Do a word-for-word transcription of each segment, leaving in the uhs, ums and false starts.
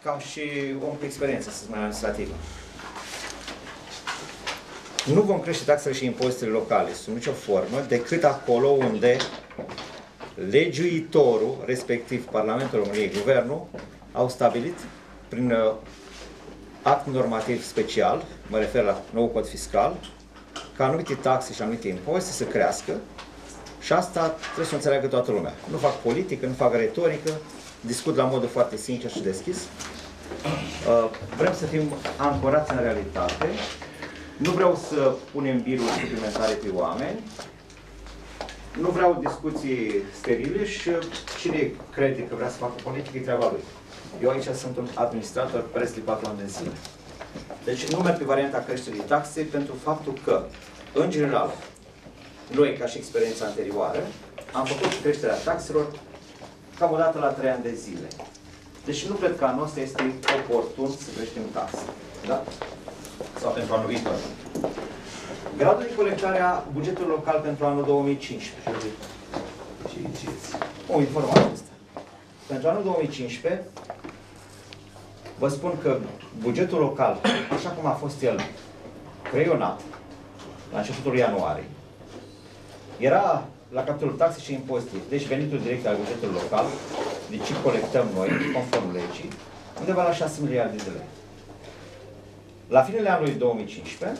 ca și om cu experiență, să mai administrativă. Nu vom crește taxele și impozitele locale sub nicio formă, decât acolo unde legiuitorul, respectiv Parlamentul României, Guvernul, au stabilit prin uh, act normativ special, mă refer la nou cod fiscal, ca anumite taxe și anumite impozite să crească și asta trebuie să o înțeleagă toată lumea. Nu fac politică, nu fac retorică, discut la modul foarte sincer și deschis. Uh, vrem să fim ancorați în realitate. Nu vreau să punem biruri suplimentare pe oameni. Nu vreau discuții sterile și cine crede că vrea să facă politică, e treaba lui. Eu aici sunt un administrator preț de patru ani de zile. Deci nu merg pe varianta creșterii taxe pentru faptul că, în general, noi, ca și experiența anterioară, am făcut creșterea taxelor cam o dată la trei ani de zile. Deci nu cred că anul ăsta este oportun să creștem taxe. Da? Sau pentru anul viitor. Gradul de colectare a bugetului local pentru anul două mii cincisprezece. O informație asta. Pentru anul două mii cincisprezece, vă spun că bugetul local, așa cum a fost el creionat la începutul ianuarie, era la capitolul taxe și impozite, deci venitul direct al bugetului local, de ce colectăm noi, conform legii, undeva la șase miliarde de lei. La finele anului două mii cincisprezece,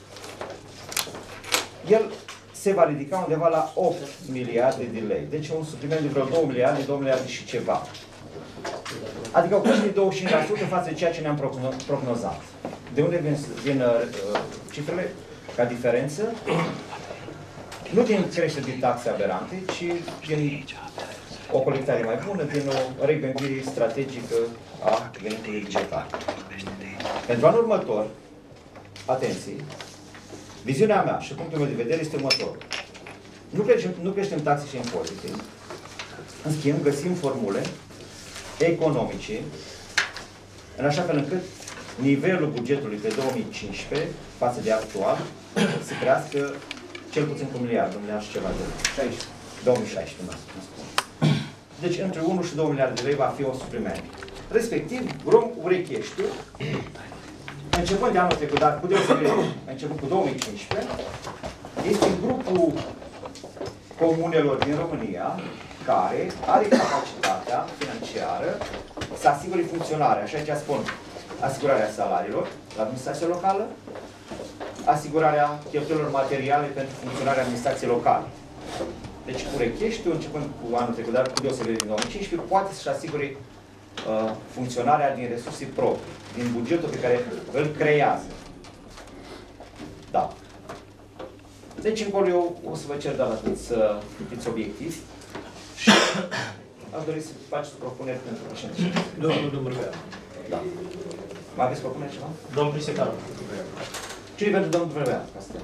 el se va ridica undeva la opt miliarde de lei. Deci un supliment de vreo două miliarde, două miliarde și ceva. Adică o creștere de douăzeci și cinci la sută față de ceea ce ne-am prognozat. De unde vin, vin uh, cifrele ca diferență? Nu din creștere de taxe aberante, ci din o colectare mai bună, din o regândire strategică a venitului bugetar. Pentru anul următor, atenție, viziunea mea și punctul meu de vedere este următorul. Nu creștem, nu creștem taxe și impozite, în schimb găsim formule economice, în așa fel încât nivelul bugetului pe două mii cincisprezece, față de actual, să crească cel puțin cu un miliard, un miliard și ceva de lei. două mii șaisprezece, mă spun. Deci între unu și două miliarde de lei va fi o supliment. Respectiv, luăm urechești, începând de anul trecut, dar cu deosebire, început cu două mii cincisprezece, este grupul comunelor din România care are capacitatea financiară să asigure funcționarea, așa ce spun, asigurarea salariilor la administrația locală, asigurarea cheltuielor materiale pentru funcționarea administrației locale. Deci urecheștiul, începând cu anul trecut, dar cu deosebire din două mii cincisprezece, poate să-și asigure uh, funcționarea din resurse proprii, din bugetul pe care îl creează. Da. Deci încolo eu o să vă cer de la toți să fiți obiectivi și aș dori să faceți propuneri pentru președinte. Domnul Dumbrăvean. Da. Mai aveți propuneri ceva? Domnul Prisecaru. Cine pentru domnul Dumbrăvean?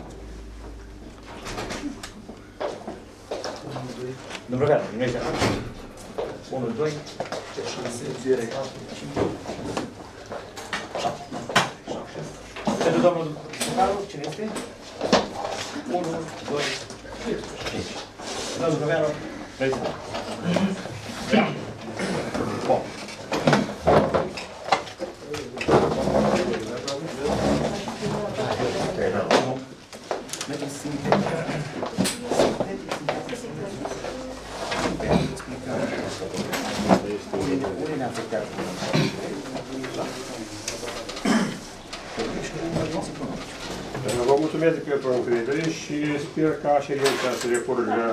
Dumbrăvean, nu ești acolo? unu, doi, pentru domnul Dumbrăvean, cine este? unu, doi, cinci. Domnul Dumbrăvean, prezident. Bun. Vă mulțumesc pentru încredere și sper ca ședința să recurgă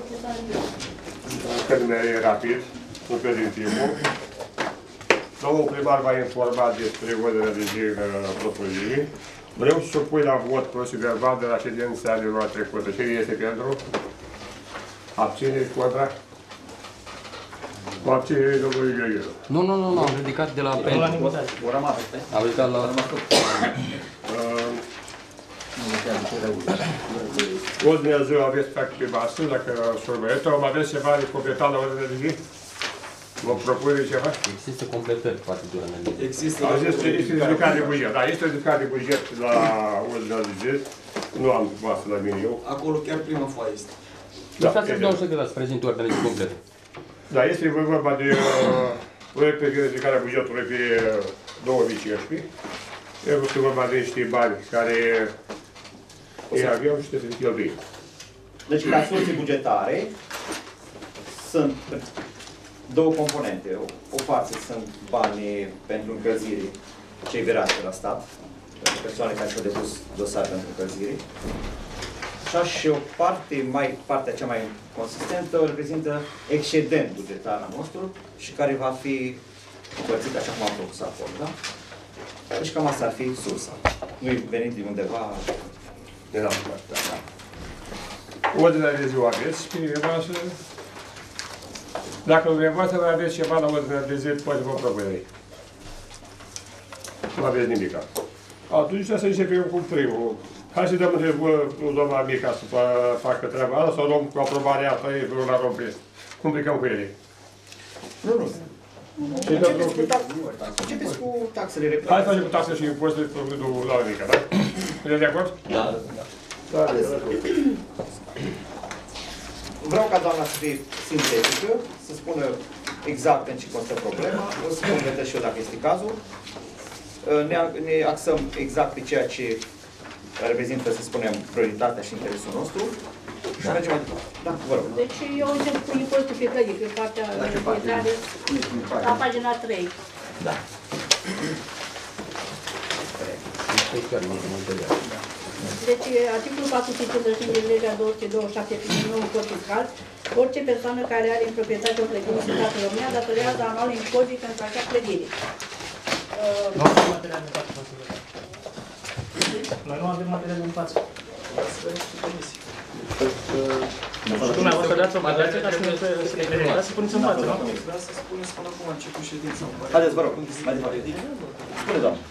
cât mai rapid, nu pierdem timpul. Domnul primar va informa despre ordinea de zi propunerii. Vreau să supui la vot procesul verbal de la ședința de luna trecută. Cine este pentru? Abțineri, contra? Cu abținerii domnului Gheorghiu. Nu, nu, nu, nu, am ridicat de la pentru. Am ridicat la... Ordinea zi o aveți practic pe masă, dacă surveietă. Am aveți ceva de completat la ordinea de zi? Vă propune ceva? Există completări, poate, de ordinea de zi. Există. Este ridicat de buget. Da, este ridicat de buget la ordinea de zi. Nu am masă la mine eu. Acolo chiar prima foaie este. Lăsați-mi două secunde să prezint ordinea de zi completă. Da, este vorba de uh, proiect pe ridicarea bugetului pe două mii cincisprezece. Este vorba de niște bani care îi aveau și trebuie să cheltuim. Deci, ca soluții bugetare, sunt două componente. O, o parte sunt banii pentru încălzire, cei verați de la stat, pentru persoane care și-au depus dosar pentru încălzire. Așa și o parte, mai, partea cea mai consistentă, o reprezintă excedent bugetar al nostru și care va fi împărțit așa cum am propus acolo, da? Deci cam asta ar fi sursa. Nu-i venit din undeva. De la partea, da. Ordinea de ziua aveți, dumneavoastră. Dacă dumneavoastră mai aveți ceva la ordinea de zi, poate vă propune. Nu aveți nimic. Atunci să începem cu primul. Hai să dăm întrebări cu doamna Mica să facă treaba asta sau luăm cu aprobarea asta, e vreuna rompesc. Cum plecăm cu ele? Nu, nu. Începeți cu, tax... Începeți cu taxele replătite. Hai să facem cu taxe și impozite pentru doamna Mica, da? Sunteți de acord? Da. Da, de acord. Vreau ca doamna să fie sintetică, să spună exact în ce constă problema, o să completez și eu dacă este cazul. Ne, ne axăm exact pe ceea ce reprezintă, să spunem, prioritatea și interesul nostru și da. Mergem mai departe. Da, vă rog. Deci eu încep cu impozitul pe clădiri, pe partea de la pagina trei. Da. Deci, articolul patru sute cincizeci și cinci din legea două sute douăzeci și șapte privind noul cod fiscal, orice persoană care are în proprietate o clădire situată în România datorează anual impozit pentru acea clădire. Nu avem material în față. Noi nu avem material în față. Și dumneavoastră dați o materială ca să ne prezentați să puneți în față, nu? Vreau să spuneți până acum a început ședința. Haideți, vă rog, mai departe. Spune, doamnă.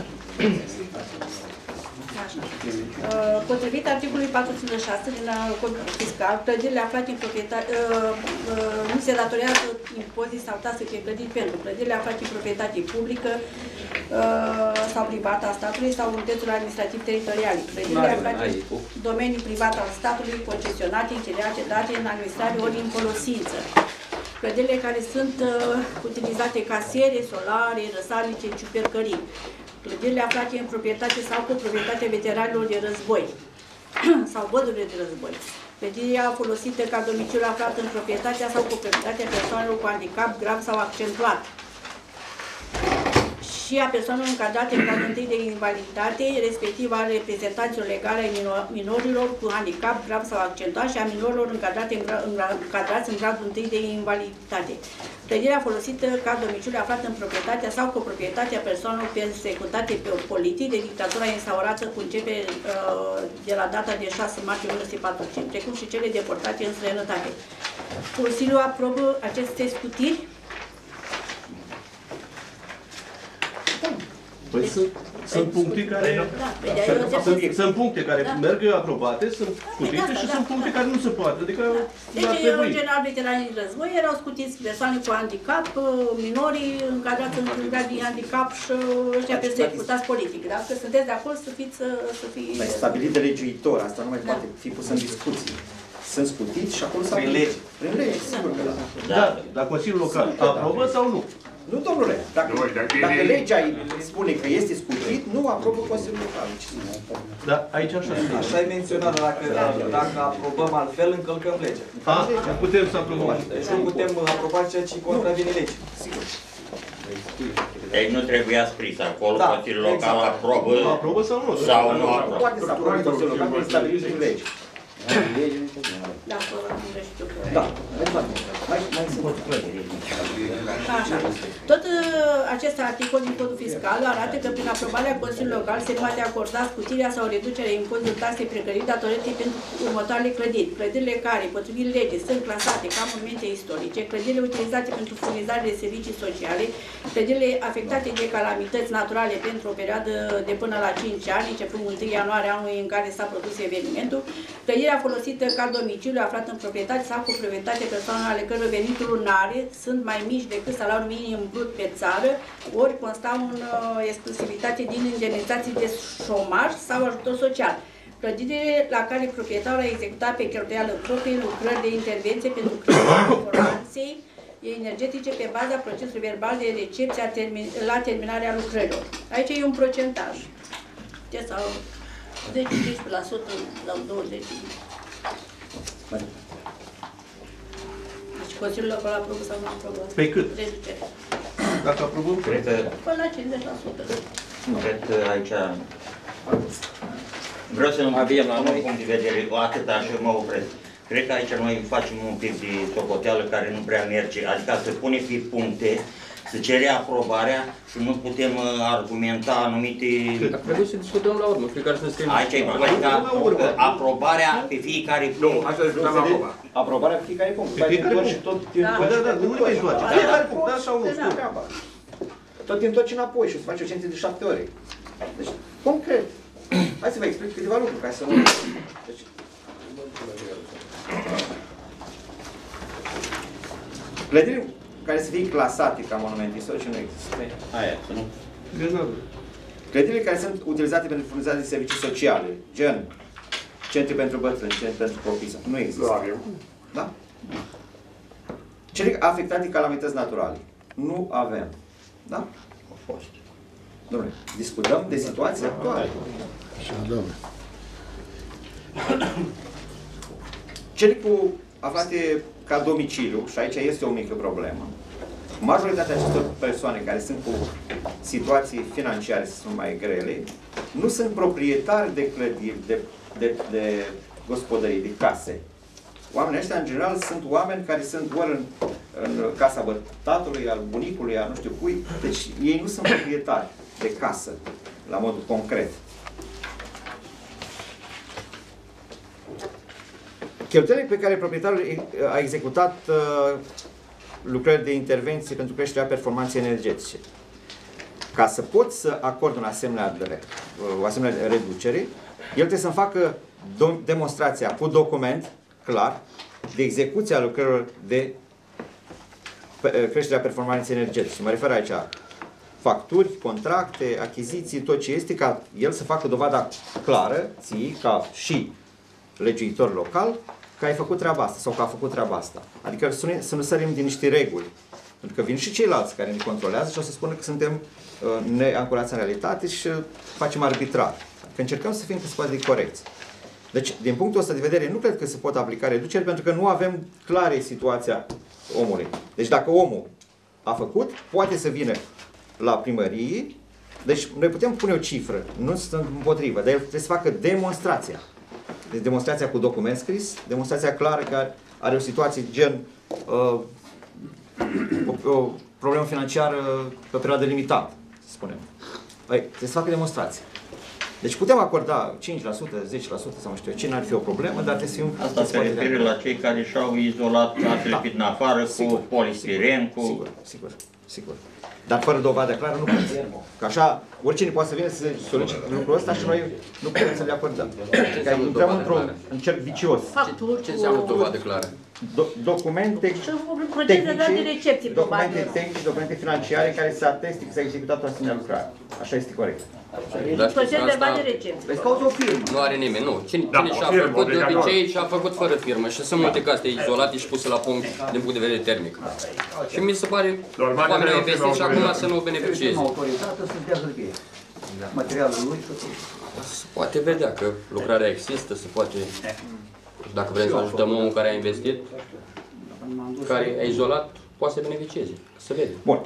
Potrivit articolului patru sute șase din Codul Fiscal, clădirile aflate în proprietate nu se datorează impozit sau taxe pe clădiri pentru clădirile aflate în proprietate publică sau privată a statului sau unităților administrativ-teritoriale. Clădirile aflate în domeniul privat al statului, concesionate, închiriate, date în administrare ori în folosință. Clădirile care sunt utilizate ca siere, solare, răsarnice, ciupercării. Clădirile aflate în proprietate sau cu proprietate veteranilor de război sau vădurile de război. Clădirea folosită ca domiciliu aflat în proprietatea sau cu proprietatea persoanelor cu handicap grav sau accentuat și a persoanelor încadrate în gradul întâi de invaliditate, respectiv a reprezentanților legale ai minorilor cu handicap grav sau accentuat și a minorilor încadrate în gra, încadrați în gradul întâi de invaliditate. Clădirea folosită ca domiciliu aflat în proprietatea sau cu proprietatea persoanelor persecutate pe politic de dictatura instaurată cu începere uh, de la data de șase martie o mie nouă sute patruzeci și cinci, precum și cele deportate în străinătate. Consiliul aprobă aceste scutiri. Păi deci, sunt, sunt puncte care, da, sunt, sunt puncte care da. merg aprobate, sunt scutite și da, sunt da, puncte da. care nu se poate. Adică da. Deci, în general, veteranii din război erau scutiți persoane cu handicap, minorii încadrați în grad de handicap și ăștia persecutați politic. Dacă sunteți de acord să fiți, să fie... Păi stabilit de legiuitor, asta nu mai poate fi pus în discuție. Sunt scutiți și acolo s-a Prin lege. Prin lege, sigur că da. Da, dar Consiliul Local aprobă sau nu? Nu, domnule, dacă, dacă legea spune că este scutit, nu aprobă Consiliul Local. Da, aici așa. Așa e menționat, dacă, dacă aprobăm altfel, încălcăm legea. A, putem să aprobăm. Deci nu putem aproba ceea ce contravine legii. Sigur. Deci nu trebuia scris acolo, Da, Consiliul Local exact. aprobă Aprobă sau nu? sau nu Nu aprobă. poate să aprobe Consiliul Local, pentru stabilit prin lege. Da, nu știu. Da, mai mai sunt. Așa. Tot uh, acest articol din Codul Fiscal arată că prin aprobarea Consiliului Local se poate acorda scutirea sau reducerea impozitului taxei precării datorate pentru următoarele clădiri. Clădirile care, potrivit legii, sunt clasate ca monumente istorice, clădirile utilizate pentru furnizare de servicii sociale, clădirile afectate de calamități naturale pentru o perioadă de până la cinci ani, începând întâi ianuarie anului în care s-a produs evenimentul, clădirea folosită ca domiciliu aflat în proprietate sau cu proprietate persoanelor ale căror venituri lunare sunt mai mici decât salariul minim brut pe țară, ori constau în uh, exclusivitate din indemnizații de șomaj sau ajutor social. Clădirile la care proprietarul a executat pe cheltuială proprie lucrări de intervenție pentru creșterea performanței energetice pe baza procesului verbal de recepție a termin la terminarea lucrărilor. Aici e un procentaj. De sau zece cincisprezece la sută sau douăzeci la sută. Deci Consiliul Local a aprobă sau nu a aprobat? Pe cât? Reducere. Dacă aprobăm, Cred că, Până la cincizeci la sută. cred că aici vreau să nu avem la noi punct de vedere, atâta și mă opresc. Cred că aici noi facem un pic de socoteală care nu prea merge, adică să pune pe puncte, să cere aprobarea și nu putem uh, argumenta anumite... Ar trebui să discutăm la urmă, fiecare să scriem. Aici e problema, adică aprobarea pe fiecare Nu, punct. asta discutăm acum. Aprobarea pe fiecare punct. Pe fiecare Mai punct. și tot Da. Păi da, da, nu ne mai întoarce. Fiecare punct, da sau nu? Da. treaba. Tot te întorci înapoi și o să faci o ședință de șapte ore. Deci, concret. Hai să vă explic câteva lucruri ca să nu... Deci, clădiri care să fie clasate ca monumente istorice nu există. Aia, să nu... Clădirile care sunt utilizate pentru furnizarea de servicii sociale, gen centri pentru bătrâni, centri pentru copii, nu Nu există. avem. Da? Cele afectate de calamități naturale. Nu avem. Da? Au fost. Dom'le, discutăm de situația actuală. Cele cu aflate ca domiciliu, și aici este o mică problemă, majoritatea acestor persoane care sunt cu situații financiare, să sunt mai grele, nu sunt proprietari de clădiri, de, de, de gospodării, de case. Oamenii ăștia, în general, sunt oameni care sunt ori în, în casa bă, tatălui, al bunicului, al nu știu cui, deci ei nu sunt proprietari de casă, la modul concret. Cheltuielile pe care proprietarul a executat uh, lucrări de intervenție pentru creșterea performanței energetice. Ca să pot să acord un asemenea, o asemenea reducere, el trebuie să-mi facă demonstrația cu document clar de execuția lucrărilor de creșterea performanței energetice. Mă refer aici facturi, contracte, achiziții, tot ce este, ca el să facă dovada clară, ții, ca și legiuitor local, că ai făcut treaba asta sau că a făcut treaba asta. Adică să nu, să nu sărim din niște reguli. Pentru că vin și ceilalți care ne controlează și o să spună că suntem uh, neancorați în realitate și uh, facem arbitrar. Că încercăm să fim cât se poate de corecți. Deci, din punctul ăsta de vedere, nu cred că se pot aplica reduceri pentru că nu avem clare situația omului. Deci dacă omul a făcut, poate să vină la primărie. Deci noi putem pune o cifră, nu sunt împotrivă, dar el trebuie să facă demonstrația. Deci demonstrația cu document scris, demonstrația clară că are o situație gen uh, o, o problemă financiară pe o perioadă limitată, să spunem. Păi, trebuie să facă demonstrație. Deci putem acorda cinci la sută, zece la sută sau nu știu ce, n-ar fi o problemă, dar trebuie să fie un... Asta se referă la cei care și-au izolat casele pe din afară cu polistiren, cu... Sigur, sigur, sigur. Dar fără dovadă clară nu putem. Că așa, oricine poate să vină să solicite lucrul ăsta și noi nu putem să le acordăm. Că intrăm într-un cerc vicios. Facturi Ce înseamnă dovadă clară? Do documente și procedura de tehnice, recepție, documente probabil. tehnice, documente financiare care să ateste că s-a executat o asemenea lucrare. Așa este corect. Dar știți, Procedura asta de recepție. Deci cauți o firmă. nu are nimeni, nu. Cine, Da, cine o și-a firmă, făcut de obligatoriu. obicei și-a făcut fără firmă și sunt multe case izolate și puse la punct din punct de vedere termic. Și mi se pare Normal, oamenii au trebuie investit și firma acum autorizată. să nu beneficieze. autorizată să dea hârtie. Materialul lui și Se poate vedea că lucrarea există, se poate... Dacă vrem să ajutăm omul care a investit, care a izolat, poate să beneficieze. Să vede. Bun.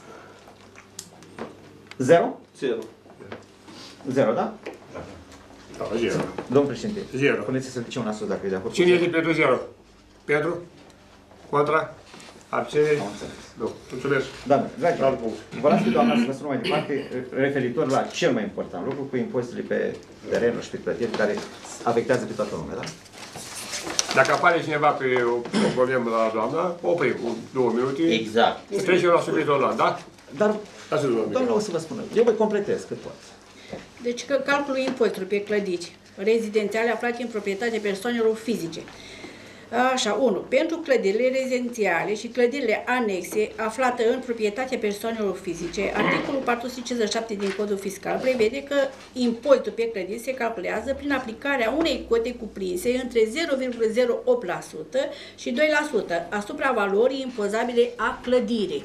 Zero? Zero. Zero, da? Da, zero. Domnul președinte, Zero. puneți să zicem una sus dacă e de acord. Cine este pentru zero? Pentru? Contra? Abțineri? Am înțeles. Nu. Mulțumesc. Da, dragi, Alt punct. vă las pe doamna să vă spun mai departe referitor la cel mai important lucru cu impozitele pe terenuri și pe clădiri care afectează pe toată lumea, da? Dacă apare cineva pe o, o problemă la doamna, oprim cu două minute. Exact. Trecem la subiectul ăla, da? Dar, Lasă-l, domnule. doamna, o să vă spun, eu voi completez cât pot. Deci că calculul impozitului pe clădiri rezidențiale aflate în proprietate persoanelor fizice. Așa, unu. Pentru clădirile rezidențiale și clădirile anexe aflate în proprietatea persoanelor fizice, articolul patru sute cincizeci și șapte din Codul Fiscal prevede că impozitul pe clădiri se calculează prin aplicarea unei cote cuprinse între zero virgulă zero opt la sută și doi la sută asupra valorii impozabile a clădirii.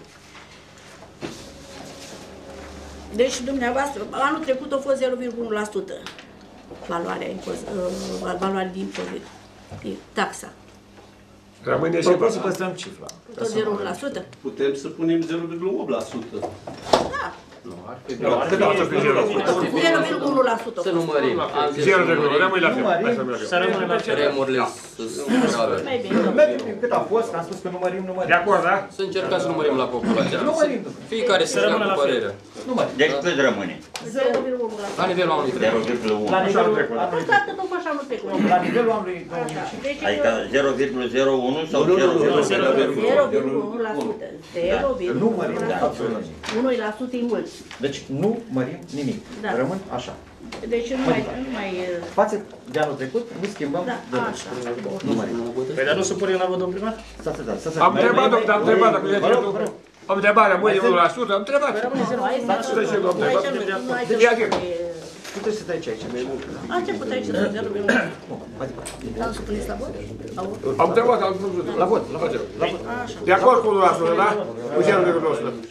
Deci, dumneavoastră, anul trecut a fost zero virgulă unu la sută valoarea, impoz, uh, valoarea de impozit, taxa. Rămâne și Propun să păstrăm cifra. Tot zero virgulă unu la sută? Putem să punem zero virgulă opt la sută. Da. Nu, ar fi Nu, ar trebui să fie zero virgulă unu. zero virgulă unu la sută. Să numărim. Am zis zero virgulă unu, rămâi la fel. Hai să mergem. Să rămâne la fel. remurile sunt grave. Mai bine. Mergem cât a fost, am spus că numărim, numărim. De acord, da? Să încercăm să numărim la populație. Numărim. Fiecare să rămână ia la cu fel. părerea. Numărim. Deci cât rămâne? zero virgulă unu la sută. La nivelul anului zero trecut. virgulă unu. La nivelul trecut. anului, Păi atât după așa nu trecut. la nivelul anului două mii Așa. cinci. Deci, Adică zero virgulă zero unu sau Nu, nu, zero nu, virgulă zero virgulă unu la sută. zero virgulă Numărim, unu la da. sută. unu la sută e mult. Deci nu mărim nimic. Da. Rămân așa. Deci nu mai... Nu mai Față de anul trecut, nu schimbăm da, deloc. așa. Nu mărim. Păi dar nu se pune la vot, domnul primar? Stați, stați, stați. Am întrebat, am întrebat dacă Vă rog, vă rog. am întrebat, rămâne unu la sută, am întrebat. Nu, aici Stai și eu, domnule, aici vă- nu, nu, aici De viață. Tu trebuie să treci aici. A început aici să zero virgulă unu. Nu, mai departe. Am să puneți la vot? La vot? Am întrebat, am spus. La vot, la vot. La vot. Așa. De acord cu unu la sută, da? Cu zero virgulă unu la sută.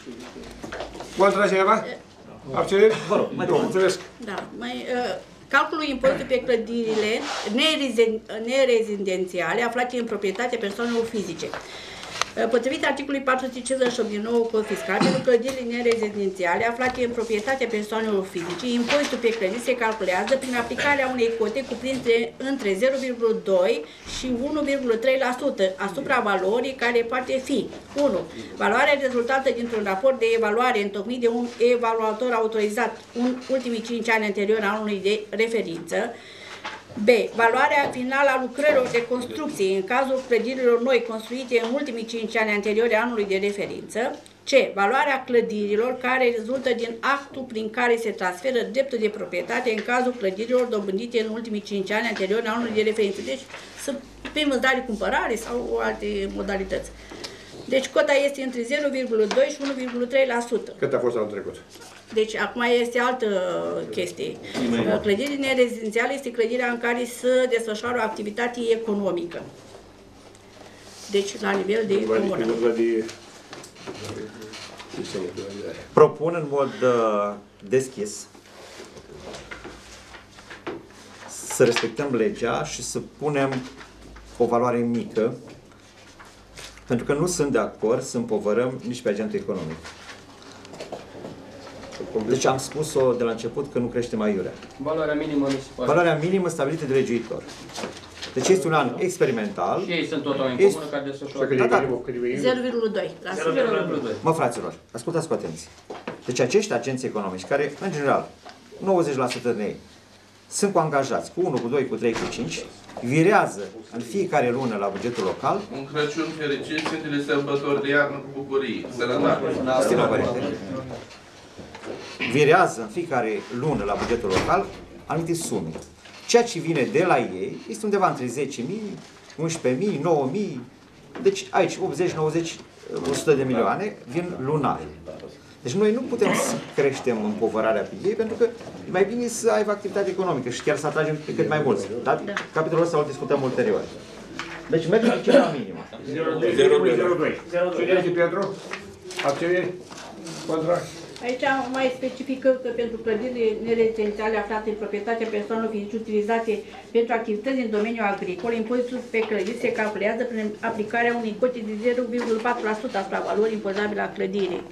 Contra cineva? Abțineri? Vă rog, mai Nu, mulțumesc. Da, mai, uh, calculul impozitului pe clădirile nereziden- nerezidențiale aflate în proprietatea persoanelor fizice. Uh, Potrivit articolului patru sute cincizeci și opt din nou Cod Fiscal, pentru clădirile nerezidențiale aflate în proprietatea persoanelor fizice, impozitul pe clădiri se calculează prin aplicarea unei cote cuprinse între zero virgulă doi și unu virgulă trei la sută asupra valorii care poate fi unu. Valoarea rezultată dintr-un raport de evaluare întocmit de un evaluator autorizat în ultimii cinci ani anterior anului de referință. B. Valoarea finală a lucrărilor de construcție în cazul clădirilor noi construite în ultimii cinci ani anteriori anului de referință. C. Valoarea clădirilor care rezultă din actul prin care se transferă dreptul de proprietate în cazul clădirilor dobândite în ultimii cinci ani anteriori anului de referință. Deci, să prin vânzare, cumpărare sau alte modalități. Deci, cota este între zero virgulă doi și unu virgulă trei la sută. Cât a fost anul trecut? Deci, acum este altă chestie. Clădirea nerezidențială este clădirea în care se desfășoară o activitate economică. Deci, la nivel de comună. Propun în mod uh, deschis să respectăm legea și să punem o valoare mică, pentru că nu sunt de acord să împovărăm nici pe agentul economic. Deci am spus-o de la început că nu crește mai iurea. Valoarea minimă nu se poate. Valoarea minimă stabilită de legiuitor. Deci este un an experimental. Și ei sunt tot o în Este- comună care desfășoară. Da, da. zero virgulă doi la zero sută. virgulă doi. Mă, fraților, ascultați cu atenție. Deci acești agenți economici, care, în general, nouăzeci la sută din ei, sunt cu angajați, cu unu, cu doi, cu trei, cu cinci, virează în fiecare lună la bugetul local. Un Crăciun fericit, Sfintele Sărbători de iarnă cu bucurie. Sănătate! Stimă părinte, virează în fiecare lună la bugetul local anumite sume. Ceea ce vine de la ei este undeva între zece mii, unsprezece mii, nouă mii, deci aici optzeci, nouăzeci, o sută de milioane vin lunar. Deci noi nu putem să creștem împovărarea pe ei, pentru că e mai bine să aibă activitate economică și chiar să atragem pe cât mai mulți. Dar capitolul ăsta îl discutăm ulterior. Deci mergem cu ceva minimă. zero virgulă doi. Cine este pentru? Abțineri? Contra? Aici mai specifică că pentru clădirile nerezidențiale aflate în proprietatea persoanelor fizice utilizate pentru activități în domeniul agricol, impozitul pe clădiri se calculează prin aplicarea unei cote de zero virgulă patru la sută asupra valorii impozabile a clădirii.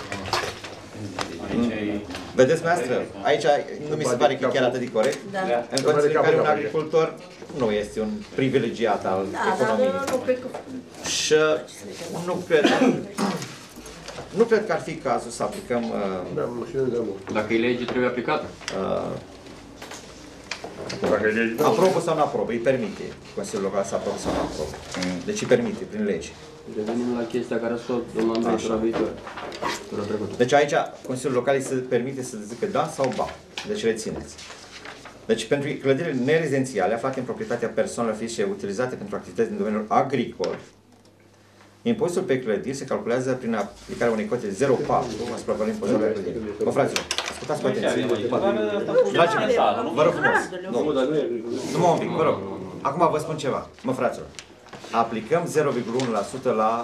Vedeți, maestră, aici nu mi se pare că e chiar atât de corect. Da. În condiții în care un agricultor nu este un privilegiat al Da, dar economiei. nu cred că... Și nu cred, nu cred că ar fi cazul să aplicăm uh, Da, nu știu de mult. Dacă e lege, trebuie aplicată. uh, Dacă e lege, aprobă sau nu aprobă, îi permite Consiliul Local să aprobă sau nu aprobă. Deci îi permite, prin lege. Revenim la chestia care a spus domnul Andrei Așa. la viitor. Trecută. Deci aici Consiliul Local îi se permite să zică da sau ba. Deci rețineți. Deci pentru clădirile nerezidențiale aflate în proprietatea persoanelor fizice utilizate pentru activități din domeniul agricol, impozitul pe clădiri se calculează prin aplicarea unei cote zero virgulă patru asupra valorii impozitului pe clădiri. Mă, fraților, ascultați cu atenție. Dragii mei, vă rog frumos. Numai un pic, vă rog. Acum vă spun ceva. Mă, fraților, aplicăm zero virgulă unu la sută la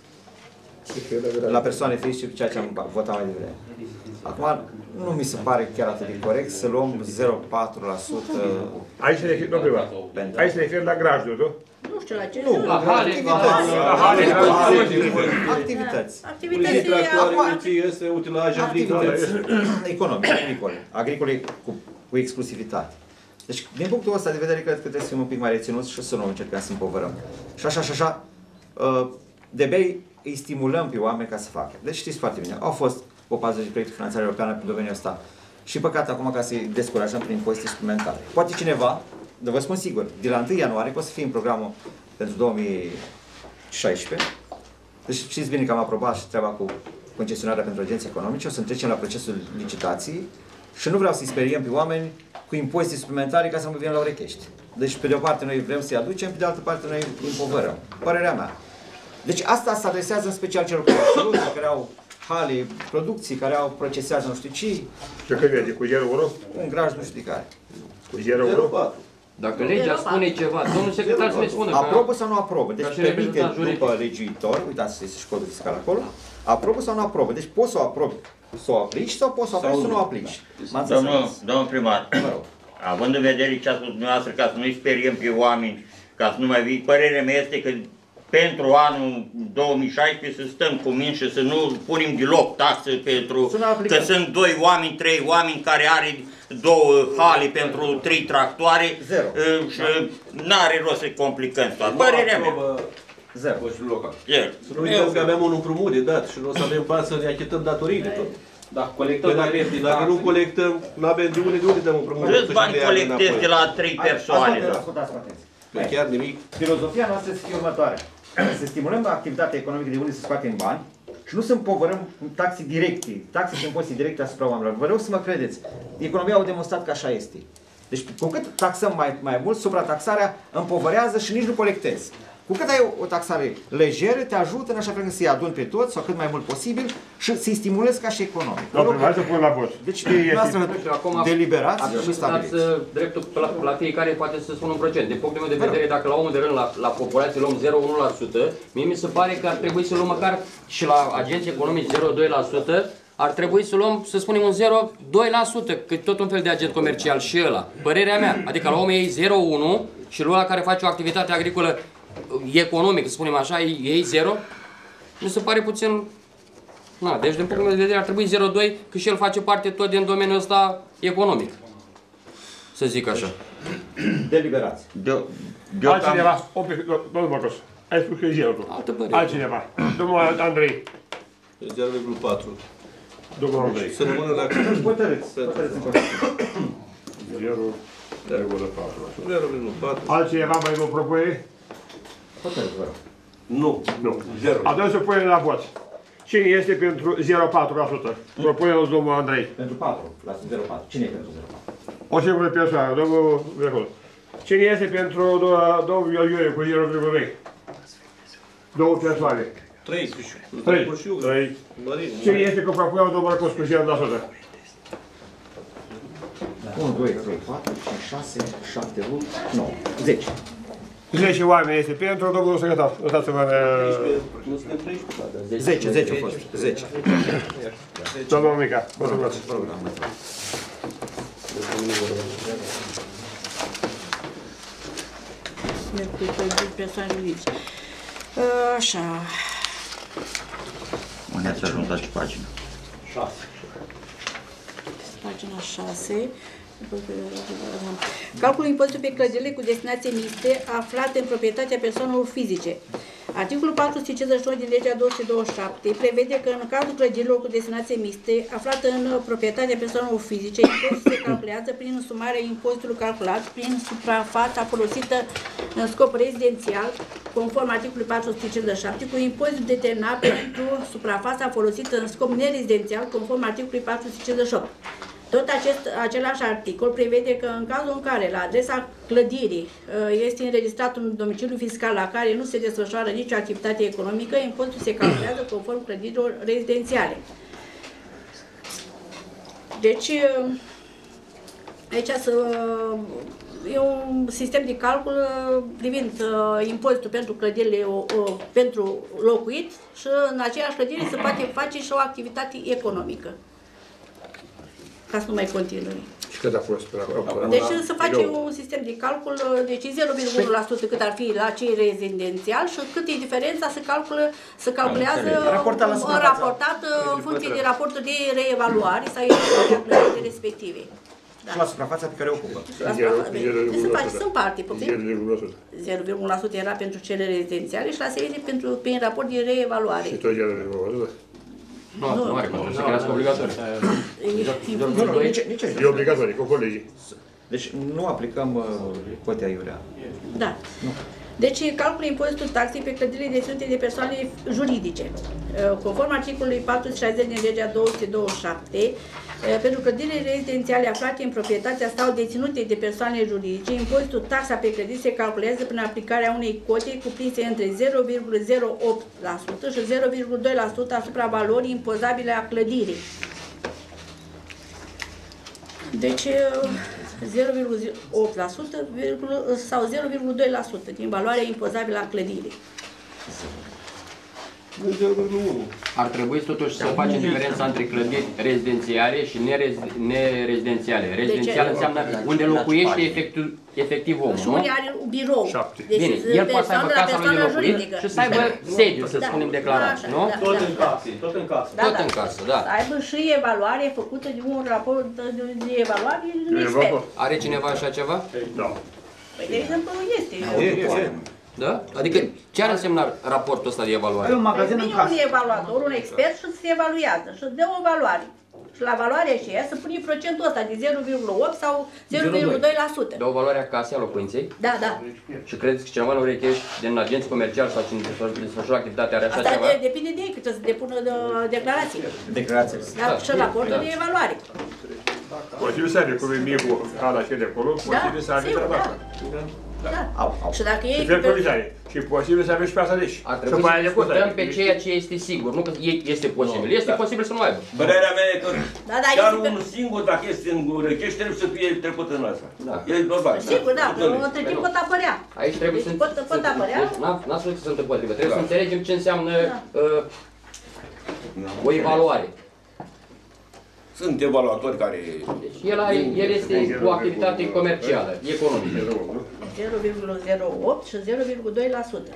la persoane fizice, ceea ce am votat mai devreme. Acum, nu mi se pare chiar atât de corect să luăm zero virgulă patru la sută. Aici se refer, nu privat. Aici se refer la grajduri, nu? Nu știu la ce. Nu, la hale, activități. Activități. Activități este utilaj Activități economice, agricole. Agricole cu, cu exclusivitate. Deci, din punctul ăsta de vedere, cred că trebuie să fim un pic mai reținuți și să nu încercăm să împovărăm. Și așa, și așa, de bei îi stimulăm pe oameni ca să facă. Deci știți foarte bine, au fost o bază de proiecte finanțare europeană pe domeniul ăsta. Și păcat acum ca să-i descurajăm prin impozite suplimentare. Poate cineva, dar vă spun sigur, de la întâi ianuarie, că o să fie în programul pentru două mii șaisprezece, deci știți bine că am aprobat și treaba cu concesionarea pentru agenții economice, o să trecem la procesul licitației și nu vreau să-i speriem pe oameni cu impozite suplimentare ca să nu vină la urechești. Deci, pe de o parte, noi vrem să-i aducem, pe de altă parte, noi îi împovărăm. Părerea mea. Deci asta se adresează în special celor care au soluții, care au hale, producții, care au procesează nu știu ce. Și când vede, cu zero unu? Un graj nu știu de care. Cu zero unu? Dacă legea spune ceva, domnul secretar să ne spună că... Aprobă sau nu aprobă? Deci și permite reprezentant juridic. după legiuitor, uitați, este și codul fiscal acolo, aprobă sau nu aprobă? Deci poți să o aprobi, să o aplici sau poți să o aplici să nu o aplici. Domnul, domnul primar, Mă rog. având în vedere ce a spus dumneavoastră, ca să nu-i speriem pe oameni, ca să nu mai vii, părerea mea este că pentru anul două mii șaisprezece să stăm cu mine și să nu punem deloc taxe pentru că sunt doi oameni, trei oameni care are două hale pentru trei tractoare. Zero. Și n-are rost să complicăm toată. Părerea mea. Zero. Să nu uităm că avem un împrumut de dat și nu o să avem bani să ne achităm datoriile tot. Da, colectăm. Păi dacă, dacă nu colectăm, nu avem de unde, de unde dăm împrumut. Câți bani colectezi de la trei persoane? Ascultați cu atenție. Păi chiar nimic. Filozofia noastră este următoarea. Să stimulăm activitatea economică de unde să scoatem bani și nu să împovărăm taxe directe, taxe și impozite directe asupra oamenilor. Vă rog să mă credeți. Economia au demonstrat că așa este. Deci cu cât taxăm mai, mai mult, suprataxarea împovărează și nici nu colectezi. Cu cât ai o, o taxare lejeră, te ajută în așa fel încât să-i aduni pe toți, sau cât mai mult posibil, și să-i stimulezi ca și economic. Domnul, hai să pun la vot. Deci, noastră deliberați și stabiliți. Dreptul la, la fiecare poate să spună un procent. De punctul meu de vedere, dacă la omul de rând, la, la populație luăm zero virgulă unu la sută, mie mi se pare că ar trebui să luăm măcar și la agenții economici zero virgulă doi la sută, ar trebui să luăm, să spunem, un zero virgulă doi la sută, că tot un fel de agent comercial și ăla. Părerea mea, adică la omul ei zero virgulă unu și lui ăla care face o activitate agricolă economică, să spunem așa, ei zero, mi se pare puțin... Na, deci, din punctul meu de vedere, ar trebui zero virgulă doi, că și el face parte tot din domeniul ăsta economic. Să zic așa. Deliberați. Altcineva, domnul Băcos, ai spus că e zero tu. Altă părere. Altcineva, domnul Andrei. zero virgulă patru. Domnul Andrei. Să rămână la... Hotărâți. Hotărâți în zero virgulă patru. zero virgulă patru. Altcineva mai vă propune? Hotărâți, vă rog. Nu. Nu. Zero. Atunci să punem la vot. Cine este pentru zero virgulă patru la sută? Propune-l domnul Andrei. Pentru patru, la zero virgulă patru. Cine e pentru zero virgulă patru? O singură persoană, domnul Vehul. Cine este pentru domnul Iuliu cu zero virgulă doi? Două persoane. Trei. Trei. Trei. Cine este cu propunerea domnul Marcos cu zero la sută? unu, doi, trei, patru, cinci, șase, șapte, opt, nouă, zece. zece oameni este pentru, domnul secretar. Lăsați-vă în... Nu suntem treisprezece. zece, zece a fost. zece. Domnul Mica, vă rog. Persoane juridice. Așa. Unde ați ajuns la ce pagină? șase. Pagina șase. Calculul impozitului pe clădirile cu destinație mixte aflate în proprietatea persoanelor fizice. Articolul patru sute cincizeci și unu din legea două sute douăzeci și șapte prevede că în cazul clădirilor cu destinație mixte aflate în proprietatea persoanelor fizice, impozitul se calculează prin însumarea impozitului calculat prin suprafața folosită în scop rezidențial, conform articolului patru sute cincizeci și șapte, cu impozitul determinat pentru suprafața folosită în scop nerezidențial, conform articolului patru sute cincizeci și opt. Tot acest, același articol prevede că în cazul în care la adresa clădirii este înregistrat un domiciliu fiscal la care nu se desfășoară nicio activitate economică, impozitul se calculează conform clădirilor rezidențiale. Deci, aici să, e un sistem de calcul privind uh, impozitul pentru clădirile uh, pentru locuit și în aceeași clădire se poate face și o activitate economică. Ca să nu mai continui. Și cât a fost până acum? Deci se face un sistem de calcul, deci zero virgulă unu la sută cât ar fi la cei rezidențial și cât e diferența se calculă, se calculează Raportat la suprafață. raportat în funcție de raportul de reevaluare sau evaluarea clădirii respective. Da. Și la suprafața pe care o ocupă. La suprafață. Deci se face, sunt parte, zero virgulă unu la sută. zero virgulă unu la sută era pentru cele rezidențiale și la serie pentru prin raport de reevaluare. Și tot zero virgulă unu la sută. Nu, nu are, pentru să crească obligatoriu. Nu, nu, nici, nici E obligatoriu, cu colegii. Deci nu aplicăm uh, cotea iurea. Da. Nu. Deci calculă impozitul taxei pe clădirile deținute de persoane juridice. Conform articolului patru sute șaizeci din legea două sute douăzeci și șapte, pentru clădirile rezidențiale aflate în proprietatea sau deținute de persoane juridice, impozitul taxa pe clădiri se calculează prin aplicarea unei cote cuprinse între zero virgulă zero opt la sută și zero virgulă doi la sută asupra valorii impozabile a clădirii. Deci zero virgulă opt la sută sau zero virgulă doi la sută din valoarea impozabilă a clădirii. Ar trebui totuși să facem diferența între clădiri rezidențiale și nerezidențiale. Rezidențial înseamnă unde locuiește efectiv, efectiv omul, și nu? unde are un birou. Deci bine, el poate să aibă casa lui de locuit și să aibă sediu, să spunem declarat, nu? Tot în casă, tot în casă. Tot în casă, da. Să aibă și evaluare făcută de un raport de evaluare de un expert. Are cineva așa ceva? Da. Păi, de exemplu, este. Da? Adică ce ar însemna raportul ăsta de evaluare? E un magazin în Vine casă. un evaluator, un expert și se evaluează și dă o evaluare. Și la valoarea aceea să pune procentul ăsta de zero virgulă opt sau zero virgulă doi la sută. De o valoare a casei, a locuinței? Da, da. Și credeți că cineva în Urechești, din agenți comerciali sau cine desfășoară activitatea, are așa Asta ceva? de, depinde de ei, cât să depună de, declarații. Declarațiile. Da, și raportul de evaluare. Posibil să aibă cu micul ala și de acolo, posibil să aibă sigur, treaba da. asta. Da. Au, au. Și dacă ei... Și fertilizare. Și posibil să aibă și pe asta deci. Ar trebui să discutăm pe ceea ce este sigur, nu că este posibil. Este posibil să nu aibă. Părerea mea e că Da, da, chiar este unul singur, dacă este în Urechești, trebuie să fie trecut în asta. Da. E normal. Sigur, da, între timp pot apărea. Aici trebuie Deci să... pot, pot apărea. Deci n-a spus că sunt împotrivă. Trebuie Da. să înțelegem ce înseamnă Da. uh, o evaluare. Sunt evaluatori care... Deci el, are, el este o activitate comercială, economică. zero virgulă zero opt și zero virgulă doi la sută.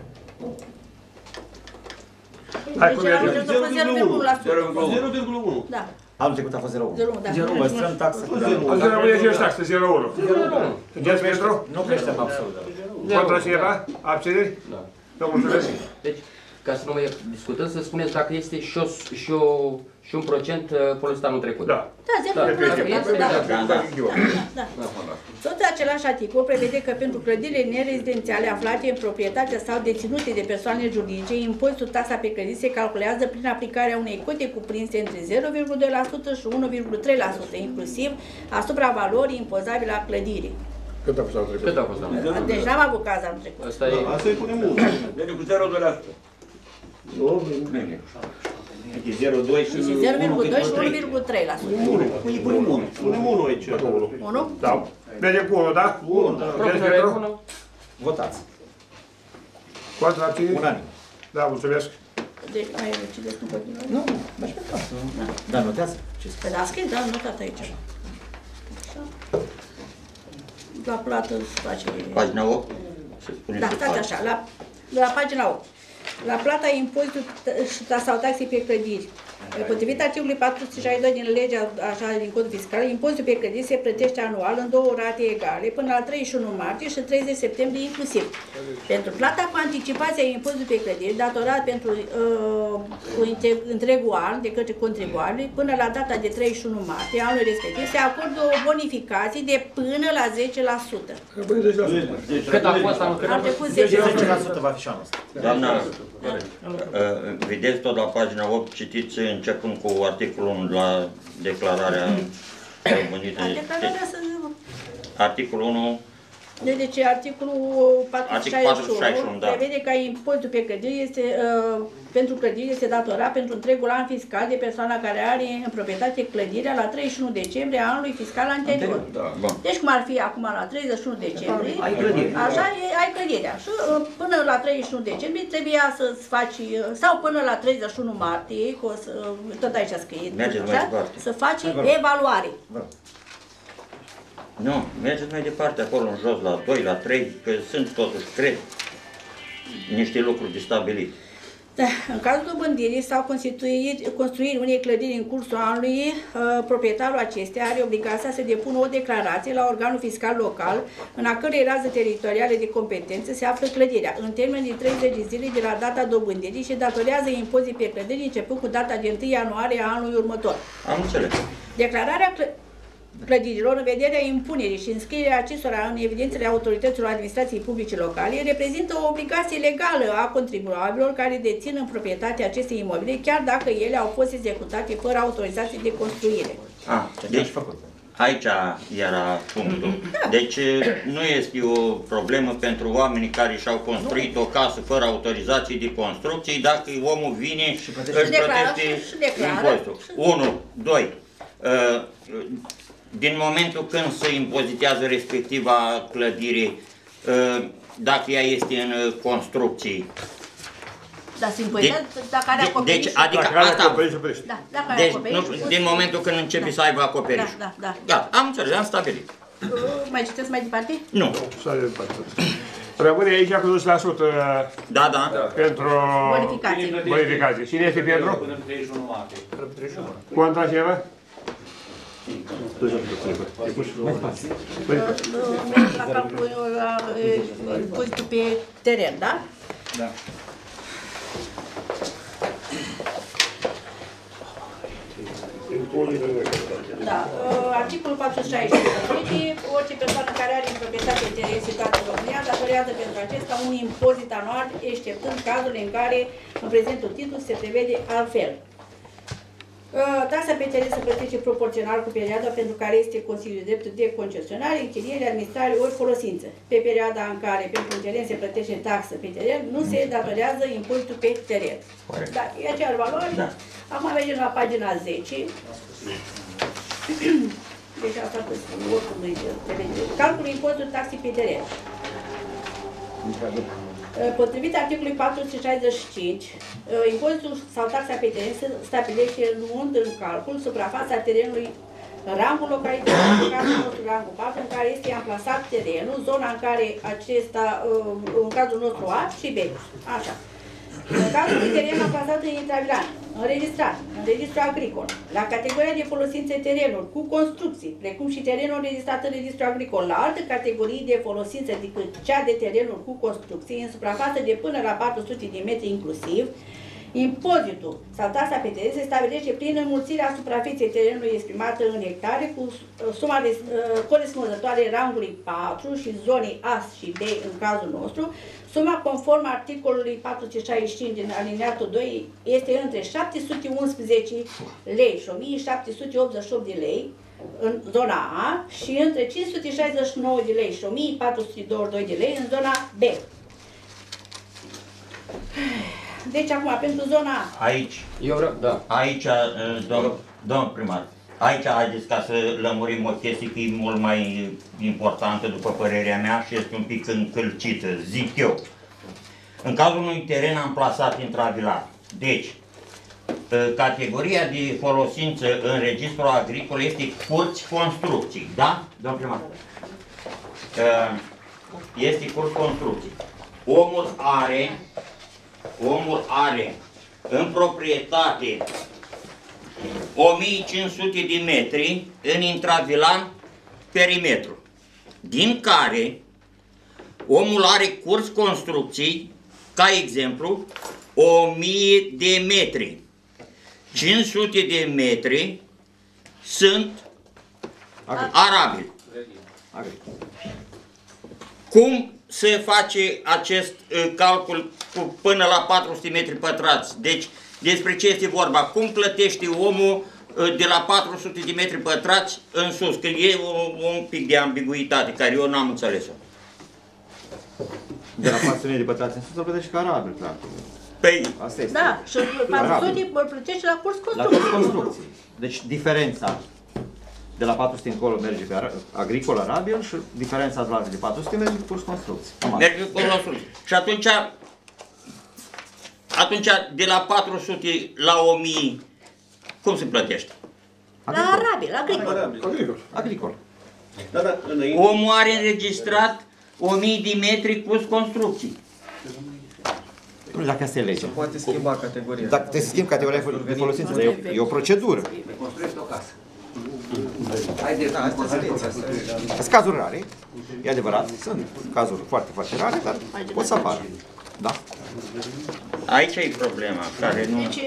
Hai, Deci cum era merge? zero virgulă unu la sută. zero virgulă unu. Da. Anul trecut a fost zero virgulă unu. zero unu, da. Păstrăm taxa. Azi rămâne și ăștia, asta zero virgulă unu. Sunteți pentru? Nu creștem absolut. Contra cineva? Abțineri? Da. Vă mulțumesc. Deci, ca să nu mai discutăm, să spuneți dacă este și, o, și, o, și un procent uh, folosit anul trecut. Da. Da, zero virgulă unu la sută. Da, da, Da, da. da. Tot același articol prevede că pentru clădirile nerezidențiale aflate în proprietate sau deținute de persoane juridice, impozitul taxa pe credit se calculează prin aplicarea unei cote cuprinse între zero virgulă doi la sută și unu virgulă trei la sută, inclusiv asupra valorii impozabile a clădirii. Cât a fost anul trecut? Cât a fost anul trecut? Deci n-am avut caz anul trecut. Asta e... Asta îi punem unu. Deci cu zero virgulă doi la sută. E zero virgulă doi și Deci zero virgulă doi și unu virgulă trei la sută. Punem unu aici. unu? Da. Mergem cu unu, da? unu, da. Sunteți pentru? votați. Contra abțineri? Unanim. Da, mulțumesc. Deci mai citesc în continuare? Nu, mergi pe casă. Da, notează. Ce scrie? Păi da, scris, da, notat aici. Așa. La plată se face... Pagina opt. Da, stați așa, la, la pagina opt. La plata impozitului sau taxei pe clădiri. Potrivit articolului patru sute șaizeci și doi din legea așa din codul fiscal, impozitul pe clădiri se plătește anual în două rate egale până la treizeci și unu martie și treizeci septembrie inclusiv. Pentru plata cu anticipație a impozitului pe clădiri datorat pentru uh, cu întregul an de către contribuabili până la data de treizeci și unu martie anului respectiv se acordă o bonificație de până la zece la sută. Cât a fost anul trecut? Ar trebui zece la sută. zece la sută va fi și anul ăsta. Doamna, uh, vedeți tot la pagina opt, citiți începând cu articolul unu la declararea Dobândite. Declararea să... Articolul unu. Deci articolul patru sute șaizeci și unu da. prevede că impozitul pe clădiri este, uh, pentru clădiri este datorat pentru întregul an fiscal de persoana care are în proprietate clădirea la treizeci și unu decembrie a anului fiscal anterior. Da, bun. Deci cum ar fi acum la treizeci și unu decembrie, ai clădire. așa e, ai clădirea. Și uh, până la treizeci și unu decembrie trebuia să-ți faci, uh, sau până la treizeci și unu martie, că o să, uh, tot aici scrie, așa, să faci evaluare. Nu, mergeți mai departe, acolo în jos, la doi, la trei, că sunt totuși, cred, niște lucruri de stabilit. Da, în cazul dobândirii sau construirii unei clădiri în cursul anului, uh, proprietarul acesteia are obligația să depună o declarație la organul fiscal local, în a cărei rază teritoriale de competență se află clădirea, în termen de treizeci de zile de la data dobândirii și datorează impozit pe clădiri începând cu data de întâi ianuarie a anului următor. Am înțeles. Declararea clă clădirilor în vederea impunerii și înscrierea acestora în evidențele autorităților administrației publice locale reprezintă o obligație legală a contribuabililor care dețin în proprietate aceste imobile, chiar dacă ele au fost executate fără autorizație de construire. Ah, deci aici era punctul. Da. Deci nu este o problemă pentru oamenii care și-au construit o casă fără autorizație de construcție, dacă omul vine și își plătește impozitul. unu, doi. Din momentul când se impozitează respectiva clădire, dacă ea este în construcții. Da, se impozitează dacă are acoperiș. Deci, adică dacă are asta. acoperiș, oprește. Da, dacă are Deci, acoperiș, nu, din momentul când începe da. să aibă acoperiș. Da, da, da. Gata, am înțeles, am stabilit. Mai citesc mai departe? Nu. Să de departe. Rămâne aici cu zece la sută da, da. pentru bonificație. bonificație. Cine este pentru? Până în treizeci și unu martie. Contra cineva? Merg la calculul impozitul pe teren, da? Da. Da. Articolul patru sute șaizeci și unu. Orice persoană care are în proprietate teren situat în România datorează pentru acesta un impozit anual, exceptând cazurile în care în prezentul titlu se prevede altfel. Taxa pe teren se plătește proporțional cu perioada pentru care este constituit dreptul de concesionare, închiriere, administrare ori folosință. Pe perioada în care pentru un teren se plătește taxă pe teren, nu se datorează impozitul pe teren. Da, e aceeași valoare. Da. Acum mergem la pagina zece. Deci asta cu oricum calculul impozitului taxei pe teren. Potrivit articolului patru sute șaizeci și cinci, impozitul sau taxa pe teren se stabilește luând în calcul suprafața terenului, rangul localității, în cazul nostru rangul patru, în care este amplasat terenul, zona în care acesta, în cazul nostru A și B. Așa. În cazul de teren amplasat în intravilan, înregistrat, în registru agricol, la categoria de folosințe terenuri cu construcții, precum și terenul înregistrat în registru agricol, la alte categorii de folosințe decât cea de terenuri cu construcții, în suprafață de până la patru sute de metri inclusiv, impozitul sau taxa pe teren se stabilește prin înmulțirea suprafeței terenului exprimată în hectare cu suma de, uh, corespunzătoare rangului patru și zonei A și B în cazul nostru. Suma conform articolului patru sute șaizeci și cinci din alineatul doi este între șapte sute unsprezece lei și o mie șapte sute optzeci și opt de lei în zona A și între cinci sute șaizeci și nouă de lei și o mie patru sute douăzeci și doi de lei în zona B. Deci acum, pentru zona A. Aici, Eu vreau, da. aici, domn, domn primar, aici haideți ca să lămurim o chestie că e mult mai importantă, după părerea mea, și este un pic încălcită, zic eu. În cazul unui teren amplasat intravilar, deci, categoria de folosință în registrul agricol este curți construcții, da, domn primar? Este curți construcții. Omul are Omul are în proprietate o mie cinci sute de metri în intravilan perimetru, din care omul are curs construcții, ca exemplu, o mie de metri. cinci sute de metri sunt arabili. Cum se face acest uh, calcul până la patru sute metri pătrați? Deci, despre ce este vorba? Cum plătește omul de la patru sute de metri pătrați în sus, că e o, un pic de ambiguitate care eu n-am înțeles-o. De la patru sute de pătrați în sus, îl plătești ca arabil, practic. Păi, asta este. Da, și patru sute îl plătești la curs La construcții. curs construcții. Deci diferența de la patru sute încolo merge pe ara- agricol arabil și diferența de patru sute merge pe curs construcții. merge cu construcții. Și atunci, atunci de la patru sute la o mie, cum se plătește? La arabil, agricol. Agricol. Agricol. Da, da, înainte. Omul are înregistrat o mie de metri cu construcții. Nu, dacă asta e legea. Poate schimba categoria. Dacă te schimbi categoria de folosință, dar e, o- e o procedură. Construiești o casă. Sunt cazuri rare, e adevărat, sunt cazuri foarte, foarte rare, dar pot să apară. Da. Aici e problema, care nu... Deci,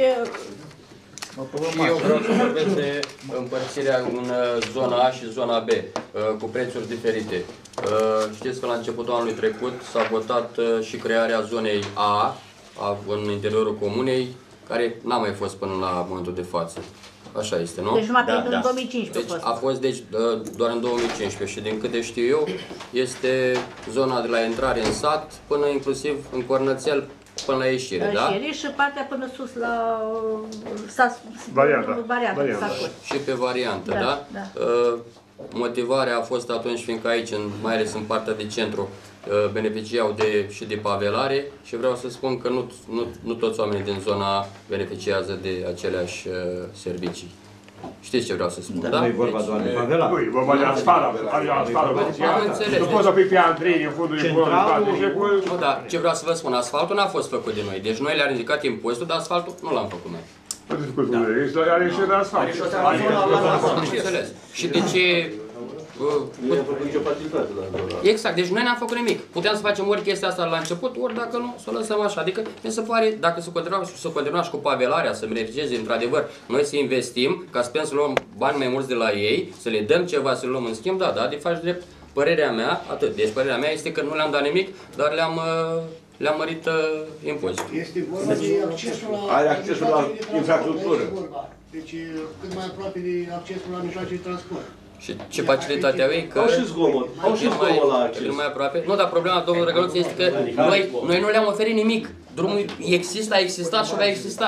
Și eu vreau să vorbesc de împărțirea în zona A și zona B, cu prețuri diferite. Știți că la începutul anului trecut s-a votat și crearea zonei A, în interiorul comunei, care n-a mai fost până la momentul de față. Așa este, nu? deci numai Da, prin da. două mii cincisprezece Deci a fost. a fost deci, doar în două mii cincisprezece și din câte știu eu, este zona de la intrare în sat până inclusiv în Cornățel până la ieșire, da? Și și partea până sus la sas, Varianta. varianta, Varianta. sacuri. Și pe variantă, Da, da? da. Uh, Motivarea a fost atunci, fiindcă aici, în, mai ales în partea de centru, uh, beneficiau de, și de pavelare și vreau să spun că nu, nu, nu toți oamenii din zona beneficiază de aceleași uh, servicii. Știți ce vreau să spun, da? Nu e vorba doar de pavelare. Nu, e vorba de asfalt, are asfalt. Am înțeles. Nu poți să fii pe Andrei, în fundul de Centralul- Nu, da, ce vreau să vă spun, asfaltul n-a fost făcut de noi, deci noi le-am ridicat impozitul, dar asfaltul nu l-am făcut noi. Are și de asfalt. Am înțeles. Și de ce... uh, Nicio facilitate la zona. Exact, deci noi n-am făcut nimic. Puteam să facem ori chestia asta la început, ori dacă nu, să o lăsăm așa. Adică mi se pare, dacă să continuăm, să continuăm și cu pavelarea, să beneficieze într-adevăr, noi să investim, ca să putem să luăm bani mai mulți de la ei, să le dăm ceva, să le luăm în schimb, da, da, de faci drept. Părerea mea, atât. Deci părerea mea este că nu le-am dat nimic, dar le-am uh, le-am mărit uh, impozitul. Este vorba de accesul la... Are accesul la infrastructură. Deci cât mai aproape de accesul la mijloace de transport. Și ce facilitate au ei? Că Au și zgomot. Au și cât mai, zgomot la acces. cât mai aproape. Nu, dar problema, domnul Răgăluț, este că noi, noi nu le-am oferit nimic. Drumul există, a existat și va exista.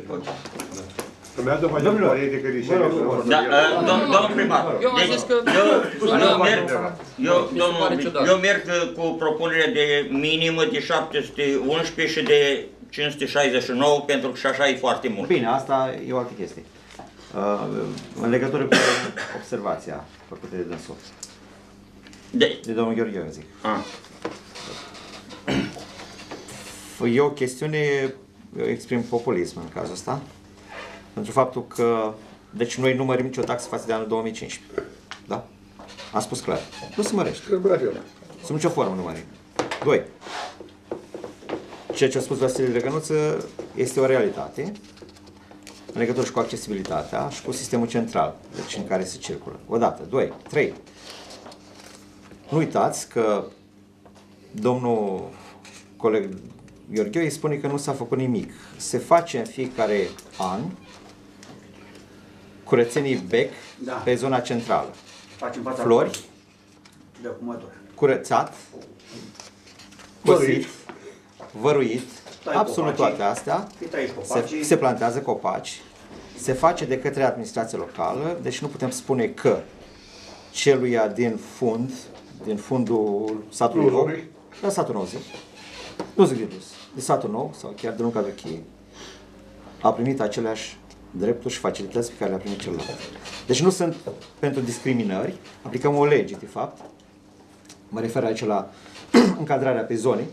Urmează facem părere că rișele să Da, uh, dom- domnul primar, Eu am deci, zis că eu, zona eu merg, eu, mi se pare domnul, ciudat. eu merg cu propunere de minimă de șapte sute unsprezece și de cinci sute șaizeci și nouă, pentru că și așa e foarte mult. Bine, asta e o altă chestie. Uh, în legătură cu observația făcută de dânsul, De, de domnul Gheorghe, eu zic. a, E o chestiune, eu exprim populism în cazul ăsta, pentru faptul că, deci noi nu mărim nicio taxă față de anul două mii cincisprezece. Da? Am spus clar. Nu se mărește. Sub nicio formă nu mărim. Doi. Ceea ce a spus Vasile Drăgănuță este o realitate în legătură și cu accesibilitatea și cu sistemul central, deci în care se circulă. Odată. Doi. Trei. Nu uitați că domnul coleg Gheorghe îi spune că nu s-a făcut nimic. Se face în fiecare an curățenii bec Da. pe zona centrală. Facem fața Flori, de acumulator. curățat, cosit, Văruit. văruit, Tai absolut copacii. toate astea. Îi tai Se, copacii. se plantează copaci, se face de către administrația locală, deci nu putem spune că celuia din fund, din fundul satului nou, la satul nou zic, nu zic de dus, de satul nou sau chiar de Lunca Vechie, a primit aceleași drepturi și facilități pe care le-a primit celălalt. Deci nu sunt pentru discriminări, aplicăm o lege, de fapt, mă refer aici la încadrarea pe zone.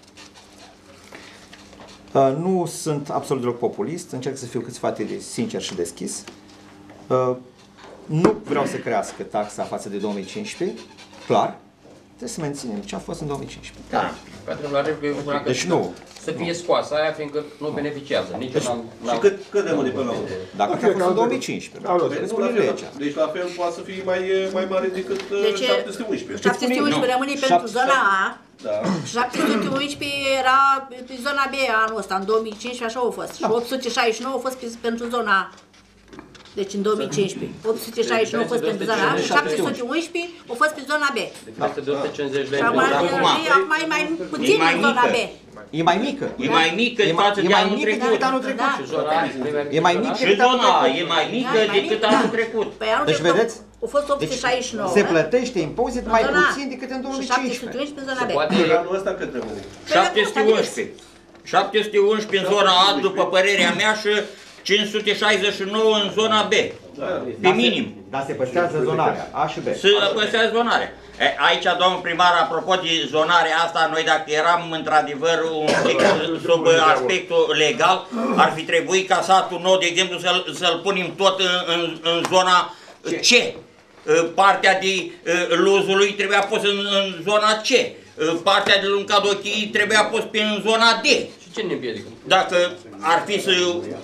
Uh, Nu sunt absolut deloc populist, încerc să fiu cât se poate de sincer și deschis. Uh, Nu vreau să crească taxa față de două mii cincisprezece, clar, trebuie să menținem ce a fost în două mii cincisprezece. Da, pentru la regulă, eu spuneam că Deci nu. să fie scoasă aia, fiindcă nu beneficiază. Nici eu n-am... Și n-am- cât, cât rămâne până la urmă? Dacă a fost în două mii cincisprezece, Au luat. trebuie să Nu, la spunem fel, legea. deci la fel poate să fie mai, mai mare decât uh, Deci, șapte sute unsprezece. șapte sute unsprezece rămâne pentru zona A, Da. șapte sute unsprezece era pe zona B anul ăsta, în două mii cincisprezece așa a fost. Și opt sute șaizeci și nouă a fost pe- pentru zona A. Deci în două mii cincisprezece. opt sute șaizeci și nouă a fost pentru zona A și șapte sute unsprezece a fost pe zona B. Peste două sute cincizeci de Și acum acum e mai puțin în zona B. E mai mică. E mai mică față de anul trecut. anul trecut. E mai mică și zona A e mai mică decât anul trecut. Deci vedeți? A fost opt sute șaizeci și nouă. Se plătește impozit mai puțin decât în două mii cincisprezece. Și șapte sute unsprezece în zona B. Poate anul ăsta cât rămâne? șapte sute unsprezece. șapte sute unsprezece în zona A, după părerea mea, și cinci sute șaizeci și nouă în zona B. Pe minim. Dar se păstrează zonarea A și B. Se păstrează zonarea. Aici, domnul primar, apropo de zonarea asta, noi dacă eram într-adevăr un pic sub aspectul legal, ar fi trebuit ca satul nou, de exemplu, să-l să-l punem tot în, în, în zona C. Partea de Luzului trebuia pus în, în zona C. Partea de Luncadochii trebuia pus pe în zona D. Și ce ne împiedică? Dacă ar fi să...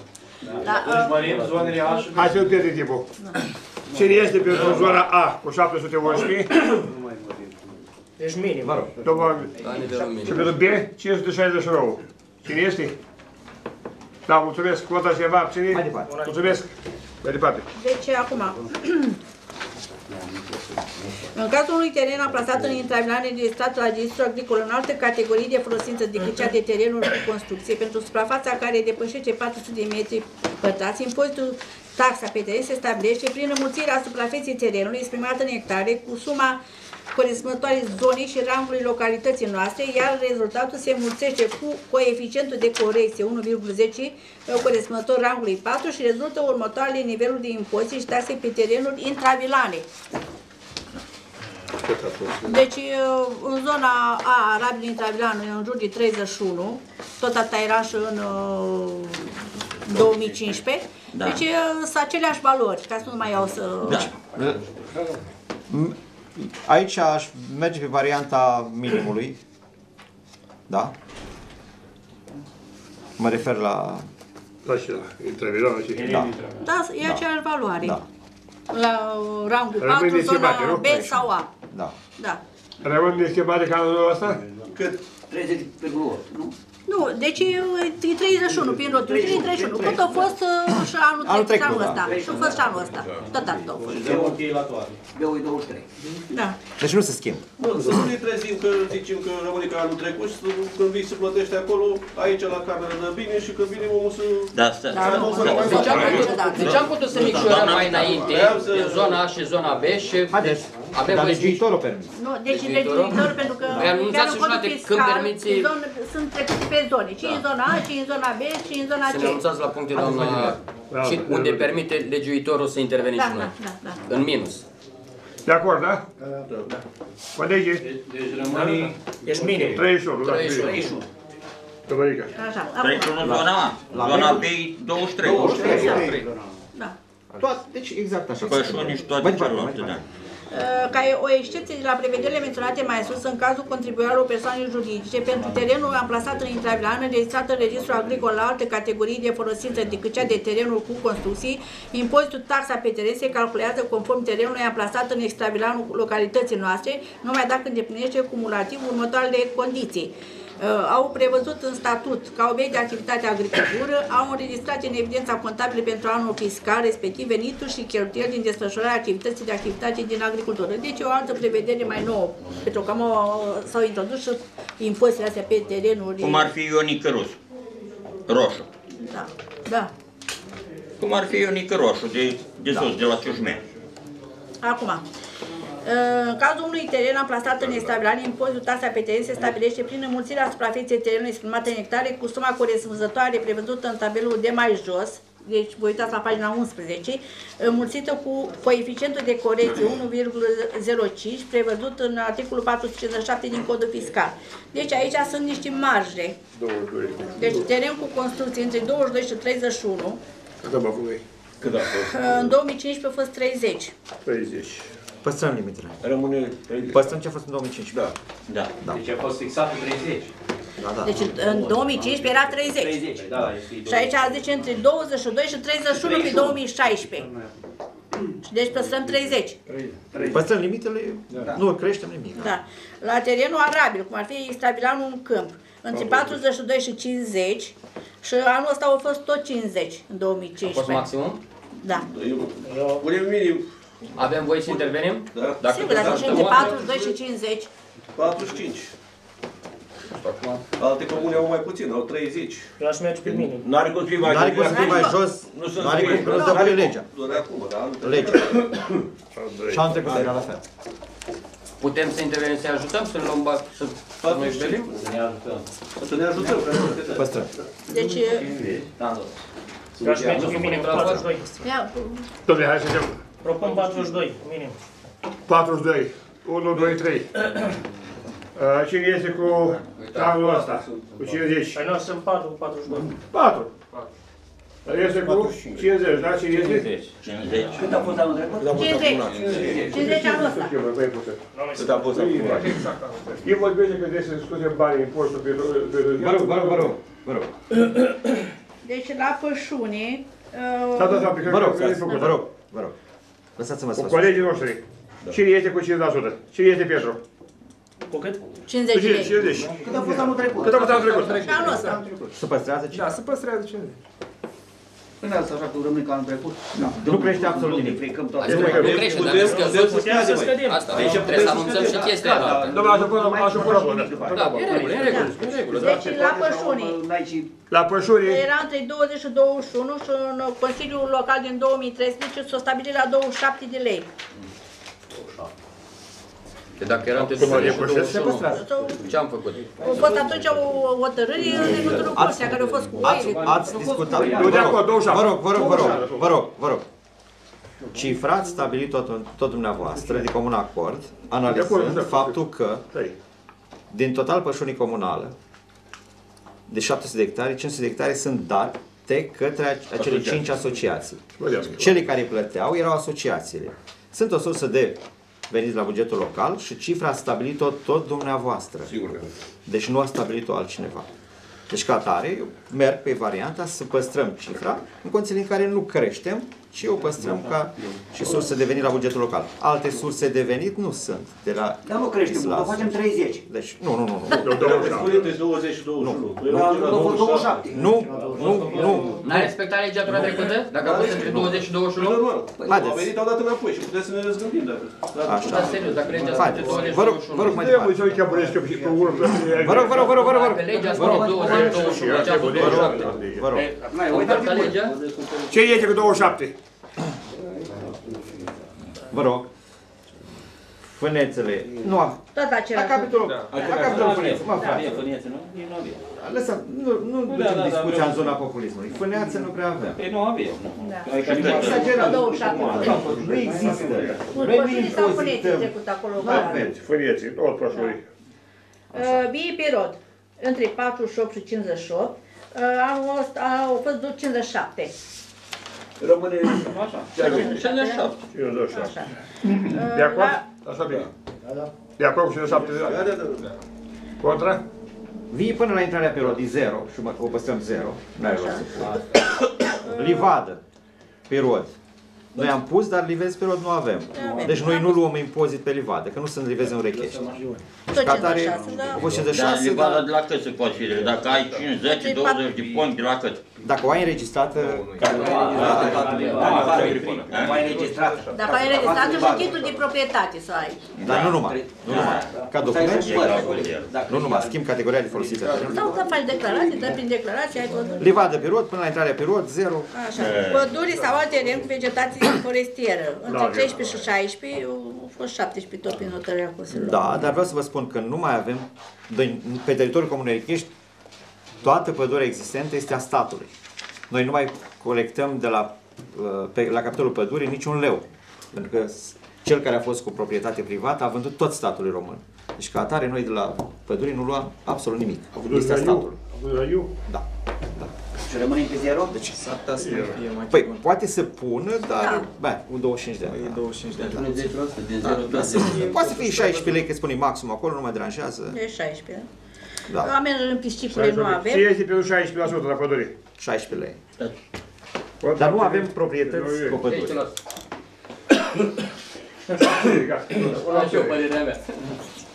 Hai să-l pierde timpul. Cine este pentru zona A cu șapte sute unsprezece? Deci minim, vă rog. Și pentru B, cinci sute șaizeci și nouă. Cine este? Da, mulțumesc. Cu asta ceva, abține? Mai departe. Mulțumesc. Mai departe. Deci, acum, în cazul unui teren amplasat în intravilan înregistrat la registru agricol în altă categorie de folosință decât cea de terenuri cu construcție, pentru suprafața care depășește patru sute de metri pătrați, impozitul, taxa pe teren se stabilește prin înmulțirea suprafeței terenului exprimată în hectare cu suma corespunzătoare zonei și rangului localității noastre, iar rezultatul se înmulțește cu coeficientul de corecție unu virgulă zece corespunzător rangului patru și rezultă următoarele niveluri de impozite și taxe pe terenuri intravilane. Deci, în zona A, arabil intravilan, în jur de treizeci și unu, tot atâta era și în două mii cincisprezece, da. Deci sunt aceleași valori, ca să nu mai iau să... Da. Aici aș merge pe varianta minimului, da? Mă refer la... Da, și la intravilan și... Da. Da, e aceeași valoare. Da. La rangul patru, zona B sau A. Da. Da. Rămân de schimbare ca anul ăsta? Cât? treizeci virgulă opt, nu? Nu, deci e treizeci și unu prin roturi, treizeci și unu. Tot a fost și anul, anul trecut, anul da. ăsta. Și a fost și anul ăsta. Tot atât a fost. douăzeci și trei. Da. Deci nu se schimbă. Nu, să nu ne trezim că zicem că rămâne ca anul trecut și când vii să plătești acolo, aici la cameră de bine și când vine omul să... Da, stă. De ce am putut să micșorăm mai înainte în zona A și zona B și avem dar voi legiuitorul permis. Nu, deci legiuitorul, pentru că Păi anunțați și jumate când permiți... sunt trecute pe zone, cinci în zona A, cinci în zona B, cinci în zona C. Să ne anunțați la puncte, doamna, și unde permite legiuitorul să interveni și noi. Da, da, da. În minus. De acord, da? Da. Pădege? Deci rămâne... Ești minim. treizeci și unu, da. treizeci și unu. Tămărica. Așa. treizeci și unu în zona A, zona B douăzeci și trei. douăzeci și trei. Da. Toate, deci exact așa. Păi și unii și toate celelalte, da. Ca o excepție de la prevederile menționate mai sus, în cazul contribuabililor persoane juridice, pentru terenul amplasat în intravilan, înregistrat în registrul agricol la alte categorii de folosință decât cea de terenul cu construcții, impozitul taxa pe teren se calculează conform terenului amplasat în extravilanul localității noastre, numai dacă îndeplinește cumulativ următoarele condiții. Au prevăzut în statut ca obiect de activitate agricultură, au înregistrat în evidența contabilă pentru anul fiscal, respectiv venituri și cheltuieli din desfășurarea activității de activitate din agricultură. Deci o altă prevedere mai nouă, pentru că s-au introdus și impozitele astea pe terenuri. Cum ar fi Ionică Rus, roșu. Da, da. Cum ar fi Ionică Roșu, de, de sus, da. De la Ciușmea. Acum. În cazul unui teren amplasat în extravilan, impozitul taxa pe teren se stabilește prin înmulțirea suprafeței terenului exprimată în hectare cu suma corespunzătoare prevăzută în tabelul de mai jos, deci vă uitați la pagina unsprezece, înmulțită cu coeficientul de corecție unu virgulă zero cinci prevăzut în articolul patru sute cincizeci și șapte din codul fiscal. Deci aici sunt niște marje. Deci teren cu construcție între douăzeci și doi și treizeci și unu. Cât am avut noi? Cât a fost? În două mii cincisprezece a fost treizeci. treizeci. Păstrăm limitele. Rămâne... Păstrăm ce a fost în două mii cincisprezece. Da. Da. Da. Deci a fost fixat în treizeci. Da, da. Deci în două mii cincisprezece era treizeci. treizeci, da, și aici zice între douăzeci și doi și treizeci și unu pe două mii șaisprezece. Deci păstrăm treizeci. Păstrăm limitele, da. Nu creștem nimic. Da. La terenul arabil, cum ar fi extravilanul în câmp, între patruzeci și doi și cincizeci și anul ăsta au fost tot cincizeci în două mii cincisprezece. A fost maximum? Da. Punem minim. Avem voie să intervenim? Da. Dacă Sigur, dacă și între patruzeci și doi și cincizeci. patruzeci și cinci. Alte comune au mai puțin, au treizeci. Eu aș merge pe minim. N-are cum să fie mai N-are cum să fie mai jos, n-are cum să nu dă legea. Doar acum, dar anul Legea. Și anul trecut era la fel. Putem să intervenim, să-i ajutăm, să-l luăm bani, să noi venim? Să ne ajutăm. Să ne ajutăm. Păstrăm. Deci... Eu aș merge pe minim patruzeci și doi. Ia, Dom'le, hai să vedem. Propun patruzeci și doi, minim. patruzeci și doi. unu, doi, trei. Cine este cu anul ăsta? Cu cincizeci? Păi nu, sunt patru cu patruzeci și doi. patru. Este cu cincizeci, da? Cine este? cincizeci. Cât a fost anul trecut? cincizeci. cincizeci anul ăsta. Cât a fost acum? El vorbește că trebuie să scoate banii impozitul pe... Vă rog, vă rog, vă rog. Vă rog. Deci la pășune... Da, da, da, pe Vă rog, care vă rog, vă rog. Lăsați-mă să Cu vă spun. colegii noștri. Cine este cu cincizeci la sută? Cine este Petru? Cu cât? cincizeci de lei. cincizeci. Cât a fost anul trecut? Cât a fost anul trecut? Și anul ăsta. Să păstrează cine? Da, să păstrează cincizeci. Până asta așa că rămâne ca anul trecut? Nu crește absolut nimic. Fricăm toate. Nu crește, dar ne scăzut. Asta, trebuie să anunțăm și chestia asta. Domnule, așa până, așa până, Da, e regulă, e regulă, e regulă. Deci la pășune. La pășuri, Era între douăzeci și douăzeci și unu și în Consiliul Local din două mii treisprezece s-a stabilit la douăzeci și șapte de lei. Că dacă era între douăzeci și douăzeci și unu, ce am făcut? A fost atunci o hotărâre în legătură cu astea care au fost cu Ați, oile. ați discutat. Eu de acord, douăzeci și șapte. Vă rog, vă rog, vă rog, vă rog, vă rog. Cifrați, stabilit tot, tot dumneavoastră, de comun acord, analizând faptul că din total pășunii comunală, de șapte sute de hectare, cinci sute de hectare sunt date către acele cinci asociații. Cele care plăteau erau asociațiile. Sunt o sursă de venit la bugetul local și cifra a stabilit-o tot dumneavoastră. Sigur că. Deci nu a stabilit-o altcineva. Deci ca atare, eu merg pe varianta să păstrăm cifra în condiții în care nu creștem, ci o păstrăm ca și sursă de venit la bugetul local. Alte surse de venit nu sunt de la Dar nu creștem, o facem treizeci. Deci, nu, nu, nu. Spune între douăzeci și douăzeci și unu. douăzeci și șapte. Nu, nu, nu. N-ai respectat legea tura trecută? Dacă a fost între douăzeci și douăzeci și unu? Au venit, au dat înapoi și puteți să ne răzgândim dacă... Așa. Da, serios, dacă legea spune douăzeci și Vă rog, douăzeci și unu. vă rog mai departe. Vă rog, vă rog, vă rog, vă rog, vă rog. Dacă legea spune douăzeci și douăzeci și unu, ce a făcut douăzeci și șapte? Vă rog. Au încălcat legea? Ce este cu douăzeci și șapte? Vă rog. Fânețele. Nu am. Tot la La același. capitolul. La capitolul fânețe. Mă, frate. Fânețe, nu? Ei nu avem. Lăsăm, nu, nu ducem discuția în zona populismului. Fâneață nu prea avem. Ei nu avem. Exagerăm. douăzeci și șapte. Nu există. Bun, Noi nu pășunii sau fâneții impozităm. trecut acolo? Nu avem. Fâneții, tot pășuri. Vie pe rod, între patruzeci și opt și cincizeci și opt. Anul ăsta au fost cincizeci și șapte. Rămâne așa. cincizeci și șapte. cincizeci și șapte. Așa. De acord? Așa bine. De acord cu cincizeci și șapte? Contra? Vii până la intrarea pe rod, e zero și mă, o păstrăm zero. N-ai rost să pui. Livadă pe rod. Noi am pus, dar livezi pe rod nu avem. Deci noi nu luăm impozit pe livadă, că nu sunt livezi în Rechești. Tot Ca atare, cincizeci și șase, da. a fost cincizeci și Dar șase, livada dar de la cât se poate fi? Dacă ai cinci, zece, douăzeci de ponti, de la cât? dacă o ai înregistrată, Mai înregistrată. Dacă ai înregistrat și titlul de proprietate să ai. dar nu numai. Nu numai. Ca document, nu numai. Schimb categoria de folosire. Sau să faci declarații, dă prin declarație, ai tot. Livadă pe rod, până la intrarea pe rod, zero. Așa. Păduri sau alte teren cu vegetație forestieră. Între treisprezece și șaisprezece, au fost șaptesprezece tot prin hotărârea Consiliului. Da, dar vreau să vă spun că nu mai avem, pe teritoriul Comunei Rechești, toată pădurea existentă este a statului. Noi nu mai colectăm de la, pe, la capitolul pădurii niciun leu. Pentru că cel care a fost cu proprietate privată a vândut tot statului român. Deci ca atare noi de la pădurii nu luăm absolut nimic. Este a statului. Da. Da. Și rămânem pe zero? Deci, păi, poate să pună, dar, bă, cu douăzeci și cinci de ani. douăzeci și cinci de ani. Din zero. Poate să fie șaisprezece lei, că spune maxim acolo, nu mă deranjează. E șaisprezece. Da. Amenajări în piscicule nu avem. Ce este pentru șaisprezece la sută la pădure? șaisprezece lei. Dar nu avem proprietăți cu pădure. Am și o părerea mea.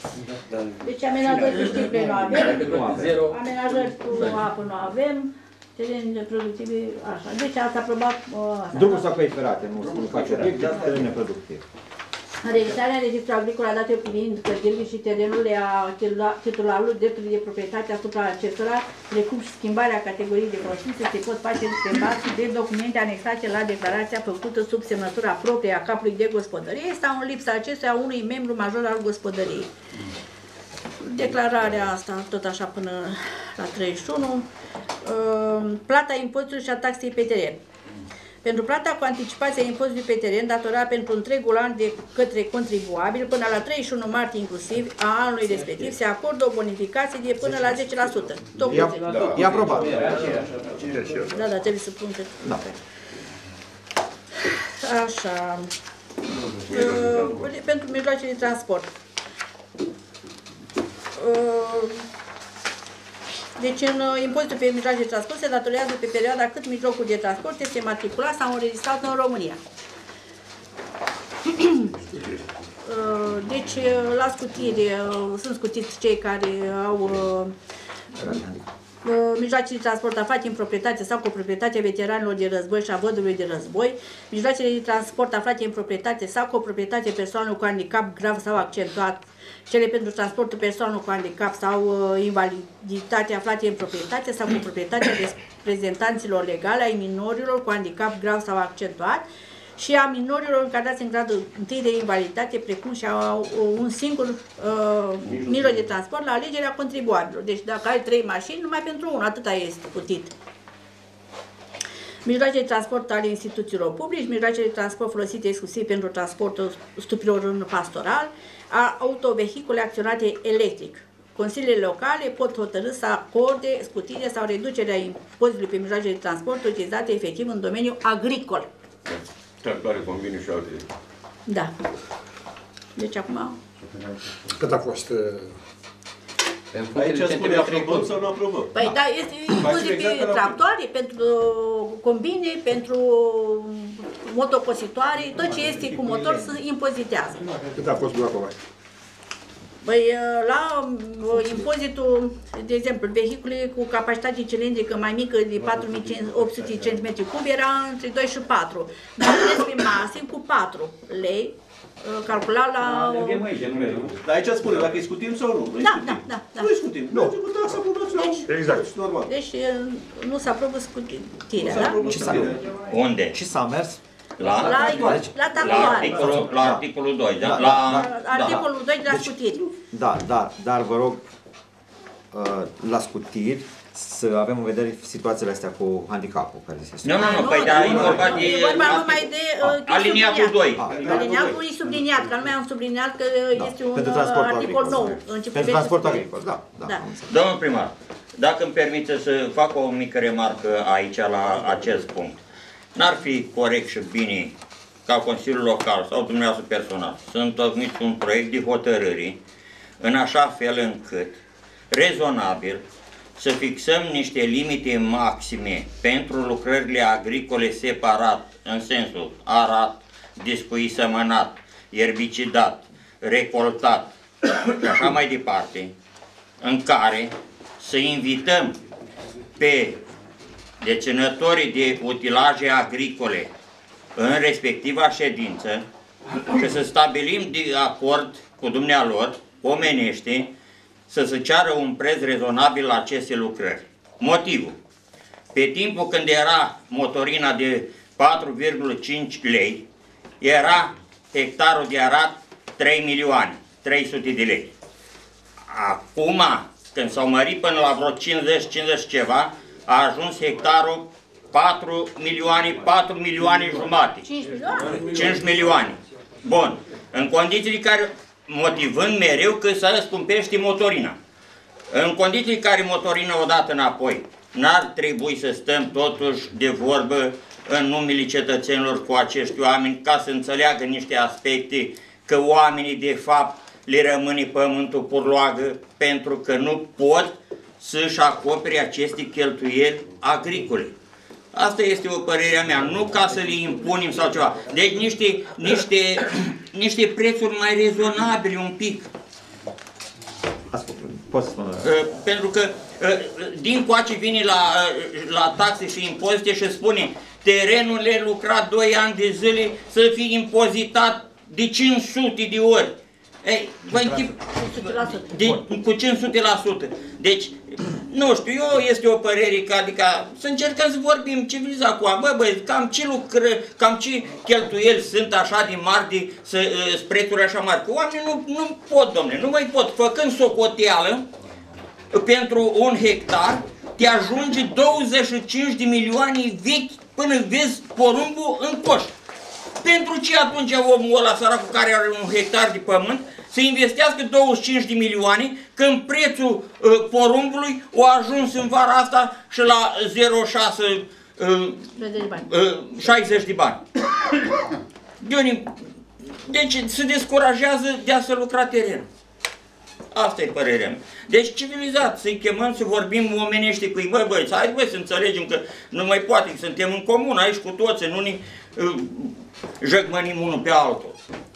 Deci amenajări piscicule nu avem. Amenajări cu apă nu avem. Terenile productive, așa. Deci ați aprobat uh, asta. Drumul sau căi ferate, nu se face obiect, dar teren neproductiv. Înregistrarea în registrul agricol a datelor privind clădirile și terenurile a titularului dreptului de proprietate asupra acestora, precum și schimbarea categoriei de folosință, se pot face pe bază de documente anexate la declarația făcută sub semnătura proprie a capului de gospodărie sau în lipsa acestuia a unui membru major al gospodăriei. Declararea asta tot așa până la treizeci și unu. Plata impozitului și a taxei pe teren. Pentru plata cu anticipație a impozitului pe teren datorat pentru întregul an de către contribuabil până la treizeci și unu martie inclusiv a anului respectiv se acordă o bonificație de până la zece la sută. E aprobat. Da, da, trebuie să pun pe... Da. Așa. Pentru mijloace de transport. Deci în impozitul pe mijloace de transport se datorează pe perioada cât mijlocul de transport este matriculat sau înregistrat în România. Deci la scutiri sunt scutiți cei care au mijloace de transport aflate în proprietate sau cu proprietatea veteranilor de război și a vădului de război, mijloacele de transport aflate în proprietate sau cu proprietate persoanelor cu handicap grav sau accentuat, cele pentru transportul persoanelor cu handicap sau uh, invaliditate aflate în proprietate sau cu proprietatea reprezentanților legale ai minorilor cu handicap grav sau accentuat și a minorilor încadrați în gradul întâi de invaliditate, precum și a uh, un singur uh, mijloc de transport la alegerea contribuabilor. Deci dacă ai trei mașini, numai pentru unul, atâta este putit. Mijloace de transport ale instituțiilor publici, mijloace de transport folosite exclusiv pentru transportul stupilor în pastoral, a autovehicule acționate electric. Consiliile locale pot hotărî să acorde scutire sau reducerea impozitului pe mijloace de transport utilizate efectiv în domeniul agricol. Care combine și alte. Da. Deci acum... Cât a fost... Aici spune aprobăm sau nu aprobăm? Păi da, este impozit pe tractoare, pentru combine, pentru motocositoare, tot ce este cu motor se impozitează. Cât a fost acolo? Păi la impozitul, de exemplu, vehicule cu capacitate cilindrică mai mică de patru mii opt sute centimetri cubi era între doi și patru. Dar despre maxim cu patru lei. Calcula la... Dar aici spune, dacă îi scutim sau nu? Da, da, da. Nu îi scutim. Nu. Cu taxa populațională. Exact. Deci nu s-a propus scutirea, da? Unde? Și s-a mers? La, la, la tatuare. La, la articolul doi, da? Da, la, da, articolul doi de la scutiri. Da, da, dar vă rog, la scutiri, să avem în vedere situațiile astea cu handicapul care se Nu, nu, nu, păi da, e vorba de... E vorba numai de aliniatul doi. Aliniatul e subliniat, că nu mai am subliniat că este un articol nou. Pentru transportul agricol, da. Domnul primar, dacă îmi permite să fac o mică remarcă aici la acest punct. N-ar fi corect și bine ca Consiliul Local sau dumneavoastră personal să întocmiți un proiect de hotărâri în așa fel încât, rezonabil, să fixăm niște limite maxime pentru lucrările agricole separat, în sensul arat, discuit sămănat, erbicidat, recoltat și așa mai departe, în care să invităm pe deținătorii de utilaje agricole în respectiva ședință și să stabilim de acord cu dumnealor, omenește, să se ceară un preț rezonabil la aceste lucrări. Motivul. Pe timpul când era motorina de patru virgulă cinci lei, era hectarul de arat trei milioane trei sute de lei. Acum, când s-au mărit până la vreo cincizeci cincizeci ceva, a ajuns hectarul patru milioane, patru milioane jumate. cinci milioane? cinci milioane. Bun. În condițiile care, motivând mereu că să scumpește motorina. În condițiile care motorina o dată înapoi, n-ar trebui să stăm totuși de vorbă în numele cetățenilor cu acești oameni ca să înțeleagă niște aspecte că oamenii de fapt le rămâne pământul purloagă pentru că nu pot să-și acopere aceste cheltuieli agricole. Asta este o părere a mea, nu ca să le impunem sau ceva. Deci niște, niște, niște prețuri mai rezonabile un pic. Poți să spun. Pentru că din coace vine la, la taxe și impozite și spune terenul e lucrat doi ani de zile să fie impozitat de cinci sute de ori. Ei, de, cu cinci sute la sută. Deci, nu știu, eu este o părere că adică să încercăm să vorbim civilizat cu oameni. Bă, băi, cam ce lucră, cam ce cheltuieli sunt așa de mari, de să, prețuri așa mari. Că oamenii nu, nu pot, domnule, nu mai pot. Făcând socoteală pentru un hectar, te ajunge douăzeci și cinci de milioane vechi până vezi porumbul în coș. Pentru ce atunci omul ăla săracul care are un hectar de pământ să investească douăzeci și cinci de milioane când prețul uh, porumbului a ajuns în vara asta și la zero virgulă șase uh, uh, șaizeci de bani. Deci se descurajează de a se lucra terenul. Asta e părerea mea. Deci civilizat, să-i chemăm, să vorbim omenește cu ei. Băi, băi, hai băi, să înțelegem că nu mai poate, că suntem în comun aici cu toți, nu ne uh, jăgmănim unul pe altul.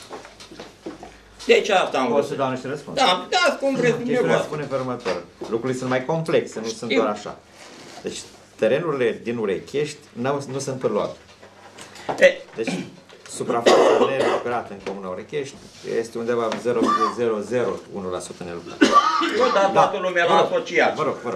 Deci asta am vrut. O să dau niște răspuns. Da, da, cum vreți dumneavoastră. Spune pe următor. Lucrurile sunt mai complexe, nu sunt doar așa. Deci terenurile din Urechești nu sunt părloate. Deci suprafața nerecuperată în Comuna Urechești este undeva zero virgulă zero zero unu la sută nelucrată. Nu, dar toată lumea l-a asociat. Vă rog, vă rog.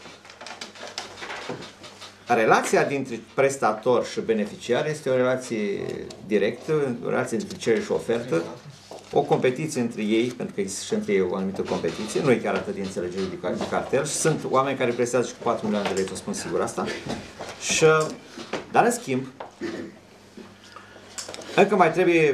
Relația dintre prestator și beneficiar este o relație directă, o relație dintre cerere și ofertă, o competiție între ei, pentru că există și între ei o anumită competiție, nu e chiar atât de înțelegere de cartel, și sunt oameni care prestează și cu patru milioane de lei, o spun sigur asta, și, dar în schimb, încă mai trebuie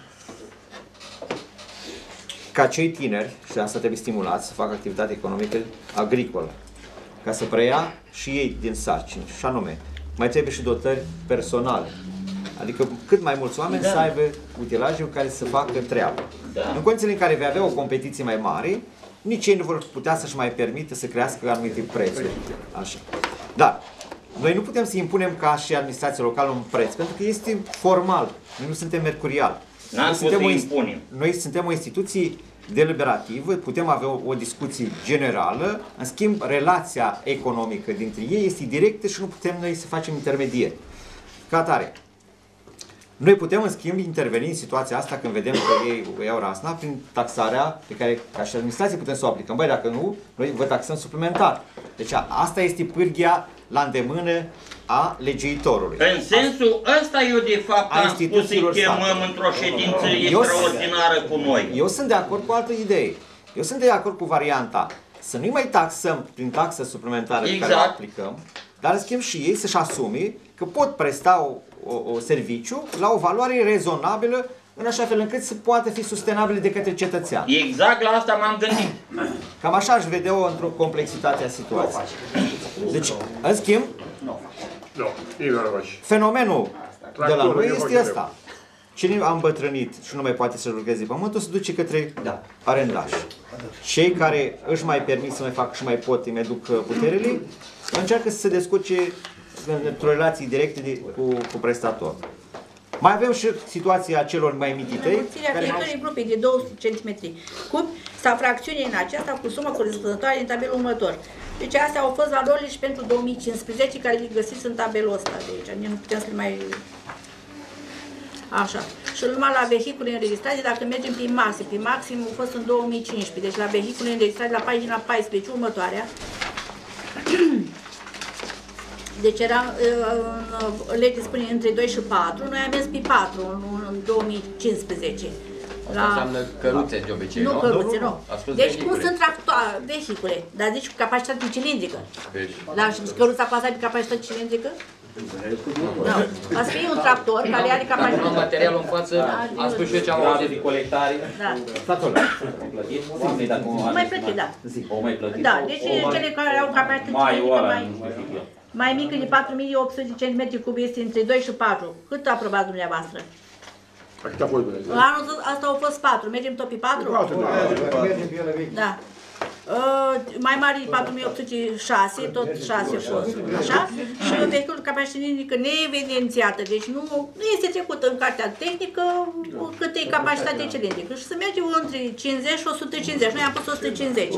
ca cei tineri, și asta trebuie stimulați, să facă activitate economică agricolă, ca să preia și ei din sarcini, și anume, mai trebuie și dotări personale. Adică cât mai mulți oameni da. să aibă utilaje care să facă treabă. Da. În condițiile în care vei avea o competiție mai mare, nici ei nu vor putea să-și mai permită să crească anumite prețuri. Așa. Dar noi nu putem să impunem ca și administrația locală un preț, pentru că este formal. Noi nu suntem mercurial. Noi suntem, o, noi suntem o instituție deliberativă, putem avea o, o discuție generală, în schimb, relația economică dintre ei este directă și nu putem noi să facem intermedieri. Ca atare, noi putem, în schimb, interveni în situația asta când vedem că ei o iau rasna prin taxarea pe care, ca și administrație, putem să o aplicăm. Băi, dacă nu, noi vă taxăm suplimentar. Deci asta este pârghia la îndemână a legiuitorului. În sensul ăsta eu, de fapt, am spus să-i chemăm într-o ședință extraordinară cu noi. Eu sunt de acord cu altă idee. Eu sunt de acord cu varianta să nu mai taxăm prin taxă suplimentară exact. Pe care o aplicăm, dar, în schimb, și ei să-și asume că pot presta o O, o serviciu la o valoare rezonabilă în așa fel încât să poată fi sustenabilă de către cetățean. Exact la asta m-am gândit. Cam așa aș vedea-o într-o complexitate a situației. Deci, în schimb, fenomenul de la noi este ăsta. Cine a îmbătrânit și nu mai poate să lucreze pământul, se duce către da. arendași. Cei care își mai permit să mai facă și mai pot, îi mai duc puterile, încearcă să se descurce într-o relație directă de, cu, cu prestator. Mai avem și situația celor mai mititei. Înmulțirea fiecărei grupe de două sute de centimetri cub sau fracțiune în aceasta cu sumă corespunzătoare în tabelul următor. Deci astea au fost valorile și pentru două mii cincisprezece care le găsiți în tabelul ăsta de aici. Nu putem să le mai... Așa. Și numai la vehicule înregistrate, dacă mergem pe maxim, pe maxim a fost în două mii cincisprezece. Deci la vehicule înregistrate la pagina paisprezece, următoarea. Deci era, în lege spune între doi și patru, noi am mers pe patru în, în două mii cincisprezece. La... Asta înseamnă căruțe de obicei, nu? Nu căruțe, nu. nu. Deci cum sunt tractoare, vehicule, dar zici cu capacitate cilindrică. La căruța cu asta de capacitate cilindrică? Nu. Asta e un tractor care are capacitate... Am materialul în față, am spus și eu ce am auzit de colectare. Da. Nu mai plătit, da. Da, deci cele care au capacitate cilindrică mai... Mai mică de patru mii opt sute de centimetri cub este între doi și patru. Cât aprobați dumneavoastră? Anul asta au fost patru. Mergem tot pe patru? Da. Uh, mai mari patru mii opt sute șase, tot șase fost, așa, și un vehicul cu capacitate tehnică neevidențiată, deci nu, nu este trecută în cartea tehnică cât e capacitatea cilindrică și se merge între cincizeci și o sută cincizeci, noi am pus o sută cincizeci.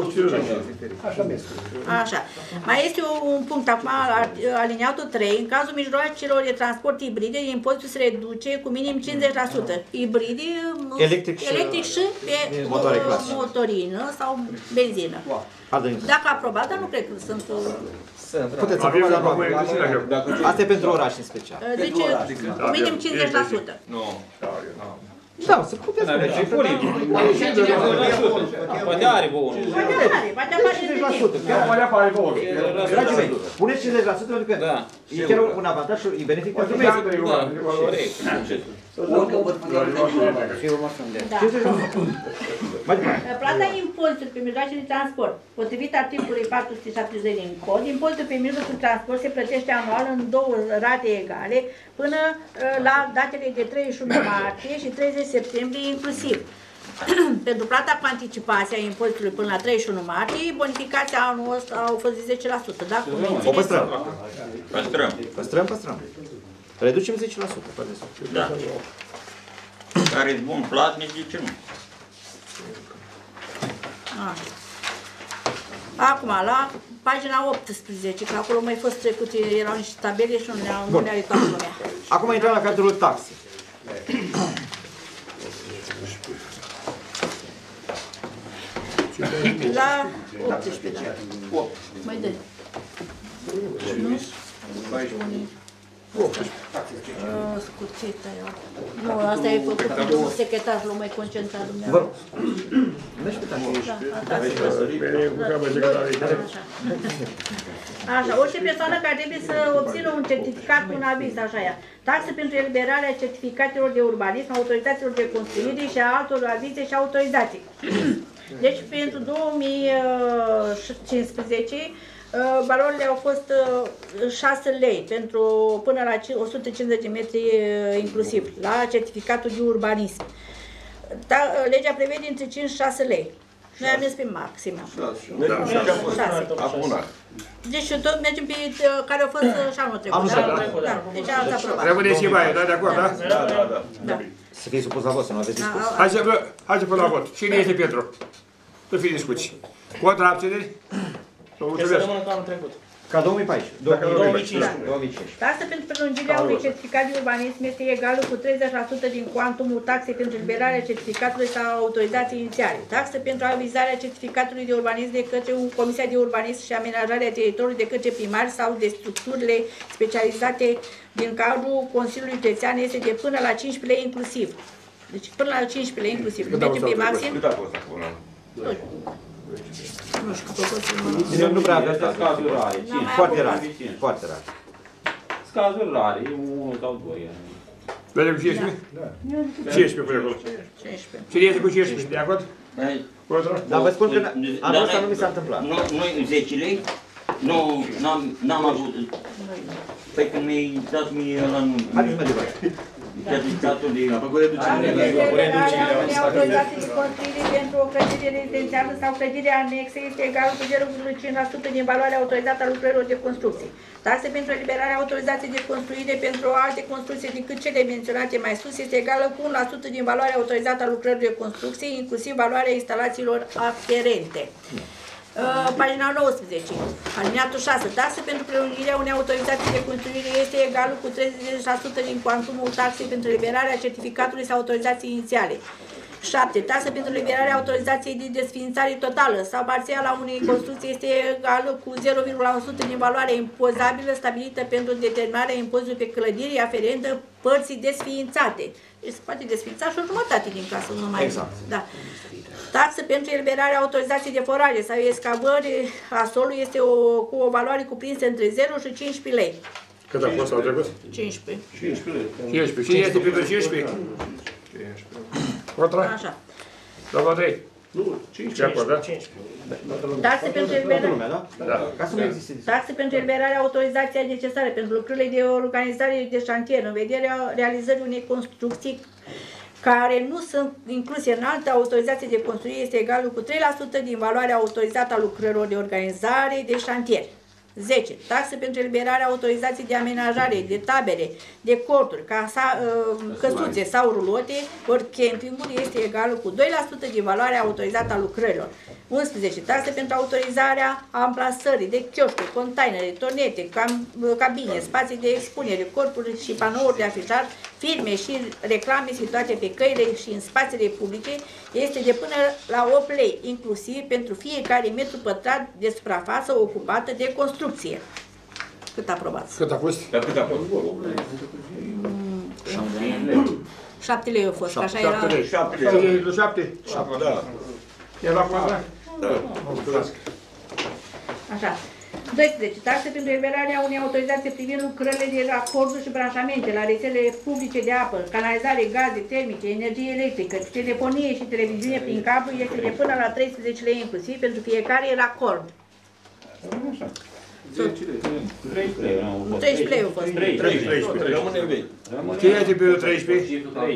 Așa. Mai este un punct acum, aliniatul trei, în cazul mijloacelor de transport hibride, impozitul se reduce cu minim cincizeci la sută. Hibride, electric și, electric și pe motorină sau benzină. Dacă aprobat, dar nu cred că sunt... Puteți aproba, dar nu. Asta e pentru oraș în special. Deci, minim cincizeci la sută. Nu. Da, să puteți spune. Poate are bunul. Poate are, poate apare cincizeci la sută. Poate apare bunul. Dragii mei, puneți cincizeci la sută pentru că e chiar un avantaj și e benefic pentru mine. Corect. Plata impozitului pe mijloace de transport. Potrivit articolului patru sute șaptezeci din cod, impozitul pe mijloacul de transport se plătește anual în două rate egale până la datele de treizeci și unu martie și treizeci septembrie inclusiv. Pentru plata cu anticipație a impozitului până la treizeci și unu martie, bonificația anul ăsta au fost de zece la sută. Dacă o păstrăm. Păstrăm. Păstrăm, păstrăm. Reducem zece la sută. Da. Care-s bun platnic, de ce nu? Acum, la pagina optsprezece, că acolo mai fost trecute, erau niște tabele și nu le are toată lumea. Acum intrăm la capitolul taxe. La optsprezece, da. Mai dă. Scurțită, nu, asta e făcut pentru secretar, l-o mai concentrat dumneavoastră. Așa, orice persoană care trebuie să obțină un certificat cu un aviz, așa ea. Taxe pentru eliberarea certificatelor de urbanism, autorizațiilor de construire și a altor avize și autorizații. Deci, pentru două mii cincisprezece, valorile au fost șase lei pentru până la o sută cincizeci de metri inclusiv, la certificatul de urbanism. Da, legea prevede între cinci și șase lei. Noi am mers pe maximă. șase. Deci tot mergem pe care au fost și anul trecut. Anul trecut. Da, deci ați aprobat. Rămâne și mai, da, de acord, da? Da, da, da. Să fie supus la vot, să nu aveți discuții. Hai să pun la vot. Cine este pentru? Să fie discuții. Contra abțineri? Trebuie să rămână ca anul trecut. Ca două mii paisprezece. două mii cincisprezece. Taxa pentru prelungirea unui certificat de urbanism este egală cu treizeci la sută din cuantumul taxei pentru eliberarea certificatului sau autorizației inițiale. Taxa pentru avizarea certificatului de urbanism de către un Comisia de Urbanism și Amenajarea Teritoriului de către primari sau de structurile specializate din cadrul Consiliului Județean este de până la cincisprezece lei inclusiv. Deci până la cincisprezece lei inclusiv. Mergem pe maxim. Cât a fost acum? Nu știu, că nu prea avem cazuri rare. Foarte rare. Foarte rare. Cazuri rare, unul sau doi. Vedem cu cincisprezece? Da. cincisprezece până acolo. cincisprezece. Cine este cu cincisprezece? De acord? Dar vă spun că anul ăsta nu mi s-a întâmplat. Noi zece lei? Nu, n-am avut. Păi când mi-ai dat mie ăla nu... Haideți mai departe. Certificatul de... Autorizații de construire pentru o clădire rezidențială sau clădire anexă este egală cu zero virgulă cinci la sută din valoarea autorizată a lucrărilor de construcție. Taxe pentru eliberarea autorizației de construire pentru alte construcții decât cele menționate mai sus este egală cu unu la sută din valoarea autorizată a lucrărilor de construcție, inclusiv valoarea instalațiilor aferente. Uh, pagina nouăsprezece, aliniatul șase. Taxe pentru prelungirea unei autorizații de construire este egală cu treizeci la sută din cuantumul taxei pentru liberarea certificatului sau autorizației inițiale. șapte. Taxe pentru liberarea autorizației de desființare totală sau parțială a unei construcții este egală cu zero virgulă unu la sută din valoarea impozabilă stabilită pentru determinarea impozitului pe clădire aferentă părții desființate. Deci se poate desființa și o jumătate din casă, nu mai exact. Da. Taxă pentru eliberarea autorizației de forare sau excavări a solului este o, cu o valoare cuprinsă între zero și cincisprezece lei. Cât a fost anul trecut? cincisprezece. cincisprezece. Cine este pentru cincisprezece? Contra? Așa. Doamna Andrei? Nu, cincisprezece. Taxe pentru eliberarea, da? Ca să nu existe. Taxe pentru eliberarea autorizației necesare pentru lucrurile de organizare de șantier în vederea realizării unei construcții care nu sunt incluse în altă autorizație de construire este egală cu trei la sută din valoarea autorizată a lucrărilor de organizare de șantier. zece. Taxe pentru eliberarea autorizației de amenajare de tabere, de corturi, casa, căsuțe sau rulote, ori campinguri este egală cu doi la sută din valoarea autorizată a lucrărilor. unsprezece. Taxe pentru autorizarea amplasării de chioșcuri, containere, tornete, cam, cabine, spații de expunere, corpuri și panouri de afișat, firme și reclame situate pe căile și în spațiile publice este de până la opt lei, inclusiv pentru fiecare metru pătrat de suprafață ocupată de construcție. Cât aprobați? Cât a fost? Dar cât a fost? șapte lei au fost, așa era. șapte lei. șapte? șapte? Da. E la cuadrat? Da. Mulțumesc. Așa. doisprezece. Taxe pentru eliberarea unei autorizații privind lucrările de racorduri și branșamente la rețele publice de apă, canalizare, gaze termice, energie electrică, telefonie și televiziune prin cablu este de până la treisprezece lei inclusiv pentru fiecare racord. treisprezece lei au fost. treisprezece. Rămâne vechi. Ce e tipul treisprezece?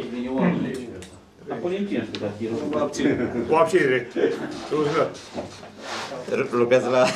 Punem cincisprezece, dar Cu abținere. Lucrează la...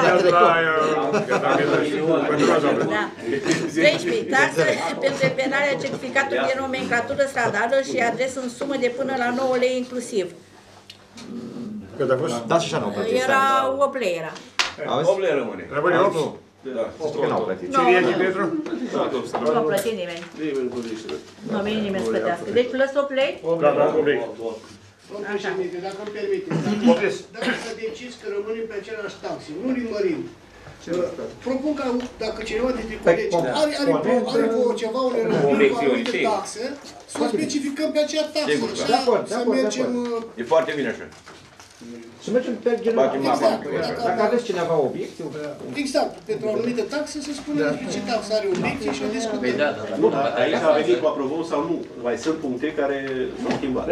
treisprezece. Taxe pentru eliberarea certificatului de nomenclatură stradală și adresă în sumă de până la nouă lei inclusiv. Cât a fost? Da, și așa n-au plătit. Era opt lei era. opt lei rămâne. Rămâne opt? Da. Că n-au plătit. Cine e Petru? Nu a plătit nimeni. Nu a venit nimeni să plătească. Deci plus opt lei? Da, da, opt lei. Domnul președinte, dacă îmi permiteți, dacă să decizi că rămânem pe aceleași taxe, nu le mărim. Propun ca dacă cineva dintre colegi are, are, are vreo ceva, un element cu anumite taxe, să o specificăm pe acea taxă. Să mergem... E foarte bine așa. Să mergem pe general. Exact. Dacă aveți cineva obiecții... Exact. Pentru o anumită taxă să spunem ce taxă are obiecții și o discutăm. Nu, aici a venit cu aprobăm sau nu. Mai sunt puncte care s-au schimbat.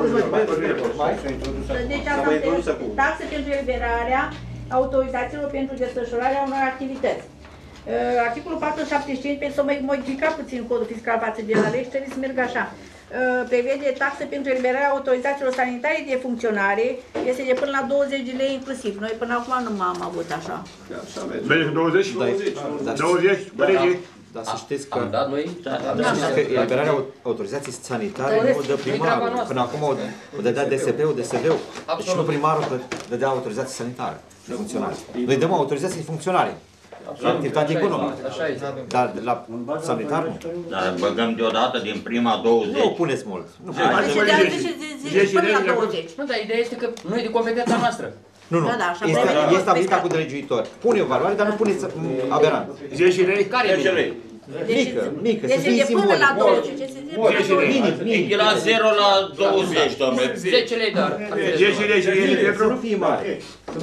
Deci asta taxe pentru eliberarea autorizațiilor pentru desfășurarea unor activități. Uh, articolul patru șaptezeci și cinci, pentru să modifica puțin codul fiscal față de la lege, trebuie să merg așa. Uh, prevede taxe pentru eliberarea autorizațiilor sanitare de funcționare, este de până la douăzeci de lei inclusiv. Noi până acum nu am avut așa. Mergi cu douăzeci? douăzeci? douăzeci? Dar să știți că, Am dat noi? să știți că eliberarea autorizației sanitare nu o dă primarul. Până acum o, o dădea D S P-ul, D S V-ul. Deci nu primarul dădea autorizație sanitară de funcționare. Noi dăm autorizație de funcționare. La activitate economică. Dar la sanitar nu. Dar băgăm deodată din prima douăzeci. Nu o puneți mult. Nu până la douăzeci. Nu, dar ideea este că nu e de competența noastră. Nu, nu. Este stabilit cu legiuitor. Pune o valoare, dar nu puneți aberant. zece lei? Care e lei? Mică, mică, să Deci fie de până la simbolic. douăzeci. E la zero la douăzeci, domnule. zece lei doar. zece lei și e pentru? Să nu fie mare.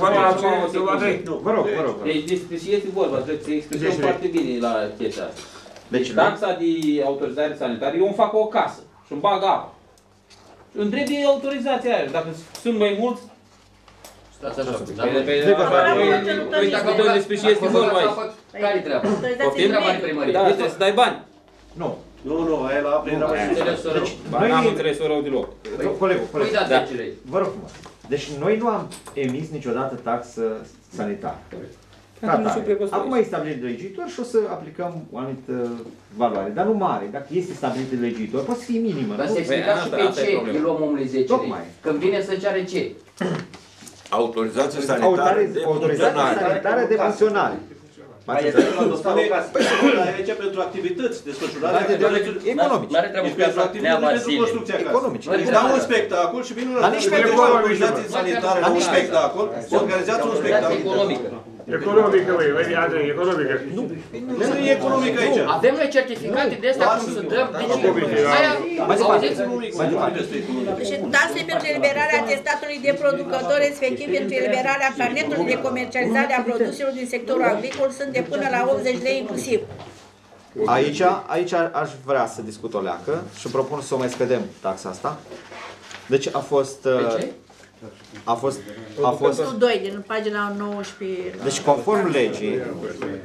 Vă rog, vă rog. Deci despre ce este vorba, trebuie să explicăm foarte bine la chestia asta. Deci taxa de autorizare sanitară, eu îmi fac o casă și îmi bag apă. Îmi trebuie autorizația aia, dacă sunt mai mulți. Stați așa. Păi dacă tot despre ce este vorba aici. Care-i treaba? Poftim? Da, trebuie să dai bani. Nu. Nu, nu, aia la apă era mai sus. N-am înțeles o rău deloc. Colegul, colegul. Păi da, zece lei. Vă rog frumos. Deci noi nu am emis niciodată taxă sanitară. Acum e stabilit de legiuitor și o să aplicăm o anumită valoare, dar nu mare. Dacă este stabilit de legiuitor, poate fi minimă. Dar să explicați și pe ce îi luăm omului zece lei. Când vine să ceare ce? Autorizație sanitară de funcționare. de funcționare. Mai este aici pentru activități, desfășurarea economice. Pentru activități, pentru construcția casei. Da un spectacol și vin la autorizație sanitară, la un spectacol, organizați un spectacol. Economică, băi, băi, Andrei, economică. Nu, nu e economică aici. Avem noi certificate de astea cum să dăm. Deci, aia, auziți? Deci, taxe pentru eliberarea atestatului de producător, respectiv pentru eliberarea carnetului de comercializare a produselor din sectorul agricol, sunt de până la optzeci lei inclusiv. Aici, aici aș vrea să discut o leacă și propun să o mai scădem taxa asta. Deci a fost... A fost... A fost... doi din pagina nouăsprezece. Deci conform legii,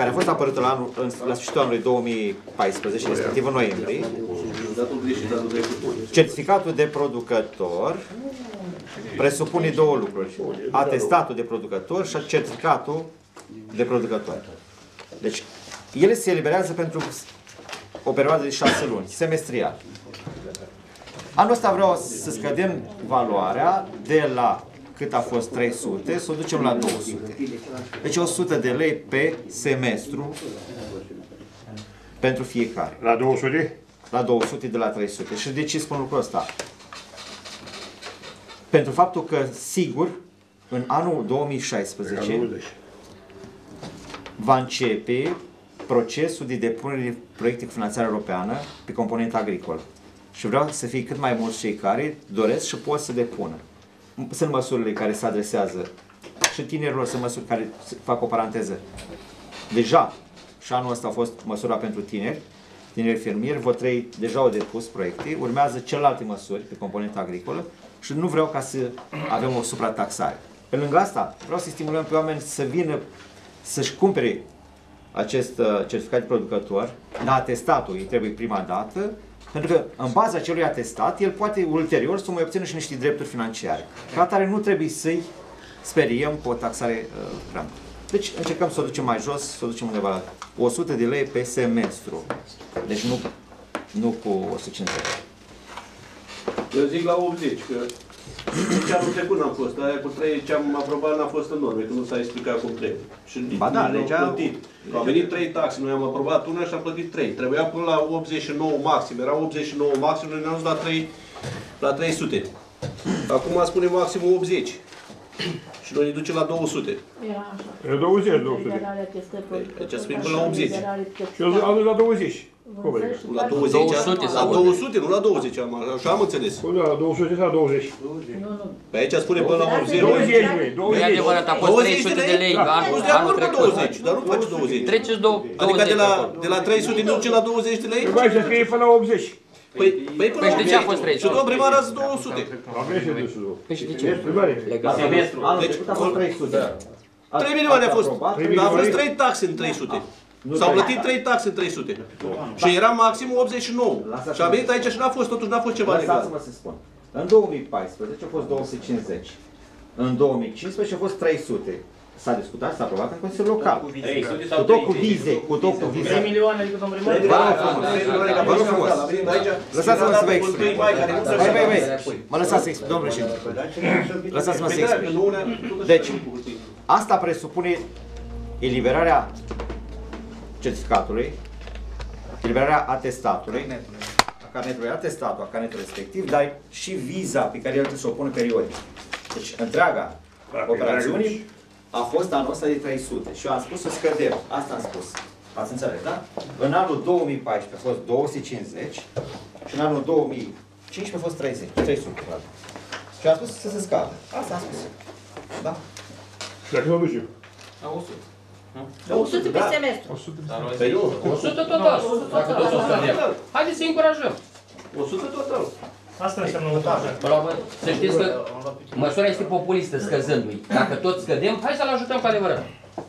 care a fost apărută la, anul, la sfârșitul anului două mii paisprezece, respectiv în noiembrie, certificatul de producător presupune două lucruri. Atestatul de producător și certificatul de producător. Deci, ele se eliberează pentru o perioadă de șase luni, semestrial. Anul ăsta vreau să scădem valoarea de la cât a fost trei sute, să o ducem la două sute. Deci o sută de lei pe semestru pentru fiecare. La două sute? La două sute de la trei sute. Și de ce spun lucrul ăsta? Pentru faptul că, sigur, în anul două mii șaisprezece va începe procesul de depunere de proiecte cu finanțare europeană pe componenta agricolă. Și vreau să fie cât mai mulți cei care doresc și pot să depună. Sunt măsurile care se adresează și tinerilor, sunt măsuri care fac o paranteză. Deja, și anul ăsta a fost măsura pentru tineri, tineri fermieri, vă trei deja au depus proiecte, urmează celelalte măsuri pe componenta agricolă și nu vreau ca să avem o suprataxare. Pe lângă asta, vreau să stimulăm pe oameni să vină să-și cumpere acest certificat de producător, la atestatul îi trebuie prima dată, pentru că în baza acelui atestat, el poate ulterior să mai obțină și niște drepturi financiare. Ca atare nu trebuie să-i speriem cu o taxare uh, prea mare. Deci încercăm să o ducem mai jos, să o ducem undeva la o sută de lei pe semestru. Deci nu, nu cu o sută cincizeci. Eu zic la optzeci, că ce anul trecut n-am fost, aia cu trei ce am aprobat n-a fost în norme, că nu s-a explicat cum trebuie. Și ba da, legea... plătit. Au venit trei taxe, noi am aprobat una și am plătit trei. Trebuia până la optzeci și nouă maxim, era optzeci și nouă maxim, noi ne-am dus la, trei, la trei sute. Acum spune maximum optzeci. Și noi ne ducem la două sute. Era așa. E douăzeci, două sute. Deci spune până la optzeci. Și eu am dus la douăzeci. Cum e? La douăzeci, la două sute, nu la douăzeci, așa am înțeles. La două sute sau la douăzeci? Pe aici spune până la optzeci. douăzeci, Nu e adevărat, a fost trei sute de lei anul trecut. douăzeci, dar nu faci douăzeci. Treceți douăzeci. Adică de la, de la trei sute ne duce la douăzeci de lei? Mai să scrie până la optzeci. Păi, păi până la de ce a fost trei sute? Și domnul primar azi două sute. Păi și de ce? La semestru. Anul trecut a fost trei sute. trei milioane a fost. Dar a fost trei taxe în trei sute. S-au plătit trei taxe în trei sute. Și era maxim optzeci și nouă. Și a venit aici și n-a fost, totuși n-a fost ceva legal. Lăsați-mă să spun. În două mii paisprezece a fost două sute cincizeci. În două mii cincisprezece a fost trei sute. S-a discutat, s-a aprobat în Consiliul Local. Cu tot cu vize, cu tot cu vize. trei milioane, adică domnul primar? Vă rog frumos. Lăsați-mă să vă explic. Băi, băi, băi. Mă lăsați să explic, domnule președinte. Lăsați-mă să explic. Deci, asta presupune eliberarea certificatului, eliberarea atestatului, a carnetului, atestatul, a carnetului respectiv, dar și viza pe care el trebuie să o pună periodic. Deci, întreaga operațiune a fost anul ăsta de trei sute și eu am spus să scădem. Asta am spus. Ați înțeles, da? În anul două mii paisprezece a fost două sute cincizeci și în anul două mii cincisprezece a fost treizeci, trei sute. Și am spus să se scadă. Asta am spus. Da? Dacă nu ducem. La o sută. o sută pe semestru. o sută total. Dacă tot o scădem. Haideți să încurajăm. o sută total. Asta înseamnă o Să știți că măsura este populistă, scăzându-i. Dacă tot scădem, hai să-l ajutăm cu adevărat.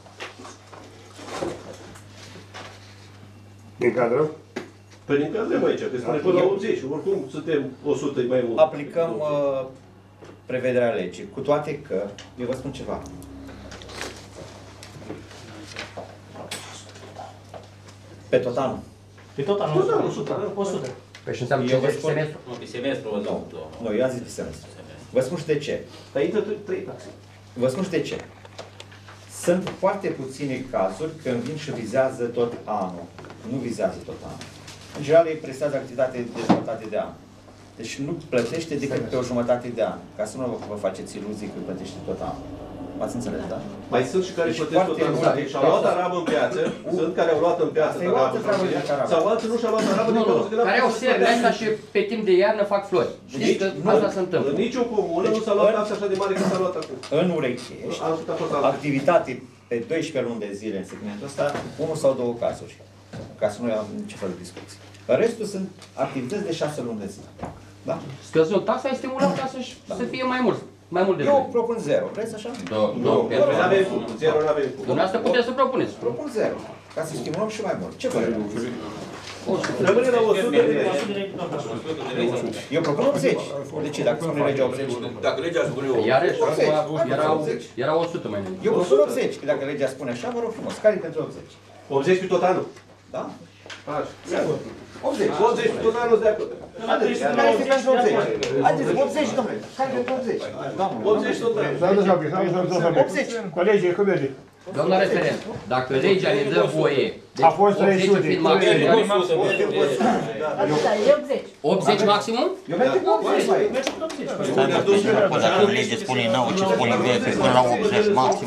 Ne încadrăm? Păi ne încadrăm aici, că spune până la optzeci. Oricum suntem o sută mai mult. Aplicăm uh, prevederea legii, cu toate că, eu vă spun ceva. Pe tot anul. Pe tot anul? o sută. Păi și înseamnă ce pe semestru? Nu, pe semestru o Nu, nu, eu am zis pe semestru. Vă spun și de ce. Dar intră trei taxe. Vă spun și de ce. Sunt foarte puține cazuri când vin și vizează tot anul. Nu vizează tot anul. În general îi prestează activitate de jumătate de an. Deci nu plătește decât pe o jumătate de an. Ca să nu vă faceți iluzii că plătește tot anul. M-ați înțeles, da? Mai sunt și care deci plătesc tot anul. Deci și-au luat arabă în piață, sunt care au luat în piață arabă, sau alții nu și-au luat arabă din cauza că care au serele astea și pe timp de iarnă fac flori. Știți că asta se întâmplă. În nicio comună nu s-a luat taxa așa de mare cât s-a luat acum. În Urechești, activitate pe doisprezece luni de zile în segmentul ăsta, unul sau două cazuri. Ca să nu am nici fel de discuții. Restul sunt activități de șase luni de zile. Da? Scăzând taxa, îi stimulăm ca să fie mai mult. mai mult de Eu doi. propun zero. Vreți așa? Da, da, Nu, pentru nu avem cum. Zero nu avem cum. dumneavoastră puteți să propuneți. Propun zero. Ca să stimulăm și mai mult. Ce părere? Rămâne la o sută de lei. Eu propun optzeci. De ce? Dacă spune legea optzeci. Dacă legea spune eu. Iarăși, optzeci. acum erau, erau o sută mai mult. Eu propun optzeci. Că dacă legea spune așa, vă rog frumos. Care e pentru optzeci? optzeci pe tot anul. Da? Așa. optzeci. optzeci pe tot anul de acord. Haideți, care este pentru optzeci? Haideți, optzeci, domnule. Care e pentru optzeci? optzeci tot anul. optzeci. Colegii, cum vede? Doamna referent, dacă legea ne dă voie, A fost trei sute. optzeci fiind maximum, optzeci maximum? Eu merg cu optzeci. Stai mă, că dacă legea spune nouă, ce spune vie, că până la optzeci maxim.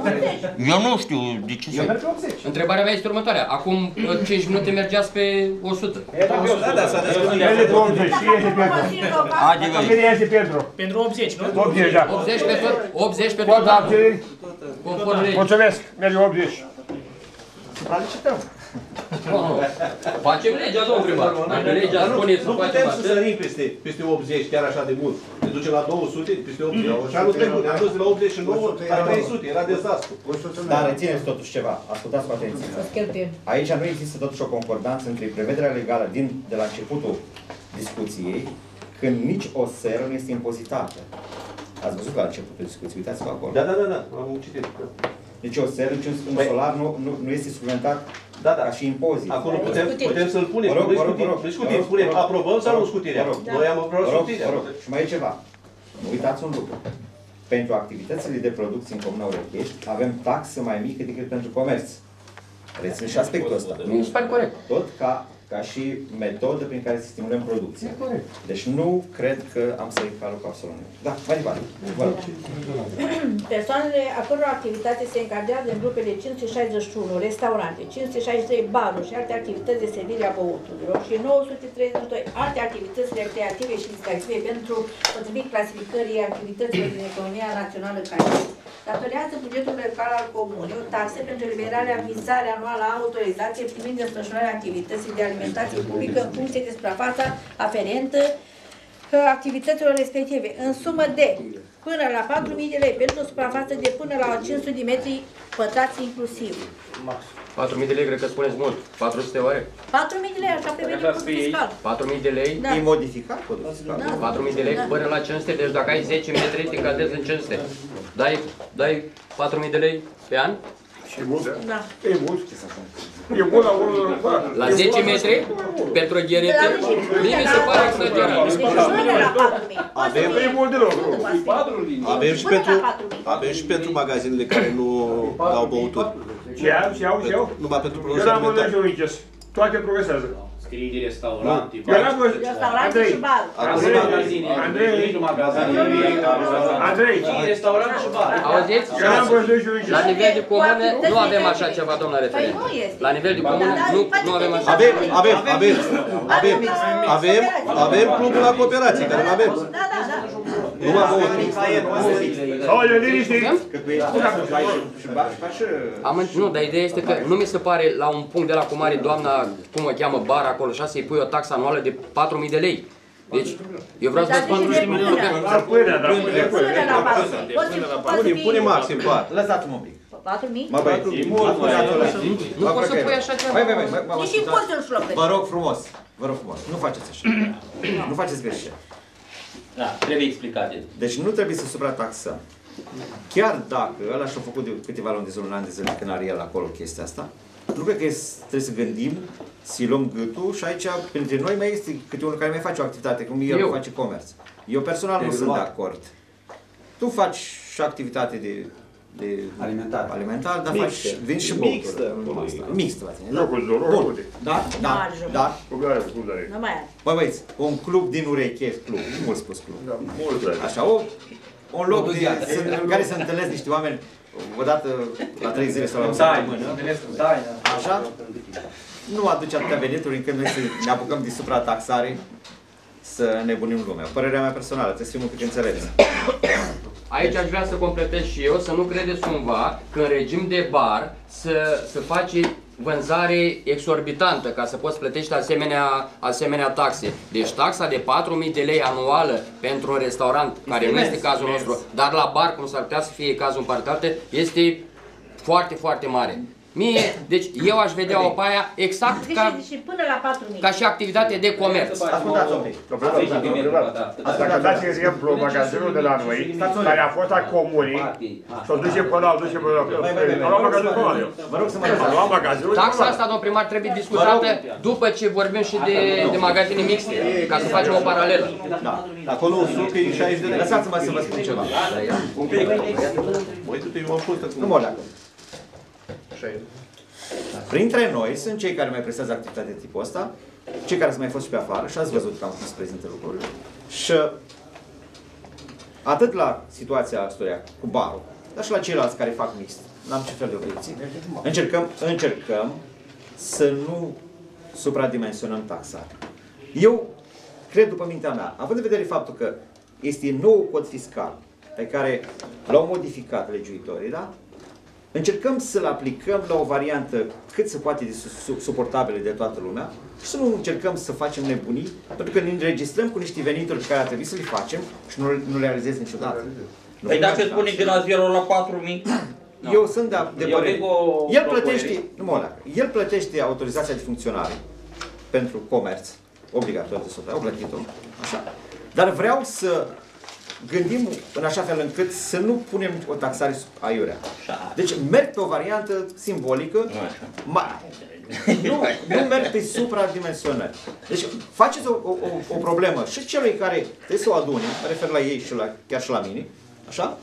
Eu nu știu de ce Eu se... merg cu optzeci. Întrebarea mea este următoarea. Acum cinci minute mergeați pe o sută. Da, da, s-a descurcat. Ele pe optzeci, și este pentru. Adică, Cine este pentru? Pentru optzeci, nu? optzeci, da. optzeci pe tot, optzeci pe Tot tot anul. abțineri? Conform legii. Mulțumesc, merge optzeci. Supralicităm. Nu, nu. Facem legea, domnul primar. Dacă legea spune să Nu facem putem să atât. sărim peste, peste optzeci chiar așa de mult. Ne ducem la două sute, peste optzeci. Și anul trecut ne-am dus de la optzeci și nouă la trei sute, era dezastru. Dar rețineți totuși ceva. Ascultați cu atenție. Aici nu există totuși o concordanță între prevederea legală din, de la începutul discuției, când nici o seră nu este impozitată. Ați văzut la începutul discuției, uitați-vă acolo. Da, da, da, da, am citit. Deci o seră, nici un, un solar nu, nu, nu este suplimentat Da, da. ca și impozit. Acolo putem, putem să-l punem, Vă rog, nu vă rog, discutim, vă rog, nu discutim, vă rog, spunem vă rog, aprobăm sau vă nu rog, scutirea. vă rog. Noi am Vă aprobat rog, scutirea. vă rog. Și mai e ceva. Nu uitați un lucru. Pentru activitățile de producție în Comuna Urechești avem taxă mai mică decât pentru comerț. Rețineți și aspectul ăsta. Mi se pare corect. Tot ca, ca și metodă prin care să stimulăm producția. Deci nu cred că am să-i caluc absolut nimic. Da, mai departe. Vă rog. Persoanele a căror activitate se încadrează în grupele cinci sute șaizeci și unu restaurante, cinci sute șaizeci și trei baruri și alte activități de servire a băuturilor și nouă sute treizeci și doi alte activități recreative și distractive pentru potrivit clasificării activităților din economia națională ca și datorează bugetul local al comunei o taxă pentru liberarea vizare anuală a autorizației privind desfășurarea activității de alimentație publică în funcție de suprafața aferentă activităților respective, în sumă de până la patru mii de lei pentru o suprafață de până la cinci sute de metri pătrați inclusiv. patru mii de lei, cred că spuneți mult. patru sute oare? patru mii de lei, așa pe venit codul fiscal. patru mii de lei? Da. E modificat codul fiscal. Da. patru mii de lei Da. până la cinci sute, deci dacă ai zece metri, te încadrezi în cinci sute. Dai, dai patru mii de lei pe an? Și mult, Da. e mult. E mult la unul. La zece metri? Pentru gherită? Mie mi se pare exagerat. Deci nu e la patru mii. Avem, E mult deloc. avem și pentru, avem și pentru magazinele care nu au băuturi. Ce au, ce au, ce au? Numai pentru Eu produse n-am văzut alimentare. nici Uiches. Toate progresează. Scrii de restaurante, Eu n-am văzut. Restaurante și baruri. Acolo magazine, Andrei. nu magazine, Andrei. restaurant și bar. Auziți? Eu n-am văzut nici Uiches. La nivel de comune nu avem așa ceva, doamna referent. Păi nu este. La nivel de comune nu, nu avem așa. Avem, avem, avem, avem, avem, avem clubul la cooperație, care nu avem. Da, da, da. Numai băuturi. Aoleu, liniștit. Că tu ești și bar și faci... Am, nu, dar ideea este că nu mi se pare la un punct de la cum are doamna, cum o cheamă, bar acolo, așa, să-i pui o taxă anuală de patru mii de lei. Deci, eu vreau să vă spun... Dar până, dar până. Până la patru mii. Poți fi- poți Pune, fi- pune maxim, bar. Lăsați-mă un pic. patru mii? Mă băieți, Nu poți să pui așa ceva. Băi, băi, băi, băi, Nici impozitul șlopești. vă rog frumos, vă rog frumos, nu faceți așa. Nu faceți greșeli. Da, trebuie explicate. Deci nu trebuie să suprataxăm. Chiar dacă ăla și-a făcut de câteva luni de zile, un an de zile, când are el acolo chestia asta, nu cred că e- trebuie să gândim, să-i luăm gâtul și aici, printre noi, mai este câte unul care mai face o activitate, cum el Eu. face comerț. Eu personal nu sunt de acord. Tu faci și activitate de, de Alimentar. alimentar, dar Mixtă. faci, vin și băuturi. Mixtă. Mixtă, v-ați zis, da? Jocul de noroc, Bun, uite. da, da, Mare joc. da. Cum de-aia, cum de-aia. Nu mai are. Băi băieți, un club din Ureche, club, mult spus club. Da, mult de-aia. Așa, o, un loc de, să- în care se întâlnesc niște oameni o dată la trei zile sau la o săptămână. Așa? Nu aduce atâtea venituri încât noi să ne apucăm de suprataxare să nebunim lumea. Părerea mea personală, trebuie să fim un pic înțelepți. Aici aș vrea să completez și eu, să nu credeți cumva că în regim de bar să, să faci vânzare exorbitantă ca să poți plătești asemenea, asemenea taxe. Deci taxa de patru mii de lei anuală pentru un restaurant, care nu este cazul nostru, dar la bar, cum s-ar putea să fie cazul în partea, este foarte, foarte mare. Mie, deci eu aș vedea o paia exact ca, Și până la patru mii. ca și activitate de comerț. Ascultați un pic. Dacă dați exemplu, magazinul de la noi, care a fost a comunii, s-o duce până la duce până la a luat magazinul până la eu. Vă rog să mă A luat magazinul. Taxa asta, domnul primar, trebuie discutată după ce vorbim și de, de magazine mixte, ca să facem o paralelă. Da. Acolo un suc e șaizeci de lei. Lăsați-mă să vă spun ceva. Un pic. Băi, tu te eu am fost acum. Nu mă leagă. Printre noi sunt cei care mai prestează activitate de tipul ăsta, cei care s-au mai fost și pe afară și ați văzut cam cum se prezintă lucrurile. Și atât la situația asta cu barul, dar și la ceilalți care fac mixt, n-am ce fel de obiecții, încercăm, încercăm să nu supradimensionăm taxarea. Eu cred, după mintea mea, având în vedere faptul că este nou cod fiscal pe care l-au modificat legiuitorii, da? Încercăm să-l aplicăm la o variantă cât se poate de suportabilă de toată lumea și să nu încercăm să facem nebunii, pentru că ne înregistrăm cu niște venituri care ar trebui să le facem și nu, nu le realizez niciodată. Păi dacă spune de la zero la patru mii? Eu sunt de, de părere. El plătește, nu mă leacă, el plătește autorizația de funcționare pentru comerț, obligatoriu de soția, au plătit-o, așa. Dar vreau să gândim în așa fel încât să nu punem o taxare aiurea. Deci merg pe o variantă simbolică, ma, nu, nu merg pe supradimensionări. Deci faceți o, o, o problemă și celui care trebuie să o adune, mă refer la ei și la, chiar și la mine, așa?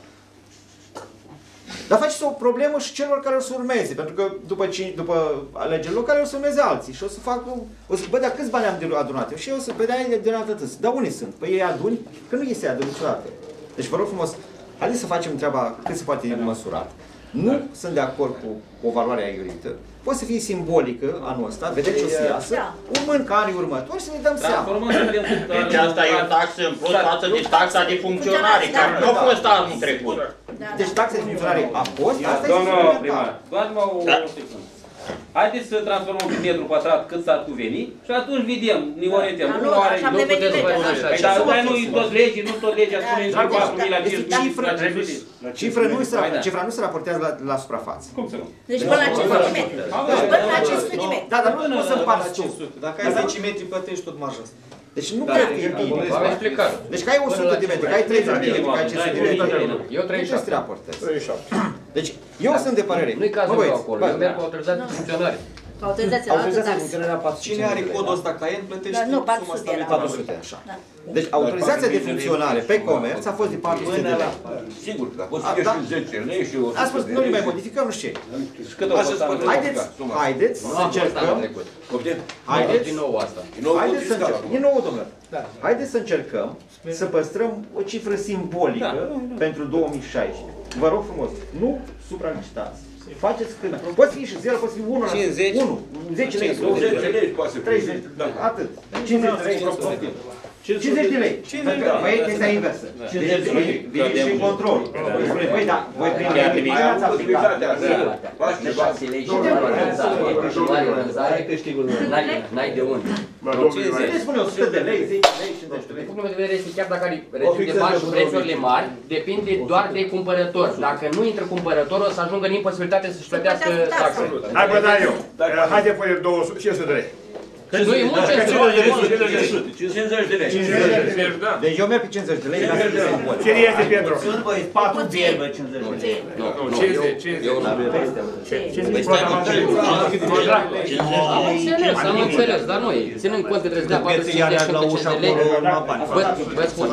Dar faceți o problemă și celor care o să urmeze, pentru că după, după alegerile locale o să urmeze alții și o să fac, o să, bă, dar câți bani am adunat eu? Și eu o să, bă, dar ai adunat atât. Dar unii sunt? Păi ei aduni? Că nu este adun niciodată. Deci vă rog frumos, haideți să facem treaba cât se poate de măsurat. Nu sunt de acord cu o valoare aiurită. Poate să fie simbolică anul ăsta, vedeți ce o să iasă, urmând ca anii următori să ne dăm seama. Deci asta e o taxă în plus față de taxa de funcționare, care nu a fost anul trecut. Deci taxa de funcționare a fost, asta este Domnul primar, doar-mă o secundă. Haideți să transformăm pe metru pătrat cât s-ar cuveni și atunci vedem, ne orientăm. Nu are, nu puteți face așa. Păi dar nu tot legii, nu tot legea spune între patru mii la cinci mii. Cifra nu se, cifra nu se raportează la, la suprafață. Cum să nu? Deci până la cinci sute de metri. Deci până la cinci sute de metri. Da, dar nu poți să împarți tu. Dacă ai zece metri, plătești tot marja asta. Deci nu cred că e bine. Deci că ai o sută de metri, că ai treizeci de metri, că ai cinci sute de metri. Eu treizeci și șapte. treizeci și șapte. Deci eu sunt de părere. Nu-i cazul meu acolo, eu merg cu autorizație de funcționare. Autorizația la altă taxă. Cine are codul ăsta client plătește Nu, suma patru sute era. patru sute, așa. Deci autorizația de funcționare pe comerț a fost de patru sute de lei. Sigur, că poți să fie și zece lei și o A spus, nu le mai modificăm, nu știu ce. Haideți, haideți să încercăm. Haideți, din nou asta. haideți să încercăm. Din nou, domnule. Haideți să încercăm să păstrăm o cifră simbolică pentru două mii șaisprezece. Vă rog frumos, nu supralicitați. Faceți când. Poți fi și zero, poți fi unu, unu, zece lei, zece lei poate să fie. treizeci, atât. cincizeci de lei. cincizeci de lei. Băi, este inversă. cincizeci de lei. Vine și control. Băi, da, voi prin ați aplicat. N-ai de unde. Ce spune o sută de lei, zece lei, cincizeci de lei? Din punctul meu de vedere este chiar dacă are regim de bani și prețurile mari, depinde doar de cumpărător. Dacă nu intră cumpărător, o să ajungă în imposibilitate să-și plătească taxe. Hai vă dau eu. Hai de pune două sute, cinci sute de lei. Nu e mult cincizeci de lei. Deci eu merg pe cincizeci de lei. Cine este Pedro? Sunt băieți, patru bierbă, cincizeci de lei. Nu, cincizeci, cincizeci. Am înțeles, am înțeles, dar nu e. Ținând cont că trebuie să dea patru sute cincizeci de lei, vă spun.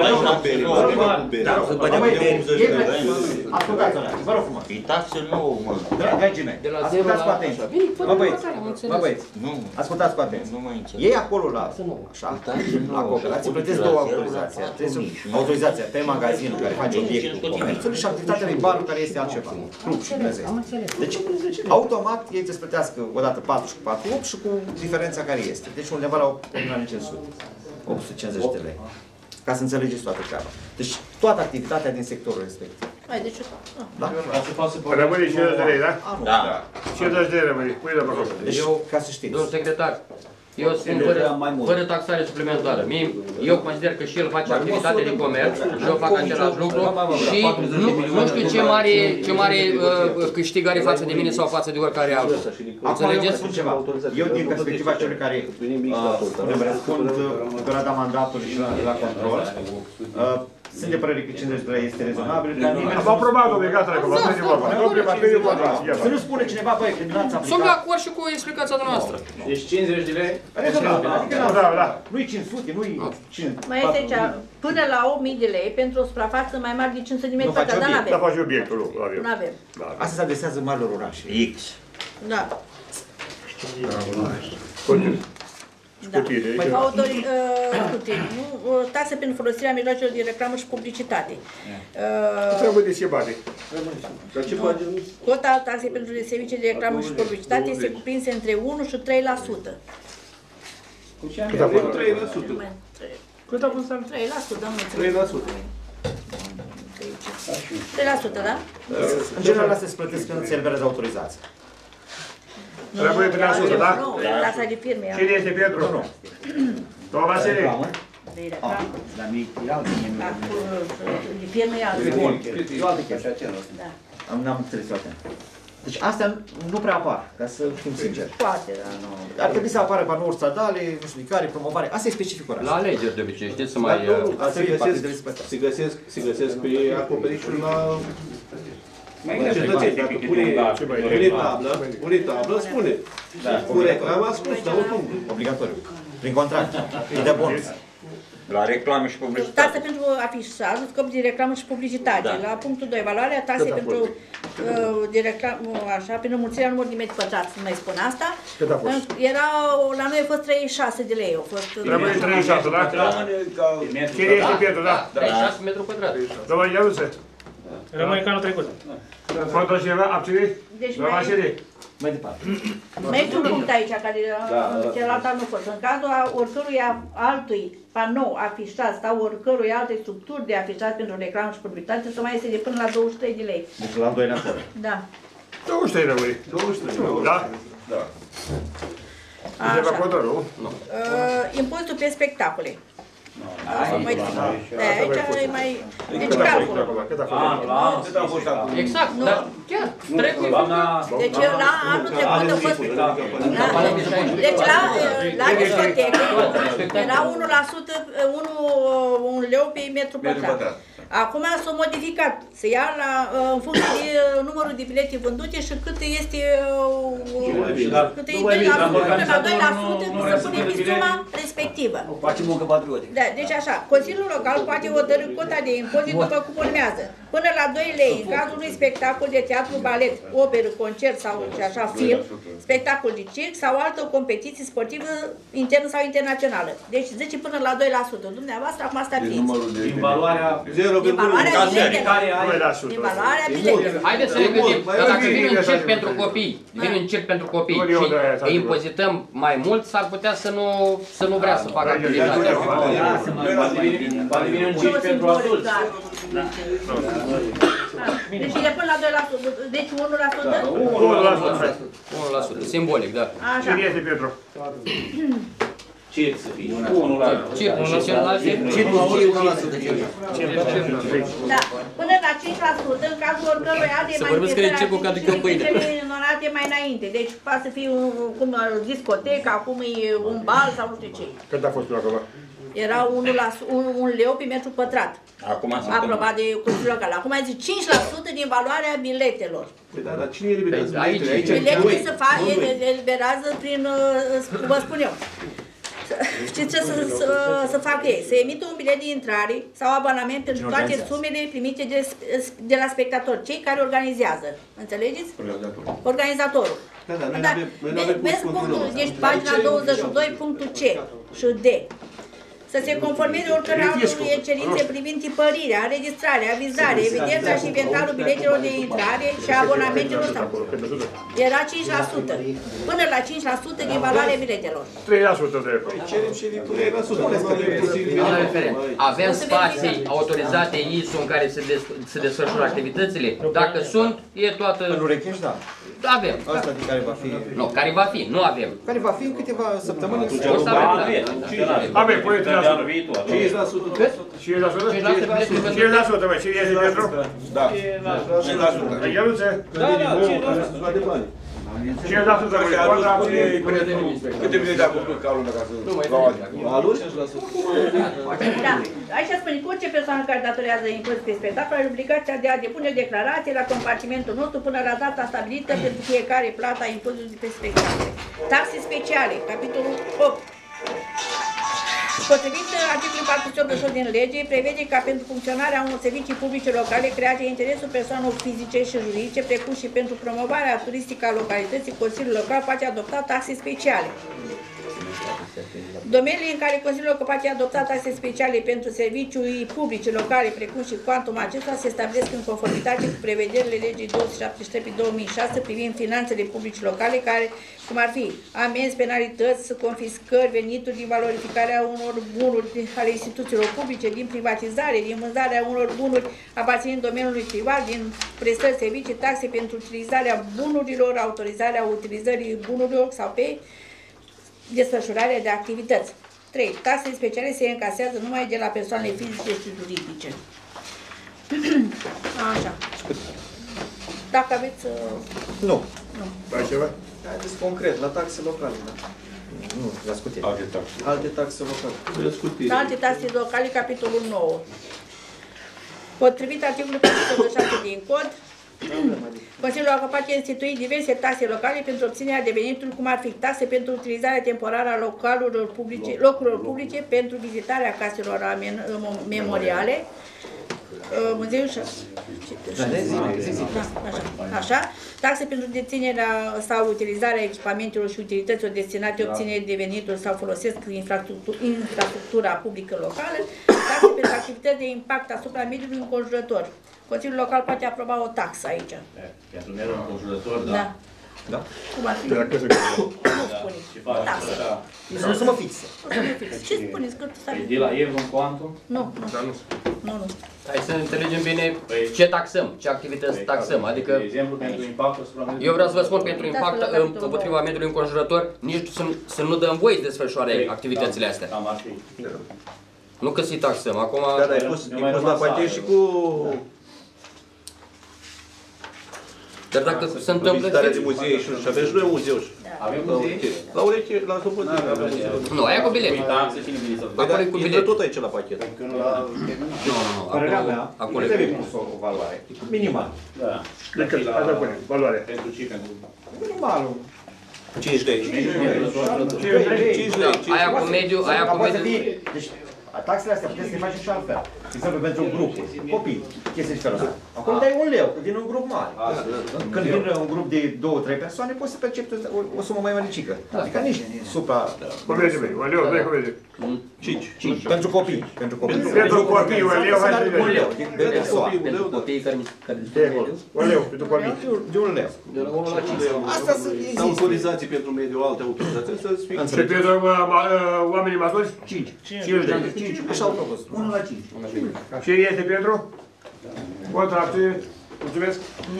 Ascultați-o, vă rog frumos. E taxă nouă, mă. Dragii mei, ascultați cu atenție. Mă băieți, mă băieți, ascultați cu atenție. Ei acolo la, așa, la cooperație plătesc două autorizații. Autorizația pe magazinul care face obiectul comerțului și activitatea de barul care este altceva. Club și prezent. Deci, automat, ei trebuie să plătească odată patru și cu patru, opt și cu diferența care este. Deci undeva la opt milioane cinci sute. opt sute cincizeci de lei. Ca să înțelegeți toată treaba. Deci, toată activitatea din sectorul respectiv. Mai deci, Da? Rămâne cincizeci de lei, da? Da. cincizeci de lei rămâne. Pui de pe acolo. Deci, Eu, ca să știți. domnul secretar, eu spun fără, fără taxare suplimentară. Mie, eu consider că și el face activitate de comerț și eu fac același lucru și nu, nu știu ce mare, ce mare uh, câștig are față de mine sau față de oricare altul. Acum eu vă spun ceva. Eu din perspectiva celui care uh, răspund în perioada mandatului și la, la control, uh, sunt de părere că cincizeci de lei este rezonabil. Am aprobat-o, gata, acum, atunci e vorba. Să nu spune cineva, băi, că n-ați aplicat. Sunt de acord și cu explicația noastră. Deci cincizeci de lei? Rezonabil, adică da, da. nu-i cinci sute, nu-i cinci. mai este aici, până la opt mii de lei pentru o suprafață mai mare de cinci sute de metri pătrați, dar Da, n-avem. face obiectul, nu avem. N-avem. Asta se adresează marilor orașe. X. Da. Scutire. Da. Autori, uh, scutire, nu? Taxe pentru folosirea mijloacelor de reclamă și publicitate. Uh, Trebuie de schimate. Cota taxei pentru servicii de reclamă și publicitate este cuprinsă între unu și trei la sută. Cât a fost? trei la sută. Cât a fost? trei la sută, domnule. trei la sută. trei la sută, da? În general, astea se plătesc când se eliberează autorizația. Trebuie trei la sută, da? Nu, taxa de firme. Cine este Petru? Nu. Domnul Vasile? De reclamă. Dar mi e altă. De firme e altă. E o altă chestie. Da. N-am înțeles toate. Deci astea nu prea apar, ca să fim sinceri. Poate, dar nu. Ar trebui să apară panouri stradale, nu știu de care, promovare. Asta e specificul ăsta. La alegeri de obicei, știți să mai... Se găsesc, se găsesc, se găsesc pe acoperișul la cetățeni. Dacă pune, pune tablă, pune tablă, spune. Cu reclama a spus, dar oricum. Obligatoriu. Prin contract. E de bonus. La reclame și publicitate. Taxe pentru afișaj, scop de reclamă și publicitate. Da. La punctul doi, valoarea taxei pentru uh, de reclamă, așa, prin înmulțirea numărului de metri pătrați, nu mai spun asta. Era, la noi a fost treizeci și șase de lei. A fost, Rămâne treizeci și șase, da? Cine este Petru, da? treizeci și șase metri pătrați. Domnul Ianuse? Rămâne ca anul trecut. Contra cineva, abțineri? Deci Domnul Vasile? Mai departe. mai este un punct aici, care celălalt nu a fost. În cazul oricărui altui panou afișat sau oricărui alte structuri de afișat pentru reclamă și publicitate, să mai este de până la douăzeci și trei de lei. Deci la doi acolo. Da. douăzeci și trei rămâne. douăzeci și trei, da? Da. E pe acolo, nu? Uh, impozitul pe spectacole. Mai, de aici e mai... Deci calculul. Cât a fost acum? Exact, dar chiar trebuie Deci la anul trecut a fost... Deci la, la discotecă era unu la sută, un leu pe metru pătrat. Acum s-a modificat. Se ia la, în funcție de numărul de bilete vândute și cât este... Cât e doi la sută, la doi la sută să pune pe suma respectivă. Facem muncă patriotică. Da, deci așa, Consiliul Local poate hotărî cota de impozit după cum urmează. Până la doi lei, în cazul unui spectacol de teatru, balet, operă, concert sau și așa, film, spectacol de circ sau altă competiție sportivă internă sau internațională. Deci zice până la doi la sută. Dumneavoastră acum asta fiți. Din valoarea Din valoarea biletele. Din valoarea biletele. Haideți să ne gândim, că dacă vine un circ pentru copii, vine un circ pentru copii și îi impozităm mai mult, s-ar putea să nu, să nu vrea să facă activitatea. Poate vine un circ pentru adulți. Deci e până la doi la sută, deci unu la sută? unu la sută. unu la sută, simbolic, da. Așa. Cine este Petru? Circ să fie, unu la sută. Circ și celălalt Da, până la cinci la sută, în cazul oricărui alte manifestări ignorate mai înainte. Deci poate să fie un, cum, discotecă, acum e un bal sau nu știu ce. Cât a fost până acum? Era un, un, un leu pe metru pătrat. Acum aprobat de Consiliul Local. Acum zice cinci la sută din valoarea biletelor. Păi da, dar cine eliberează biletele? Aici biletele se fac, eliberează prin, vă spun eu. Știți ce să, să, să fac ei? Să emită un bilet de intrare sau abonament pentru toate sumele primite de, de la spectatori, cei care organizează. Înțelegeți? Organizatorul. Da, da, noi da, avem vezi punctul, deci pagina douăzeci și doi, punctul C și D. să se conformeze oricăror cerințe privind tipărirea, înregistrarea, avizarea, evidența și inventarul biletelor de intrare și a abonamentelor sau era cinci la sută, până la cinci la sută din valoarea biletelor. trei la sută de cerem și trei la sută. Avem spații autorizate I S O în care se, des, se desfășoară activitățile? Dacă sunt, e toată... În Urechești, da. Avem. Asta de care va fi... Nu, care va fi, nu avem. Care va fi în câteva săptămâni. O să avem, da. Avem, pune trei la sută. cinci la sută. Cât? cinci la sută? cinci la sută, măi, cine este pentru? Da. cinci la sută. Ieluțe? Da, da, cinci la sută. de bani. cinci la sută, măi, contra... Câte bilete a făcut ca lumea ca să... Aluri? cinci la sută. Da. Aici spune că orice persoană care datorează impozit pe spectacol are obligația de a depune declarație la compartimentul nostru până la data stabilită pentru fiecare plată a impozitului pe spectacole. Taxe speciale, capitolul opt. Potrivit articolului patruzeci și opt din lege, prevede ca pentru funcționarea unor servicii publice locale create în interesul persoanelor fizice și juridice, precum și pentru promovarea turistică a localității, Consiliul Local poate adopta taxe speciale. Domeniile în care Consiliul Local poate adopta taxe speciale pentru servicii publice locale, precum și cuantum acestora, se stabilesc în conformitate cu prevederile legii două sute șaptezeci și trei pe două mii șase privind finanțele publice locale, care, cum ar fi amenzi, penalități, confiscări, venituri din valorificarea unor bunuri ale instituțiilor publice, din privatizare, din vânzarea unor bunuri aparținând domeniului privat, din prestări servicii, taxe pentru utilizarea bunurilor, autorizarea utilizării bunurilor sau pe desfășurarea de activități. trei. Taxele speciale se încasează numai de la persoanele fizice și juridice. Așa. Dacă aveți... Nu. Nu. Ai ceva? Haideți concret, la taxe locale, da? Nu, la scutire. Alte taxe. Alte taxe locale. Alte taxe locale, capitolul nouă. Potrivit articolului patru sute douăzeci și șapte din cod, Consiliul Local poate institui diverse taxe locale pentru obținerea de venituri, cum ar fi taxe pentru utilizarea temporară a localurilor publice, locurilor publice, pentru vizitarea caselor memoriale, muzeul și așa, taxe pentru deținerea sau utilizarea echipamentelor și utilităților destinate obținerii de venituri sau folosesc infrastructura publică locală, taxe pentru activități de impact asupra mediului înconjurător. Consiliul Local poate aproba o taxă aici. Pentru mediul înconjurător, da. Da. Da? Cum ar fi? Nu spune. Taxă. Nu să mă fixe. Ce spuneți? Păi de la euro în cuantum? Nu, nu. Nu, nu. Hai să înțelegem bine ce taxăm, ce activități taxăm. Adică, de exemplu, pentru impactul asupra mediului. Eu vreau să vă spun, pentru impact împotriva mediului înconjurător, nici să, să nu dăm voie să desfășoare activitățile astea. Nu că să-i taxăm. Acum... Da, dar ai pus, ai pus la pachet și cu... Dar dacă se întâmplă... Vizitarea de muzee și avem și noi un muzeu. Avem muzee? La ureche, la Sopotina avem muzeu. Nu, aia cu bilet. Acolo e cu bilet. Intră tot aici la pachet. Nu, nu, nu. Părerea mea, nu trebuie pus o valoare. Minimal. Da. Adică, asta pune, valoare. Pentru ce? Pentru... Minimalul. cinci lei. cinci lei. Aia cu mediu, aia cu mediu... Deci, taxele astea puteți să le faci și altfel. De exemplu, pentru grupuri, copii, chestii de felul ăsta. Acolo dai un leu, din un grup mare. Când vin un grup de două, trei persoane, poți să percepi o, o sumă mai măricică. Adică nici supra... Convede, băi, un leu, dai convede. cinci. cinci. Pentru copii. Pentru copii. Pentru copii, un leu, hai să un leu. Pentru copiii care... Un leu, pentru copii. De un leu. De la unu la cinci. Asta există. Autorizații pentru mediul, alte autorizații. Și pentru oamenii maturi? cinci. cinci lei. cinci. Așa au propus. unu la cinci. Și este pentru? Contracte. Mulțumesc.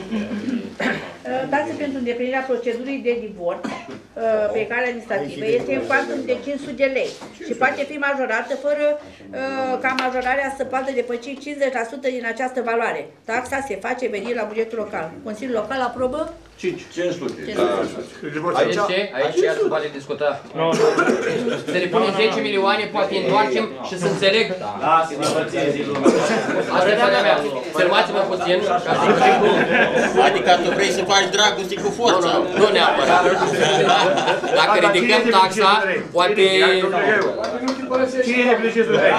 Taxe pentru îndeplinirea procedurii de divorț pe cale administrativă este în cuantum de cinci sute de lei și poate fi majorată fără ca majorarea să poată depăși cincizeci la sută din această valoare. Taxa se face venit la bugetul local. Consiliul Local aprobă? cinci. cinci sute. Aici ce? Aici iar se poate discuta. Să le punem zece milioane, poate întoarcem și să înțeleg. Da, să ne împărțim zi lumea. Asta e părerea mea. Sărmați-mă puțin ca să Adică tu vrei să faci dragoste cu forța. Nu neapărat. Dacă ridicăm taxa, poate... Cine e neglijentul de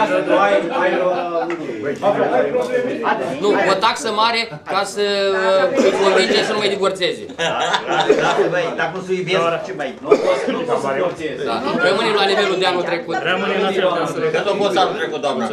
Nu, o taxă mare ca să îi convinge să nu mai divorțeze. Dacă nu se iubesc, ce mai... Rămânem la nivelul de anul trecut. Rămânem la nivelul de anul trecut. Cât a fost anul trecut, doamna?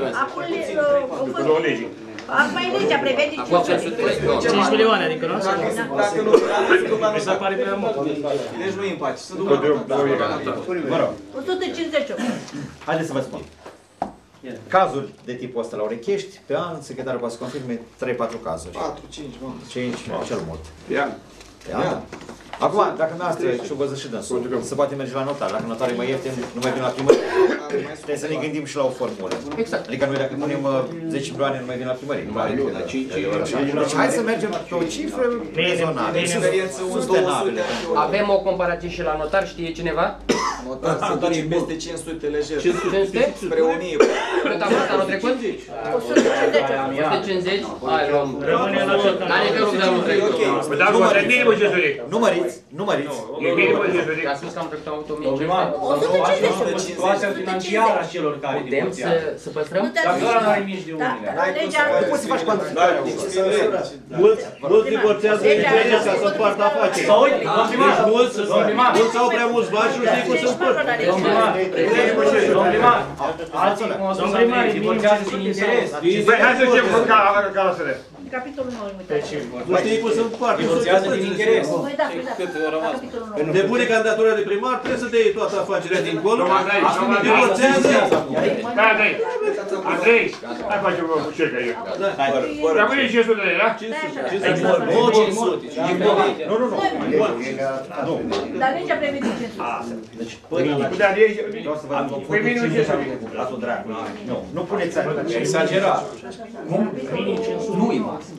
Acum e legea prevede cinci milioane, adică nu? Dacă nu mi se pare prea mult. Deci nu-i împace. Mă rog, o sută cincizeci și opt. haideți să vă spun. Cazuri de tipul ăsta la Orechești, pe an, secretarul poate să confirme trei patru cazuri. patru, cinci, cinci, cel mult. Pe an. Pe an? Acum, dacă noastră și-o văzut și dânsul, se poate merge la notar. Dacă notarul e mai ieftin, nu mai vin la primărie. Trebuie să ne gândim și la o formulă. Exact. Adică noi dacă punem zece milioane, nu mai vin la primărie. Deci hai să mergem pe o cifră rezonabilă, sustenabilă. Avem o comparație și la notar, știe cineva? Notar se duce peste cinci sute lejer. cinci sute? Spre o mie. Cât a fost anul trecut? o sută cincizeci. o sută cincizeci? Hai, luăm. La nivelul de anul trecut. Nu măriți, nu măriți. Ca spus că am trecut o mie. o sută cincizeci. Situația financiară a celor care Putem să păstrăm? Dacă doar n-ai mici de unele. Nu poți să faci cuantificarea. Mulți divorțează între ca să împartă afaceri. Sau uite, domn primar, mulți mulți au prea mulți bani și nu știi cum să împart. domn primar, domn primar, alții, cum au spus Andrei, divorțează din interes. Hai să începem cu carasele. Capitolul nouă, uitați. Nu știi cum să împart. Divorțează din interes. Păi da, păi da. Capitolul nouă. De pune candidatura de primar, trebuie să dai toată afacerea dincolo. Divorțează. Da, Andrei. Andrei, hai facem cu cerca aici. Rămâne cinci sute de lei, da? Nu, cinci sute. Nu, nu, nu. Dar legea prevede cinci sute. Deci, Dar ei... vreau să vă dau Păi minim ce să Nu, nu puneți Exagerat. Nu e maxim.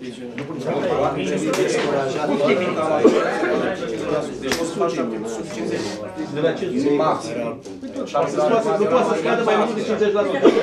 Deci poți să faci sub cincizeci. De la cincizeci. Maxim. Nu poate să scadă mai mult de cincizeci la sută.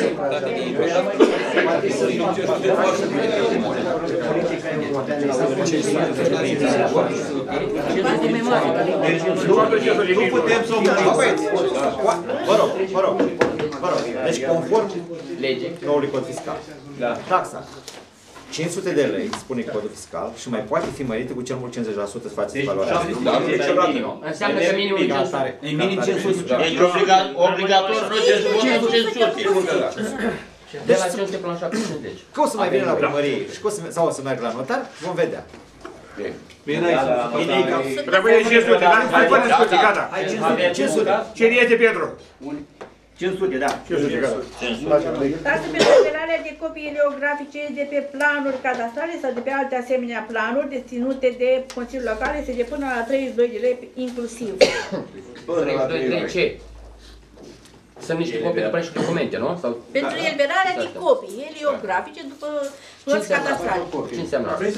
Nu putem să o mărim. Vă rog, vă rog, vă rog. Deci conform legii noului cod fiscal, taxa cinci sute de lei, spune codul fiscal, și mai poate fi mărită cu cel mult cincizeci la sută față de valoarea. Înseamnă că minimul cinci sute. E minim cinci sute. Deci obligatoriu nu trebuie să cinci sute. De la cinci sute până la șapte sute cincizeci. Că o să mai vină la primărie și că o să, sau o să meargă la notar, vom vedea. Bine aici. Rămâne cinci sute, da? Hai până discuții, gata. cinci sute. Cine este Petru? cinci sute, da. cinci sute, gata. Taxe pentru eliberarea de copii eleografice de pe planuri cadastrale sau de pe alte asemenea planuri deținute de Consiliul Local se depună la treizeci și doi de lei inclusiv. treizeci și doi de lei ce? Sunt niște copii după niște documente, nu? Sau... Pentru eliberarea de copii eleografice după plăți cadastrale. Ce înseamnă asta?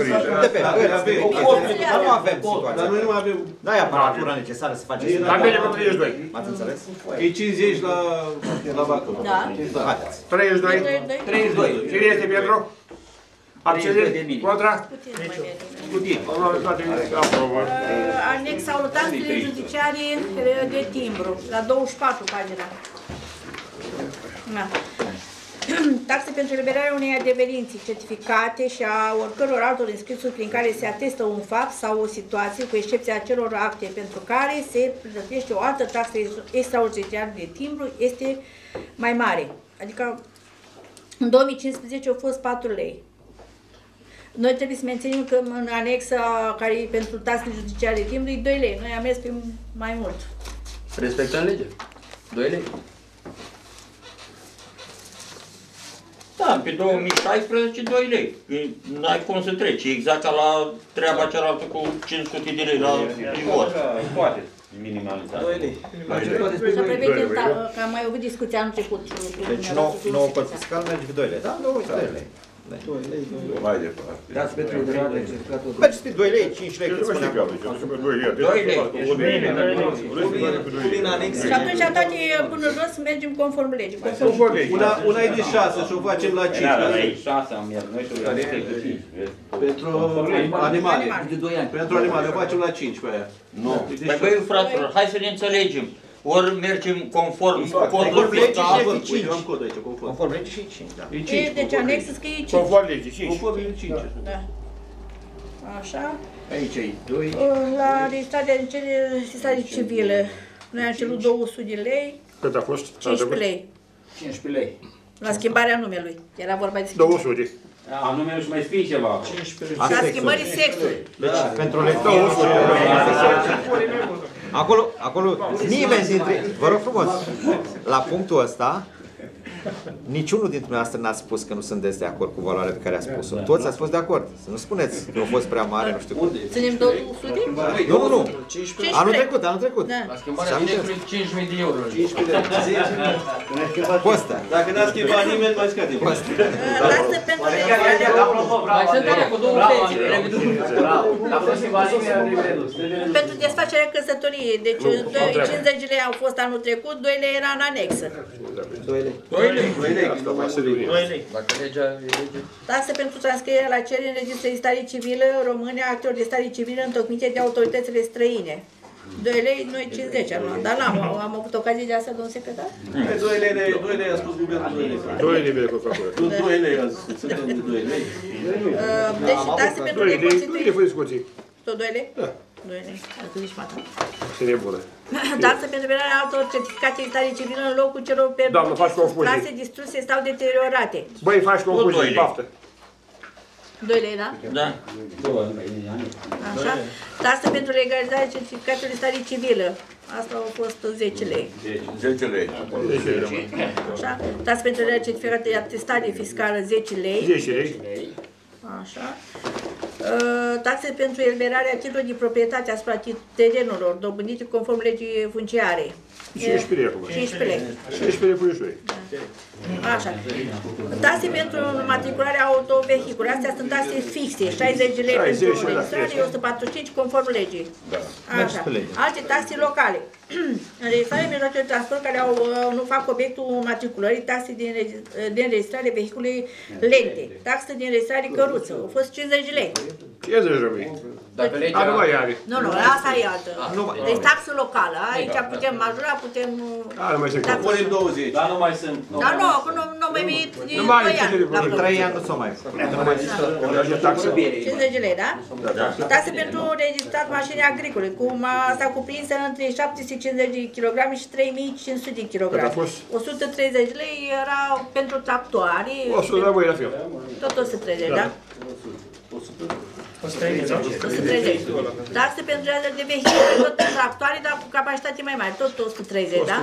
Nu avem situația. Dar noi nu avem. N-ai aparatura necesară să faci asta. Tabele cu treizeci și doi. M-ați înțeles? E cincizeci la la Bacău. Da. Haideți. treizeci și doi. treizeci și doi. Cine este Petru? Abțineri? Contra? Puțin mai Aprobă. Anexa notanțele judiciare de timbru, la douăzeci și patru pagina. Da. Taxe pentru eliberarea unei adeverinții, certificate și a oricăror altor înscrisuri prin care se atestă un fapt sau o situație, cu excepția acelor acte pentru care se plătește o altă taxă extraordinară de timbru, este mai mare. Adică în două mii cincisprezece au fost patru lei. Noi trebuie să menținem că în anexa care e pentru taxele judiciare de timbru e doi lei. Noi am mers pe mai mult. Respectăm legea. doi lei. Da, pe două mii șaisprezece doi lei. N-ai cum să treci. Exact ca la treaba cealaltă cu cinci sute de lei la divorț. Poate. Minimalizat. doi lei. Să prevedem, că am mai avut discuția anul trecut. Deci nou cod fiscal merge pe doi lei, da? doi lei. Mai departe. Dați pentru eliberarea de certificatul. Mergeți pe doi lei, cinci lei, cât spuneam. doi lei. Și atunci toate până jos mergem conform legii. Una, una e de șase și o facem la cinci. șase am mers, noi și Pentru animale. Pentru animale o facem la cinci pe aia. Nu. Păi băi, fraților, hai să ne înțelegem. Ori mergem conform codul fiscal. Am cod aici, conform. Conform legii și cinci, da. E, deci anexă scrie cinci. Conform legii, cinci. Conform legii cinci. Da. Așa. Aici e doi. La registrarea de cerere civilă, noi am cerut două sute de lei, Cât a fost? cincisprezece lei. cincisprezece lei. La schimbarea numelui. Era vorba de două schimbare. sute. A, numele și mai scrie ceva. La schimbării sexului. Deci, pentru le două sute. Acolo, acolo, nimeni dintre, vă rog frumos, la punctul ăsta, niciunul dintre dumneavoastră n-a spus că nu sunteți de acord cu valoarea pe care a spus-o. Toți ați fost de acord. Să nu spuneți că a fost prea mare, nu știu cum. Ținem două sute? Nu, nu, nu. Anul trecut, anul trecut. La schimbarea indețului cinci mii de euro. Costa. Dacă n-a schimbat nimeni, mai scade. Lasă pentru Mai sunt alea cu două pensii. pentru desfacerea căsătoriei. Deci cincizeci de lei au fost anul trecut, doi lei era în anexă. doi lei. doi lei. doi lei. Dacă legea e lege. Taxe pentru transcrierea la cerere în registrul de stare civilă române, actelor de stare civilă întocmite de autoritățile străine. doi lei, noi cincizeci am luat. Dar n-am, am avut ocazie de asta, domnul secretar? doi lei, doi lei a spus guvernul doi lei. doi lei de procuratură. doi lei a spus, suntem de doi lei. Deci taxe pentru doi lei, doi lei reconstituire. fără discuții. Tot doi lei? Da. doi lei. Atât nici mata. Se nebună. Taxe pentru eliberarea altor certificate de stare civilă în locul celor Doamnă, faci pierdute, confuzii. sustrase, distruse sau deteriorate. Băi, faci concluzii, baftă. doi lei, da? Da. Așa. Taxe pentru legalizarea certificatului de stare civilă. Asta a fost zece lei. zece lei. Așa. Taxe pentru legalizarea certificatului de atestare fiscală zece lei. zece lei. Așa. Taxe pentru eliberarea titlurilor de proprietate asupra terenurilor dobândite conform legii funciare. cincisprezece lei acum. cincisprezece lei. cincisprezece lei puiușoi. Așa. Taxe pentru matricularea autovehiculului. Astea sunt taxe fixe. șaizeci de lei pentru registrare, o sută patruzeci și cinci conform legii. Așa. Alte taxe locale. Înregistrarea mijloacelor de transport care au, nu fac obiectul matriculării, taxe de, de înregistrare vehicule lente, taxe de înregistrare căruță. Au fost cincizeci de lei. cincizeci de lei. Dacă legea... A, nu mai are. Nu, nu, asta e altă. Deci taxă locală. Aici putem majora, putem... A, nu mai sunt. Punem douăzeci. Dar nu mai sunt. Dar nu, că nu, nu mai venit Nu mai doi ani. În trei ani nu s-o mai cincizeci de lei, da? Taxe pentru registrat mașini agricole, cum asta cuprinsă între șapte sute cincizeci de kilograme și trei mii cinci sute de kilograme. o sută treizeci de lei era pentru tractoare. o sută de la fel. Tot o sută treizeci, da? o sută treizeci. o sută treizeci. Taxe pentru realizare de vehicule, tot tractoare, dar cu capacitate mai mare, tot o sută treizeci, da?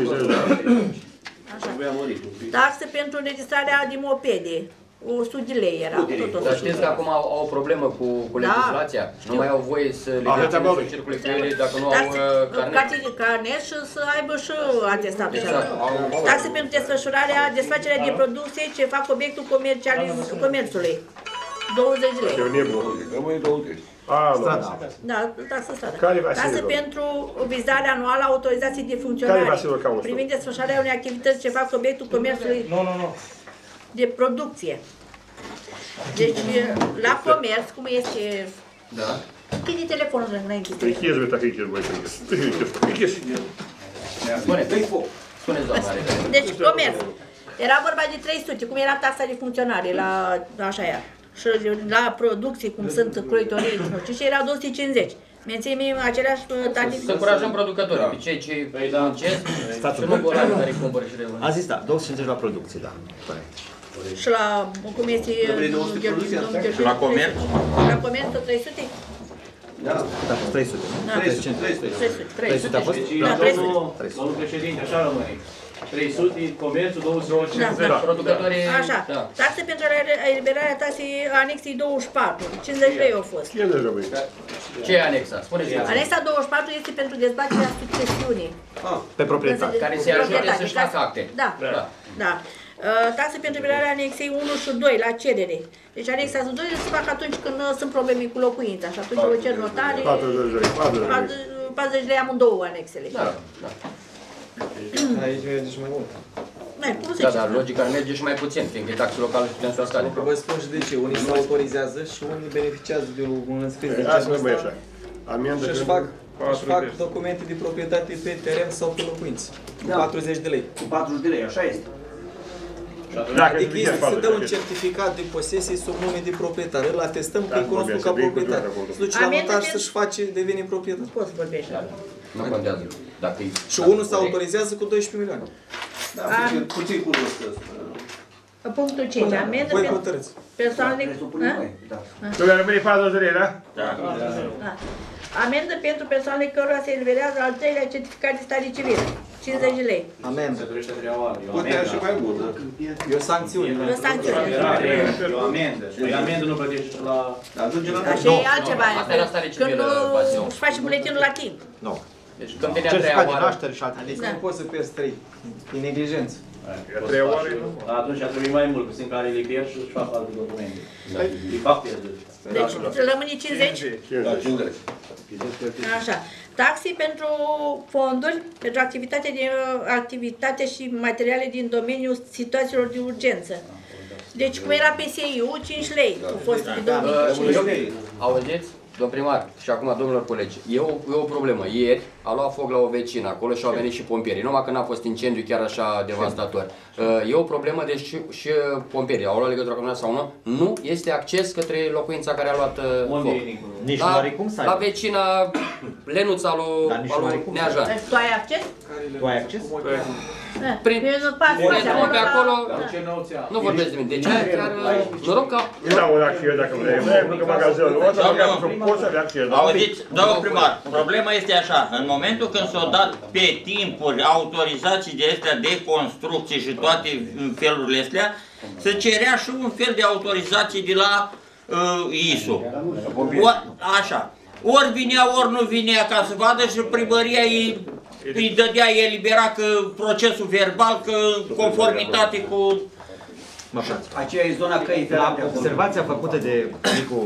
Așa. Taxe pentru înregistrarea de mopede. o sută de lei era. Tot Dar știți că acum au, au o problemă cu, cu legislația? Nu mai au voie să le dețină să circule cu ele dacă nu au uh, carnet. Carnet și să aibă și atestatul. Exact. Taxe pentru desfășurarea, desfacerea de produse ce fac obiectul comerțului. douăzeci de lei. Eu nebun. Rămâne douăzeci. Strada. Da, taxă stradă. Care va Taxe pentru vizarea anuală a autorizației de funcționare. Care va să rog privind desfășurarea unei activități ce fac obiectul comerțului. Nu, nu, nu. De producție. Deci, la comerț, cum este... Da. Cât e telefonul înainte? Închis, băi, dacă închis, băi, închis. Spune, spuneți, doamna. Deci, comerț. Era vorba de trei sute, cum era taxa de funcționare, la așa ea. Și la producție, cum sunt croitorii, nu știu, și erau două sute cincizeci. Menținem aceleași tarife. Să încurajăm producătorii, pe cei ce muncesc și nu bolani care cumpără și revând. A zis da, două sute cincizeci la producție, da. Și la, cum este... Și la comerț? La comerț tot trei sute? Da, trei sute. trei sute. trei sute a fost? Da, trei sute. Domnul președinte, așa rămâne. trei sute, comerțul două sute cincizeci. Da, producătorii... Așa. Taxe pentru eliberarea taxei anexei douăzeci și patru. cincizeci de lei au fost. Ce e anexa? Spuneți-mi. Anexa douăzeci și patru este pentru dezbaterea succesiunii. Pe proprietate. Care se ajute să-și facă acte. Da. Da. Uh, Taxe pentru eliberarea anexei unu și doi la cerere. Deci anexa doi se fac atunci când uh, sunt probleme cu locuința și atunci o cer notare. patruzeci de lei. patruzeci de lei amândouă anexele. Da, da. Aici merge și mai mult. Da, dar logica merge și mai puțin, fiindcă e taxă locală și putem să o scade. Vă spun și de ce. Unii se autorizează și unii beneficiază de un înscris de Asta nu genul așa. ăsta și își fac, își fac documente de proprietate pe teren sau pe locuință. Cu patruzeci de lei. Cu patruzeci de lei, așa este. Adică este să dă un certificat de posesie sub nume de proprietar. Îl atestăm că e cunoscut ca proprietar. Se duce la notar și să-și face, devine proprietar. Poți vorbești. Nu contează. Dacă și unul se autorizează cu doisprezece milioane. Da, puțin cunosc ăsta. Punctul cinci. Amendă pentru persoanele... Tu le-ai rămâne patruzeci de lei, da? Da. Amendă pentru persoanele cărora se eliberează al treilea certificat de stare civilă. cincizeci de lei. Amendă. Putea și mai mult, da? E o sancțiune. E o sancțiune. E o amendă. Și amendă nu plătești la... Așa e altceva. Când nu își faci buletinul la timp. Nu. Deci când vine a treia oară... Adică nu poți să pierzi trei. E neglijență. Atunci ar trebui mai mult, că sunt care le pierd și își fac alte documente. De fapt pierdut. Deci rămâne cincizeci? Da, cincizeci. Așa. Taxe pentru fonduri, pentru activitate, de, activitate și materiale din domeniul situațiilor de urgență. Deci cum era P S I-ul, cinci lei a fost pe două mii cinci. Auziți? Domn primar, și acum domnilor colegi, e o, e o problemă. Ieri a luat foc la o vecină acolo și au venit și pompierii. Numai că n-a fost incendiu chiar așa devastator. E o problemă, deci și, și pompierii au luat legătura cu noi sau nu. Nu este acces către locuința care a luat foc. Nici la, nu are cum să la vecina Lenuța lui Neajan. Tu ai acces? Tu ai acces? Prin pe acolo, nu vorbesc de mine. Deci chiar noroc că... Eu dau un acces dacă vrei, nu că magazinul. O să poți să avea acces. Auziți, domnul primar, problema este așa, în momentul când s-au dat pe timpuri autorizații de astea de construcție și toate felurile astea, se cerea și un fel de autorizații de la uh, I S O. O, așa. Ori vinea, ori nu vinea ca să vadă și primăria îi, îi dădea, elibera că procesul verbal, că conformitate cu... Aceea e zona căii ferate. Observația făcută de Nicu,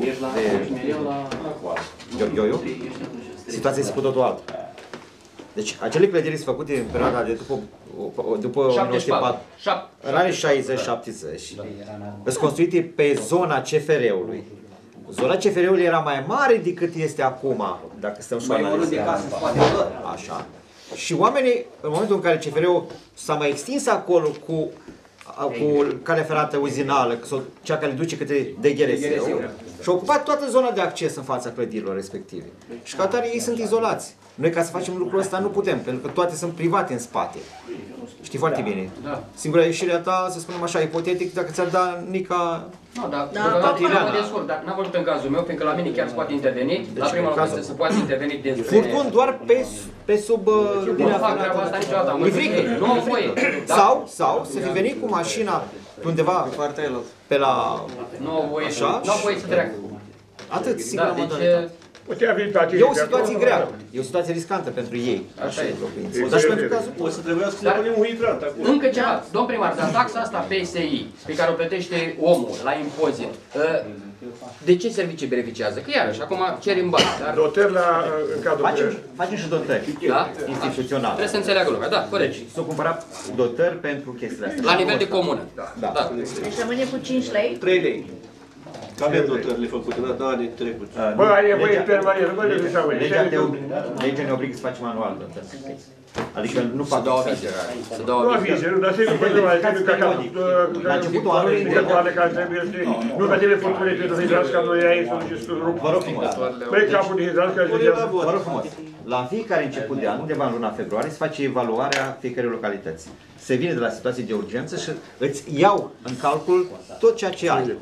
de Gheorghiu, situația este cu totul altă. Deci, acele clădiri sunt făcute în perioada de după, după o mie nouă sute patru, în anii șaizeci șaptezeci, sunt construite pe zona C F R-ului. Zona C F R-ului era mai mare decât este acum, dacă stăm și analizăm. Așa. Și oamenii, în momentul în care C F R-ul s-a mai extins acolo cu cu calea ferată uzinală, cea care duce către D G R S-ul, și a ocupat toată zona de acces în fața clădirilor respective. Și ca atare ei sunt izolați. Noi ca să facem lucrul ăsta nu putem, pentru că toate sunt private în spate. Știi foarte bine. Singura ieșire a ta, să spunem așa, ipotetic, dacă ți-ar da Nica... Nu, dar mă descurc, dar n-am văzut în cazul meu, fiindcă la mine chiar se poate interveni, la prima locuință se poate interveni din furtun doar pe, pe sub linia ferată. Nu frică. Nu am voie. Sau, sau, să fi venit cu mașina undeva pe la... Nu au voie, nu au voie să treacă. Atât, sigur am E o situație grea, e o situație riscantă pentru ei. Așa e. Dar și pentru cazul o să trebuiască să punem un hidrant acolo. Încă ceva, domn primar, dar taxa asta P S I, pe care o plătește omul la impozit, de ce servicii beneficiază? Că iarăși, acum cerim bani. Dotări la cadrul... Facem și dotări. Da? Instituționale. Trebuie să înțeleagă lumea, da, corect. S-au cumpărat dotări pentru chestiile astea. La nivel de comună. Da. Deci rămâne cu cinci lei. trei lei. Că avem dotările făcute în anii trecuți. Bă, ai nevoie permanent, nu mai să auzi. Legea ne obligă să facem manual dotări. Adică nu fac avize. Să dau avize, nu, dar trebuie să la începutul anului nu că trebuie furtunii pentru hidrați ca noi aici și rup. Vă rog frumos. Băi, capul de hidrați care se Vă rog frumos. La fiecare început de an, undeva în luna februarie, se face evaluarea fiecărei localități. Se vine de la situații de urgență și îți iau în calcul tot ceea ce ai.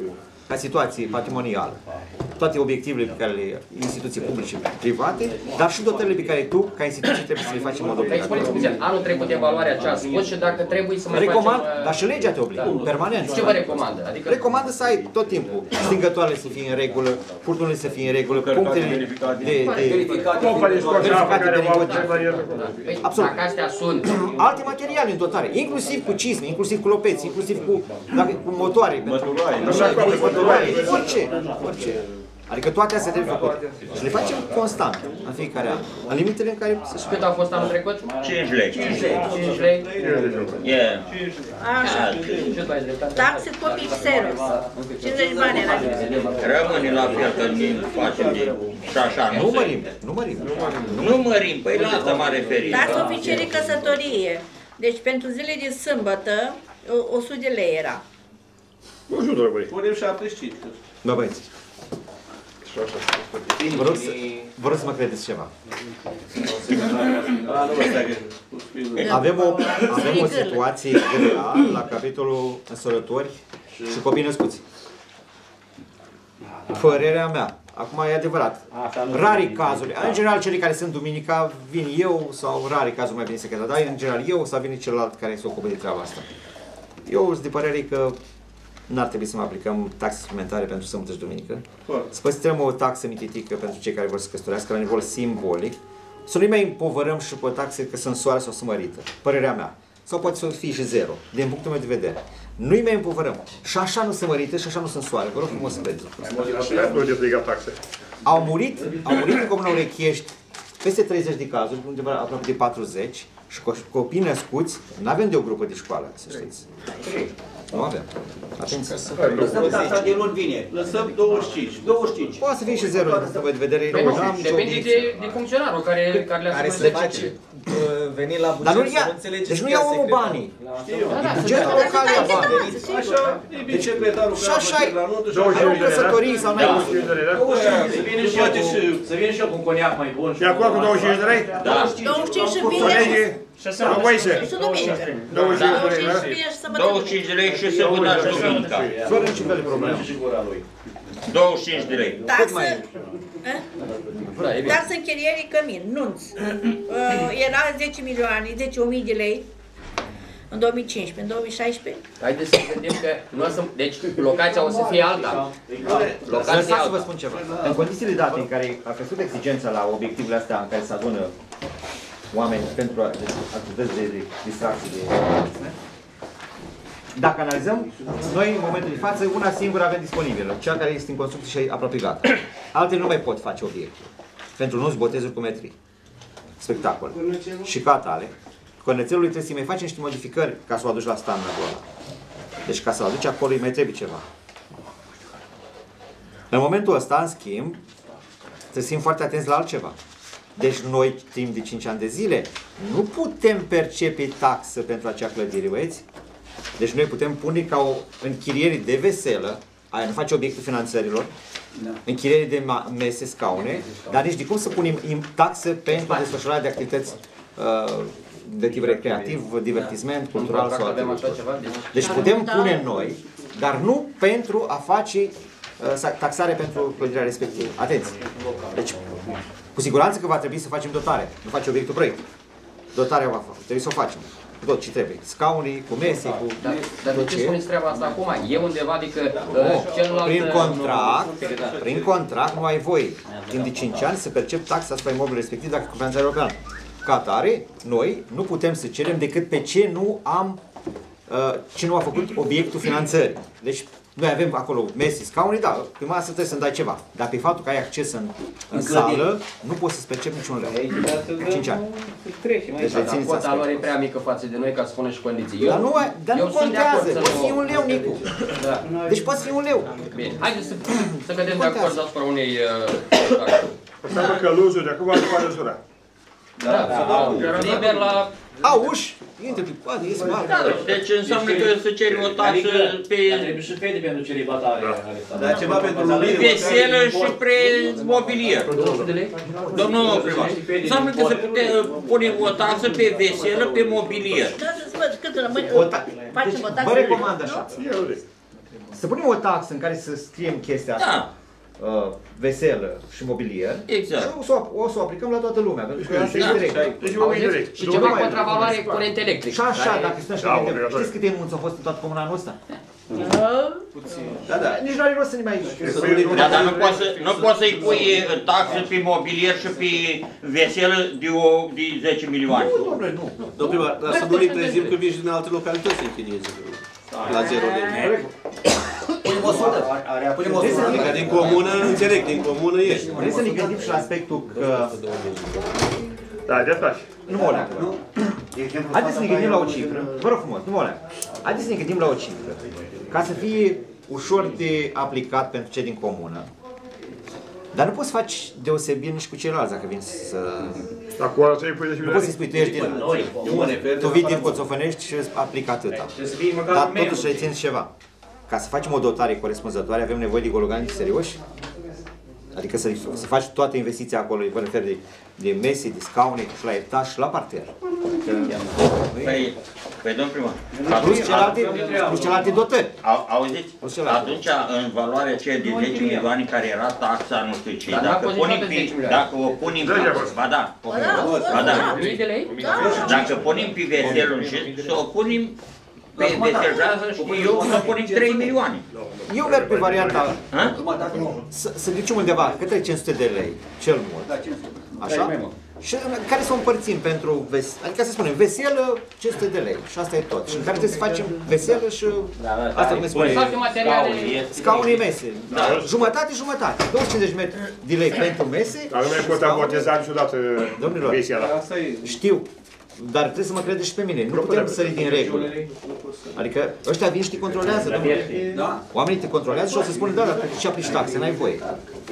ca situație patrimonială, toate obiectivele pe care le instituții publice, private, dar și dotările pe care tu, ca instituție, trebuie să le faci în mod Deci, obligatoriu. spuneți puțin, anul trecut evaluarea ce a spus și dacă trebuie să mai Recomand, facem... dar și legea te obligă, permanent. Ce vă recomandă? Adică... Recomandă să ai tot timpul stingătoarele să fie în regulă, furtunile să fie în regulă, punctele de, de, de verificate de nicotină. Absolut. Dacă astea sunt... Alte materiale în dotare, inclusiv cu cizme, inclusiv cu lopeți, inclusiv cu, dacă, cu motoare. Măturoaie. Orice. Orice. Adică toate astea trebuie făcute. Și le facem constant, în fiecare an, în limitele în care se Cât a fost anul trecut? cinci lei. cinci lei. cinci lei? Yeah. Așa. Taxe copii Xerox. cincizeci bani era. Rămâne la fel că ne facem de și așa. Nu mărim, nu mărim. Nu mărim, păi la asta m-a referit. Taxe oficierii căsătorie. Deci pentru zile de sâmbătă, o sută de lei era. Nu știu, drăbăi. Punem șaptezeci și cinci. Da, băieți. Vă rog, să, vă rog să mă credeți ceva. Avem o, avem o situație grea la capitolul însorători și copii născuți. Părerea mea, acum e adevărat, rari cazuri, în general cele care sunt duminica vin eu sau rari cazuri mai vine secretar, dar în general eu sau vine celălalt care se ocupă de treaba asta. Eu sunt de părere că n-ar trebui să mai aplicăm taxe suplimentare pentru sâmbătă și duminică. Să păstrăm o taxă mititică pentru cei care vor să căsătorească la nivel simbolic. Să nu-i mai împovărăm și pe taxe că sunt soare sau sunt mărită. Părerea mea. Sau poate să fie și zero, din punctul meu de vedere. Nu-i mai împovărăm. Și așa nu sunt mărite și așa nu sunt soare. Vă rog frumos să vedeți. Nu de pligat taxe. Au murit, au murit în Comuna Urechiești peste treizeci de cazuri, undeva aproape de patruzeci, și copii născuți, nu avem de o grupă de școală, să știți. Nu avem. Atenție. Lăsăm taxa de luni vine. Lăsăm douăzeci și cinci. douăzeci și cinci. Poate să fie și zero din punct de vedere. Depinde de, de funcționarul care, care le-a care se face veni la buget, dar nu ia, să nu înțelegeți. Deci nu iau omul banii. Bugetul local ia bani. Așa, e bine secretarul și așa ai căsătorii sau n-ai să vină și eu cu un coniac mai bun. E acolo cu douăzeci și cinci de lei? Da. douăzeci și cinci și vine și duminică. douăzeci și cinci de lei și săptămâna și duminica. Fără niciun fel de problemă. douăzeci și cinci de lei. Taxă, taxă închirierii cămin, nunț. Era zece milioane, zece mii de lei în două mii cincisprezece, în două mii șaisprezece. Haideți să gândim că nu o să, deci locația o să fie alta. Locația Lăsați să vă spun ceva. În condițiile date în care a crescut exigența la obiectivele astea în care se adună oameni pentru activități de distracție, de... Dacă analizăm, noi în momentul de față, una singură avem disponibilă, cea care este în construcție și aproape gata. Altele nu mai pot face obiectul. Pentru nunți, botezuri cu metri, spectacol. Și ca atare, cornețelului trebuie să-i mai face niște modificări ca să o aduci la standardul ăla. Deci ca să-l aduci acolo îi mai trebuie ceva. În momentul ăsta, în schimb, trebuie să fim foarte atenți la altceva. Deci noi, timp de cinci ani de zile, nu putem percepe taxă pentru acea clădire, băieți? Deci noi putem pune ca o închiriere de veselă, aia nu face obiectul finanțărilor, da. Închiriere de mese, scaune, dar nici de cum să punem taxă pentru desfășurarea de activități uh, de tip recreativ, divertisment, cultural sau altceva. Deci putem pune noi, dar nu pentru a face uh, taxare pentru clădirea respectivă. Atenție! Deci, cu siguranță că va trebui să facem dotare, nu face obiectul proiect. Dotarea va face, trebuie să o facem. Tot ce trebuie. Scaunii, cu mese, cu... Dar, dar de ce spuneți treaba asta acum? E undeva, adică uh, celălalt... Prin contract, prin contract nu ai voie, timp de cinci ani, să percep taxa asupra imobilului respectiv dacă cu finanțare europeană. Ca atare, noi nu putem să cerem decât pe ce nu am, uh, ce nu a făcut obiectul finanțării. Deci, noi avem acolo mese, scaune, da, prima dată trebuie să-mi dai ceva. Dar pe faptul că ai acces în, în sală, nu poți să-ți percepi niciun leu. cinci ani. Deci dar cota lor e prea mică față de noi ca să spunem și condiții. Dar nu, dar nu contează, poți fi un leu, Nicu. Da. Deci poți fi un leu. Bine, haideți să, să vedem de acord asupra unei... Înseamnă că luzul de acum nu va răzura. Da, da, liber la... Au uși, intră pe poate, iese mare. Deci înseamnă că să ceri o taxă pe... Trebuie și fede pentru celibatare. Dar ceva pentru lumire. Veselă și pre mobilier. Domnul primar, înseamnă că se putea pune o taxă pe veselă, pe mobilier. Cât rămâne? Facem o taxă. Vă recomand așa. Să punem o taxă în care să scriem chestia asta. Da. Uh, veselă și mobilier. Exact. Și o să, o, o să o aplicăm la toată lumea, pentru că asta e direct. Deci, și ceva contravaloare curent electric. Și așa, dacă stăm și ne gândim, știți câte munți au fost în toată comuna anul ăsta? Da, da. Nici nu are rost să ne mai... Da, dar nu poți, să, nu poți să-i pui taxe pe mobilier și pe veselă de, o, de zece milioane. Nu, domnule, nu. Domnule primar, dar să nu ne trezim că vii și din alte localități să închiriezi la zero lei. Punem o sută. Punem o sută. Adică din comună, înțeleg, din comună ești. Vrei să ne gândim și la aspectul că... Da, de faci. Nu mă oleacă. Haideți să ne gândim la o cifră. Vă rog frumos, nu mă oleacă. Haideți să ne gândim la o cifră. Ca să fie ușor de aplicat pentru cei din comună. Dar nu poți să faci deosebiri nici cu ceilalți dacă vin să... Acum să îi pui de Nu poți să-i spui, tu ești din... Tu vii din Coțofănești și aplică atâta. Dar totuși rețineți ceva. Ca să facem o dotare corespunzătoare, avem nevoie de gologani serioși. Adică să, să faci toată investiția acolo, vă refer de, de mese, de scaune, și la etaj, și la parter. Păi, păi domn primar. Plus celelalte, plus celelalte dotări. Au, auziți? Atunci, în valoarea aceea de zece milioane care era taxa, nu știu ce, dacă, punem pe, dacă o punem pe... Ba da, ba da. Dacă punem pe veselul și să o punem pe veseljează și eu să punem trei milioane. Eu merg pe varianta să, să ducem undeva către cinci sute de lei, cel mult. Așa? Și în care să o împărțim pentru veselă, adică să spunem veselă cinci sute de lei și asta e tot. Și în care trebuie să facem veselă și asta cum ne spune, scaune mese. Jumătate, jumătate. două sute cincizeci de lei pentru mese. Dar nu mai pot amortiza niciodată vesela. Știu. Dar trebuie să mă credeți și pe mine. Nu putem sări din regulă. Adică ăștia vin și te controlează, domnule. Oamenii te controlează și o să spună, da, dar și aplici taxe, n-ai voie.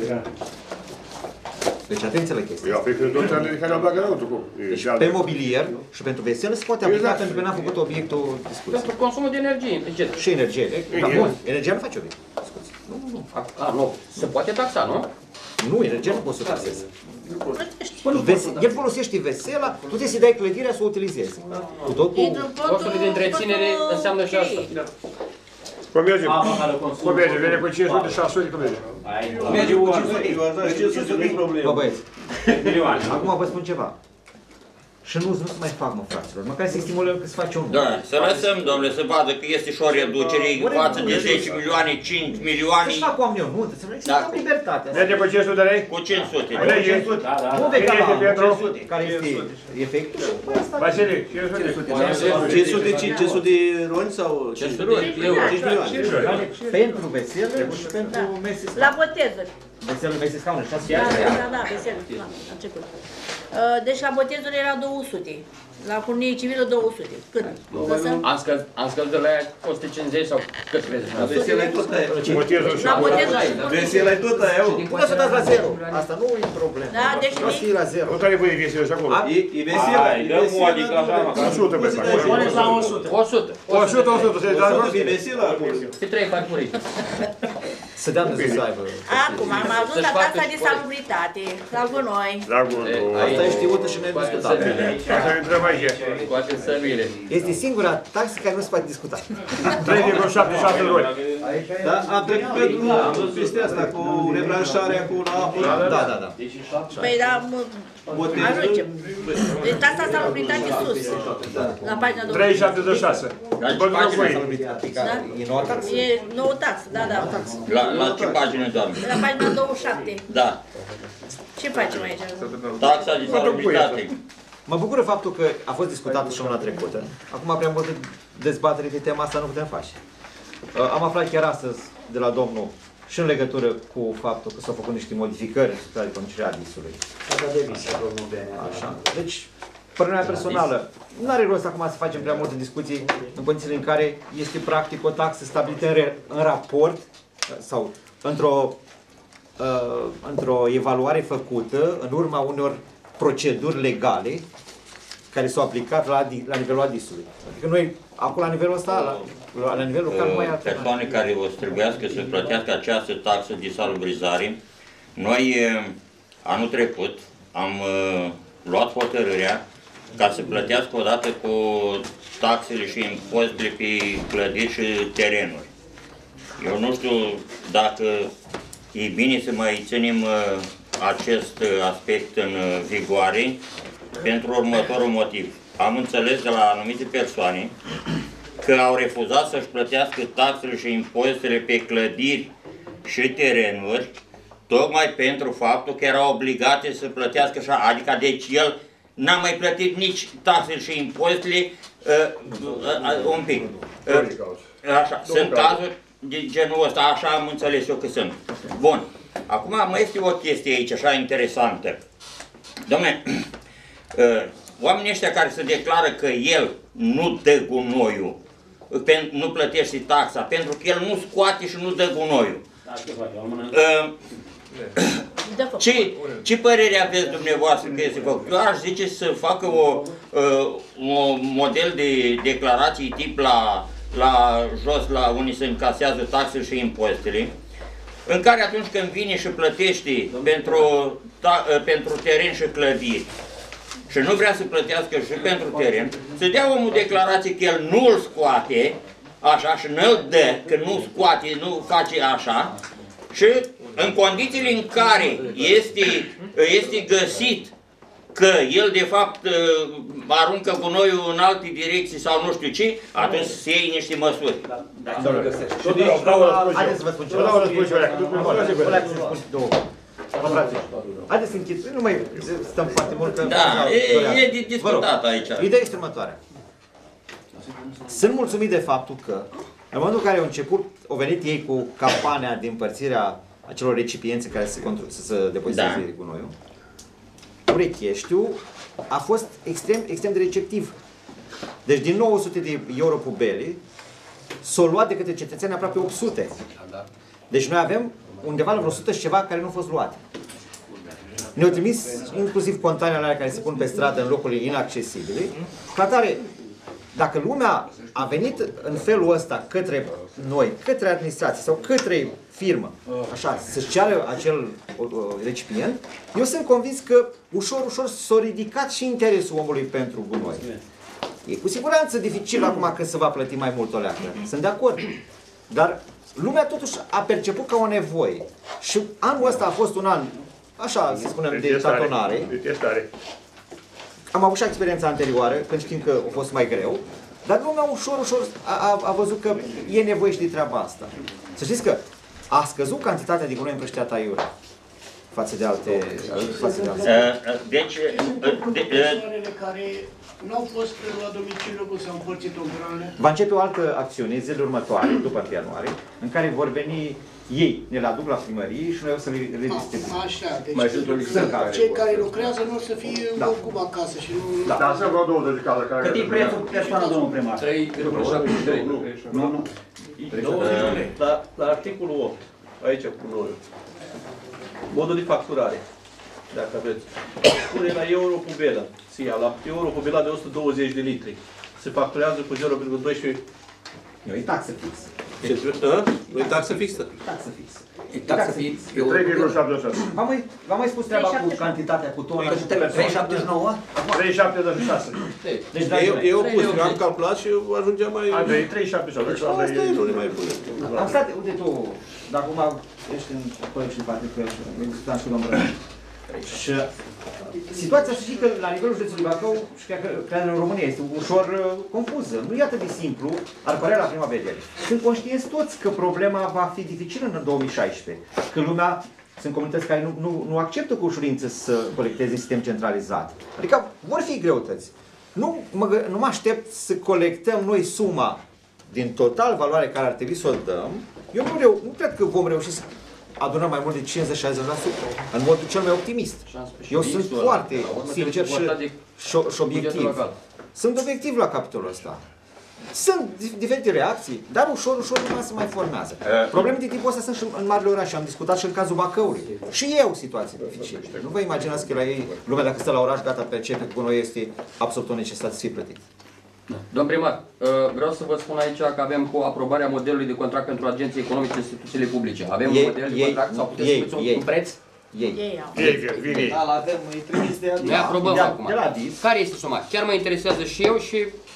Deci atenție la chestia. Eu aplic în toate anele care au băgat înăuntru. Deci pe mobilier și pentru veselă se poate aplica pentru că n-a făcut obiectul discuției. Pentru consumul de energie. Și energie. Energia nu face obiect. Nu, nu, nu. A, nu. Se poate taxa, nu? Nu, energia nu poți să taxezi. El folosește vesela, tu trebuie să-i dai clădirea să o utilizezi. Cu tot cu... Costurile de întreținere înseamnă și asta. Cum merge? Cum merge? Vine cu cinci sute, șase sute, cum merge? Merge cu cinci sute, cinci sute nu-i problemă. Bă, băieți, acum vă spun ceva. Și nu, nu se mai fac, mă, fraților. Măcar să-i stimulăm că se face unul. Da, să lăsăm, domnule, să vadă că este și o reducere față de zece milioane, cinci milioane. Să-și fac oamenii o nuntă, să nu fac libertatea. Merge cu cinci sute de lei? Cu cinci sute. Nu vei ca la care este efectul. Vasile, cinci sute. cinci sute, cinci sute de roni sau? cinci sute de euro. cinci milioane. Pentru veselă și pentru mese scaune. La botezuri. Veselă, mese scaune, șase Da, da, da, veselă, la început. Deci la botezuri era două sute. La curnie civilă două sute. Cât? Am scăzut, am scăzut de la ea o sută cincizeci sau cât crezi? La vesela e tot aia. La botezuri. Vesela e tot aia. Puteți să dați la zero. Asta nu e problemă. Da, deci... Nu să fie la zero. Nu care voi e veselă și acolo? E vesela. o sută pe fac. o sută. o sută, o sută. E vesela acolo. Pe trei farfurii. Să dea Dumnezeu să aibă. Acum am ajuns la taxa de salubritate, la gunoi. La gunoi. Asta e știută și nediscutată. Asta e întrebarea aici. Scoate sămile. Este singura taxă care nu se poate discuta. trei virgulă șaptezeci și șase luni. Da, am trecut pentru chestia asta cu rebranșarea cu la apă. Da, da, da. Păi da, ajungem. Deci taxa salubritate sus, la pagina două. trei șaptezeci și șase. E nouă taxă? E nouă taxă, da, da. La, la ce pagină, doamne? La pagina douăzeci și șapte. Da. Ce facem aici? Taxa de salubritate. Mă bucură faptul că a fost discutată și luna trecută. Acum prea multă dezbatere de tema asta nu putem face. Am aflat chiar astăzi de la domnul și în legătură cu faptul că s-au făcut niște modificări în structura de conducere a disului. Așa. Deci, părerea mea personală, nu are rost acum să facem prea multe discuții în condițiile în care este practic o taxă stabilită în, în raport sau într-o uh, într-o evaluare făcută în urma unor proceduri legale care s-au aplicat la, la nivelul adisului. Adică noi, acolo la nivelul ăsta, la, la nivelul local, nu mai avem. Persoane care o să trebuiască să plătească această taxă de salubrizare, noi anul trecut am uh, luat hotărârea ca să plătească odată cu taxele și impozitele pe clădiri și terenuri. Eu nu știu dacă e bine să mai ținem uh, acest uh, aspect în uh, vigoare pentru următorul motiv. Am înțeles de la anumite persoane că au refuzat să-și plătească taxele și impozitele pe clădiri și terenuri, tocmai pentru faptul că erau obligate să plătească așa, adică deci el n-a mai plătit nici taxele și impozitele uh, uh, uh, un pic. Uh, așa, sunt cazuri de genul ăsta, așa am înțeles eu că sunt. Bun, acum mai este o chestie aici așa interesantă. Dom'le, uh, oamenii ăștia care se declară că el nu dă gunoiul, nu plătește taxa, pentru că el nu scoate și nu dă gunoiul. Uh, ce, ce părere aveți dumneavoastră că este făcut? Eu aș zice să facă o, uh, o model de declarații tip la, la jos, la unde se încasează taxele și impozitele, în care atunci când vine și plătește pentru, ta, uh, pentru teren și clădiri și nu vrea să plătească și pentru teren, să dea omul declarație că el nu îl scoate, așa, și nu îl dă, că nu scoate, nu face așa, și în condițiile în care este, este găsit că el de fapt aruncă gunoiul în alte direcții sau nu știu ce, atunci se iei niște măsuri. Haideți să vă spun ceva. Haideți să închid, nu mai stăm foarte mult. Da, e discutat aici. Ideea este următoarea. Sunt mulțumit de faptul că în momentul în care au început, au venit ei cu campania de împărțirea acelor recipiențe care se, să se depoziteze da. gunoiul, Urecheștiu a fost extrem, extrem de receptiv. Deci din nouă sute de euro pubele s-au luat de către cetățeni aproape opt sute. Deci noi avem undeva la vreo o sută și ceva care nu au fost luate. Ne-au trimis inclusiv containele alea care se pun pe stradă în locurile inaccesibile. Ca tare, dacă lumea a venit în felul ăsta către noi, către administrație sau către firmă, așa, să-și ceară acel uh, recipient, eu sunt convins că ușor, ușor s-a ridicat și interesul omului pentru gunoi. E cu siguranță dificil acum că se va plăti mai mult o leacă. Sunt de acord. Dar lumea totuși a perceput ca o nevoie. Și anul ăsta a fost un an, așa să spunem, de tatonare. De testare. Am avut și experiența anterioară, când știm că a fost mai greu, dar lumea ușor, ușor a, a, a văzut că e nevoie și de treaba asta. Să știți că a scăzut cantitatea de gunoi în Prăștea Aiurea față de alte... Față de alte. Deci... Persoanele care nu au fost la domiciliu, cum s-au împărțit ogranele. Va începe o altă acțiune zilele următoare, după întâi ianuarie, în care vor veni ei, ne le aduc la primărie și noi o să le redistribuim. Așa, deci cei care lucrează nu o să fie oricum acasă și nu... Da, dar sunt vreo douăzeci de cazuri care... Cât e prețul persoană, domnul primar? trei virgulă șaptezeci și trei. Nu, nu. La articolul opt, aici cu noi, modul de facturare, dacă aveți, spune la euro pubelă, la euro pubela de o sută douăzeci de litri, se facturează cu zero virgulă doisprezece. Nu, e taxă fixă. Nu e taxă fixă? Taxă fixă. E taxă fixă. trei virgulă șaptezeci și șase. V-am mai spus treaba cu cantitatea, cu tonul. trei virgulă șaptezeci și nouă? trei virgulă șaptezeci și șase. Deci, eu pus, eu am calculat și ajungea mai... trei virgulă șaptezeci și șase. Asta e, nu ne mai pune. Am stat, uite tu, dar acum ești în colecție de partea, că discutam și domnul Brăân. Și situația, să știi că la nivelul județului Bacău și cred că în România este ușor uh, confuză. Nu e atât de simplu, ar părea la prima vedere. Sunt conștienți toți că problema va fi dificilă în două mii șaisprezece, că lumea, sunt comunități care nu, nu, nu acceptă cu ușurință să colecteze în sistem centralizat. Adică vor fi greutăți. Nu mă, nu mă aștept să colectăm noi suma din total valoare care ar trebui să o dăm. Eu nu, reu, nu cred că vom reuși să adunăm mai mult de cincizeci șaizeci la sută, în modul cel mai optimist. Eu sunt foarte sincer și, și, și obiectiv. Sunt obiectiv la capitolul ăsta. Sunt diferite reacții, dar ușor, ușor lumea se mai formează. Probleme de tipul ăsta sunt și în marile orașe, am discutat și în cazul Bacăului. Și ei au situații dificile. Nu vă imaginați că la ei, lumea dacă stă la oraș, gata, percepe că noi este absolut o necesitate să fie plătit. Domn primar, vreau să vă spun aici că avem cu aprobarea modelului de contract pentru agenții economice și instituțiile publice. Avem ei, un model de ei, contract sau puteți ei, să spuneți ei, un preț? Ei. Ei, vin ei. Da, l-avem, îi trimis de Noi aprobăm de, acum. De la D I S. Care este suma? Chiar mă interesează și eu și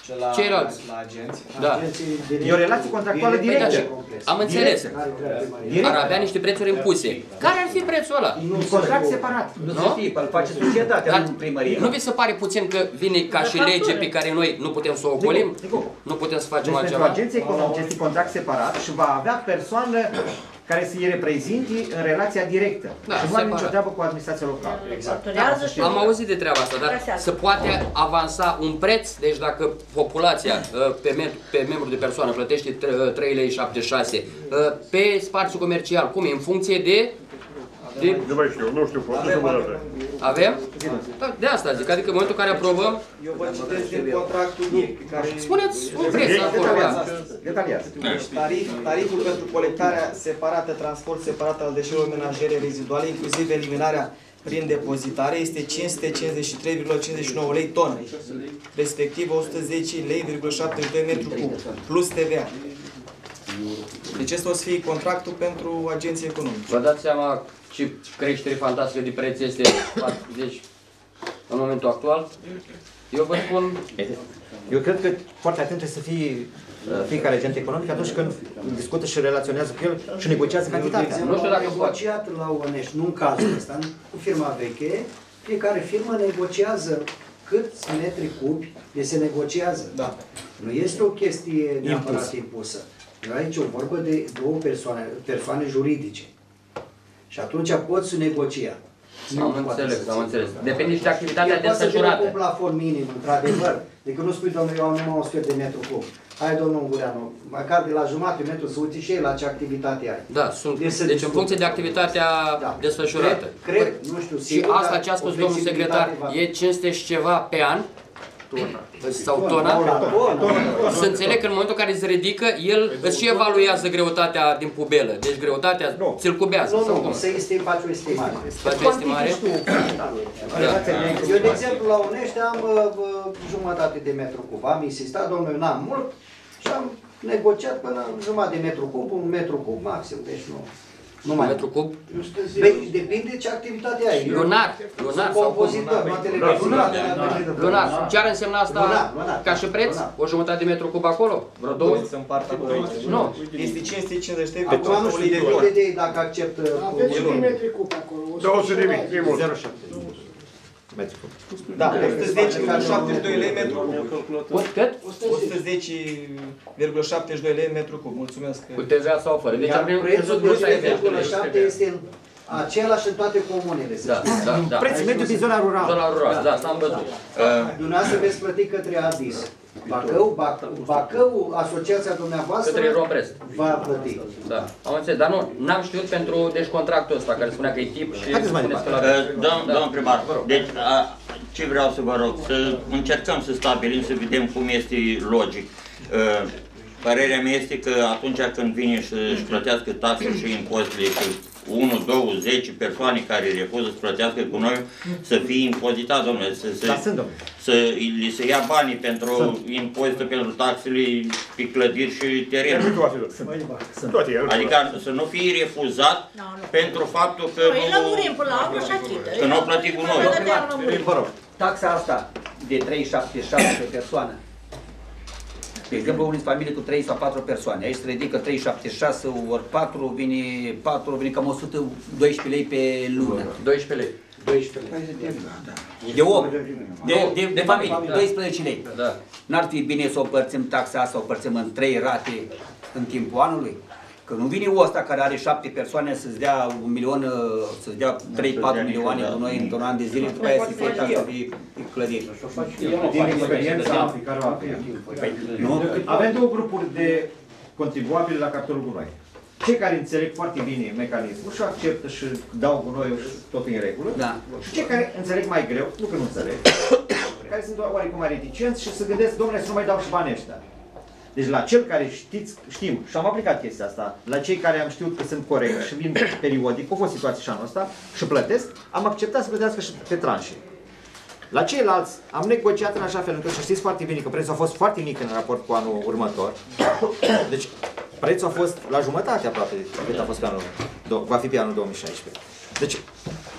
ceilalți. La agenți. Da. E o relație contractuală directă. Am înțeles. Ar avea niște prețuri impuse. Care ar fi prețul ăla? Un contract separat. Nu să fie, îl face societatea, nu primăria. Nu vi se pare puțin că vine ca și lege pe care noi nu putem să o ocolim? Nu putem să facem deci altceva? pentru agenții economice este contract separat și va avea persoană care să-i reprezinte în relația directă. Da, și nu are nicio treabă cu administrația locală. Exact. Am auzit de treaba asta, dar se poate avansa un preț, deci dacă populația pe, mem pe membru de persoană plătește trei lei șaptezeci și șase, pe spațiu comercial, cum e? În funcție de... de... Nu mai știu, nu știu, nu știu mă. Avem? Da, de asta zic, adică în momentul în care aprobăm... Eu vă citesc din contractul pe care... Spuneți un preț acolo, da. Detaliați. Deci tarif, tariful pentru colectarea separată, transport separat al deșeurilor menajere reziduale, inclusiv eliminarea prin depozitare, este cinci sute cincizeci și trei virgulă cincizeci și nouă lei tonă, respectiv o sută zece lei virgulă șaptezeci și doi metru cub, plus T V A. Deci asta o să fie contractul pentru agenții economici. Vă dați seama ce creștere fantastică de preț este deci, în momentul actual? Eu vă spun... Eu cred că foarte atent trebuie să fie fiecare agent economic atunci când discută și relaționează cu el și negociază cantitatea. Nu știu dacă am negociat la Onești, nu în cazul ăsta, cu firma veche, fiecare firmă negociază câți metri cubi de se negociază. Da. Nu este o chestie neapărat impusă. Eu aici o vorbă de două persoane, persoane juridice. Și atunci poți negocia. Am înțeles, am înțeles. Depinde și de activitatea desfășurată. Poți să un plafon minim, într-adevăr. Decât nu spui, domnule, eu am numai o sfert de metru cub. Hai, domnul Ungureanu, măcar de la jumătate metru să uite și ei la ce activitate ai. Da, sunt. Deci, deci în funcție de activitatea da. desfășurată. Cred, cred, nu știu, sigur, și asta ce a spus domnul secretar, va... e cinci sute și ceva pe an? Sau tona, să înțeleg că în momentul în care se ridică, el îți și evaluează greutatea din pubelă. Deci greutatea ți-l cubează. Nu, nu, să este, faci o estimare. Faci o estimare? Eu, de exemplu, la Onești am uh, jumătate de metru cub. Am insistat, domnule, n-am mult și am negociat până jumătate de metru cub, un metru cub maxim, deci nu. Nu mai metru cub? Depinde ce activitate ai. Lunar. Lunar sau compozitor. Lunar. Ce ar însemna asta ca și preț? O jumătate de metru cub acolo? Vreo două? Nu. Este cinci sute cincizeci de lei. Acum nu știu, depinde de ei dacă acceptă. Aveți câte metri cub acolo? două sute de mii, e mult. zero șapte metri cub. Da, o sută zece virgulă șaptezeci și doi lei metru cub. Cât? o sută zece virgulă șaptezeci și doi lei metru cub. Mulțumesc. Cu T V A sau fără? Deci prețul de zero virgulă șapte este același în toate comunele. Da, da, da. Prețul mediu din zona rurală. Zona rurală, da, s-am văzut. Dumneavoastră veți plăti către Adis. Bacău, Bacău, asociația dumneavoastră va plăti. Da, am înțeles, dar nu, n-am știut pentru deci contractul ăsta care spunea că e tip și spuneți că la... Domnul primar, deci ce vreau să vă rog, să încercăm să stabilim, să vedem cum este logic. Părerea mea este că atunci când vine să-și plătească taxe și impozitele și unu, doi, zece persoane care refuză să plătească cu noi, să fie impozitat, domnule, să, să, să li se ia banii pentru impozitul, pentru taxele pe clădiri și terenuri. Adică să nu fie refuzat pentru faptul că nu, că nu plătit cu noi. Vă rog, taxa asta de trei virgulă șaptezeci și șase pe persoană, de exemplu, unii familie cu trei sau patru persoane. Aici se ridică trei virgulă șaptezeci și șase ori patru, vine patru, vine cam o sută doisprezece lei pe lună. doisprezece lei. doisprezece lei. De om, de, de, de familie, doisprezece lei. Da. N-ar fi bine să o împărțim taxa asta, o împărțim în trei rate în timpul anului? Că nu vine ăsta care are șapte persoane să-ți dea un milion, să-ți dea trei patru milioane cu noi într-un an de zile, după aia să fie taxa pe clădiri. Din experiența pe care o avem. Avem două grupuri de contribuabili la capitolul gunoi. Cei care înțeleg foarte bine mecanismul și acceptă și dau gunoiul și tot în regulă. Da. Și cei care înțeleg mai greu, nu că nu înțeleg, care sunt oarecum mai reticenți și se gândesc, domnule, să nu mai dau și banii ăștia. Deci la cel care știți, știm, și am aplicat chestia asta, la cei care am știut că sunt corecți și vin periodic, au fost situații și anul ăsta, și plătesc, am acceptat să plătească și pe tranșe. La ceilalți am negociat în așa fel încât, și știți foarte bine că prețul a fost foarte mic în raport cu anul următor. Deci prețul a fost la jumătate aproape cât a fost pe anul, va fi pe anul două mii șaisprezece. Deci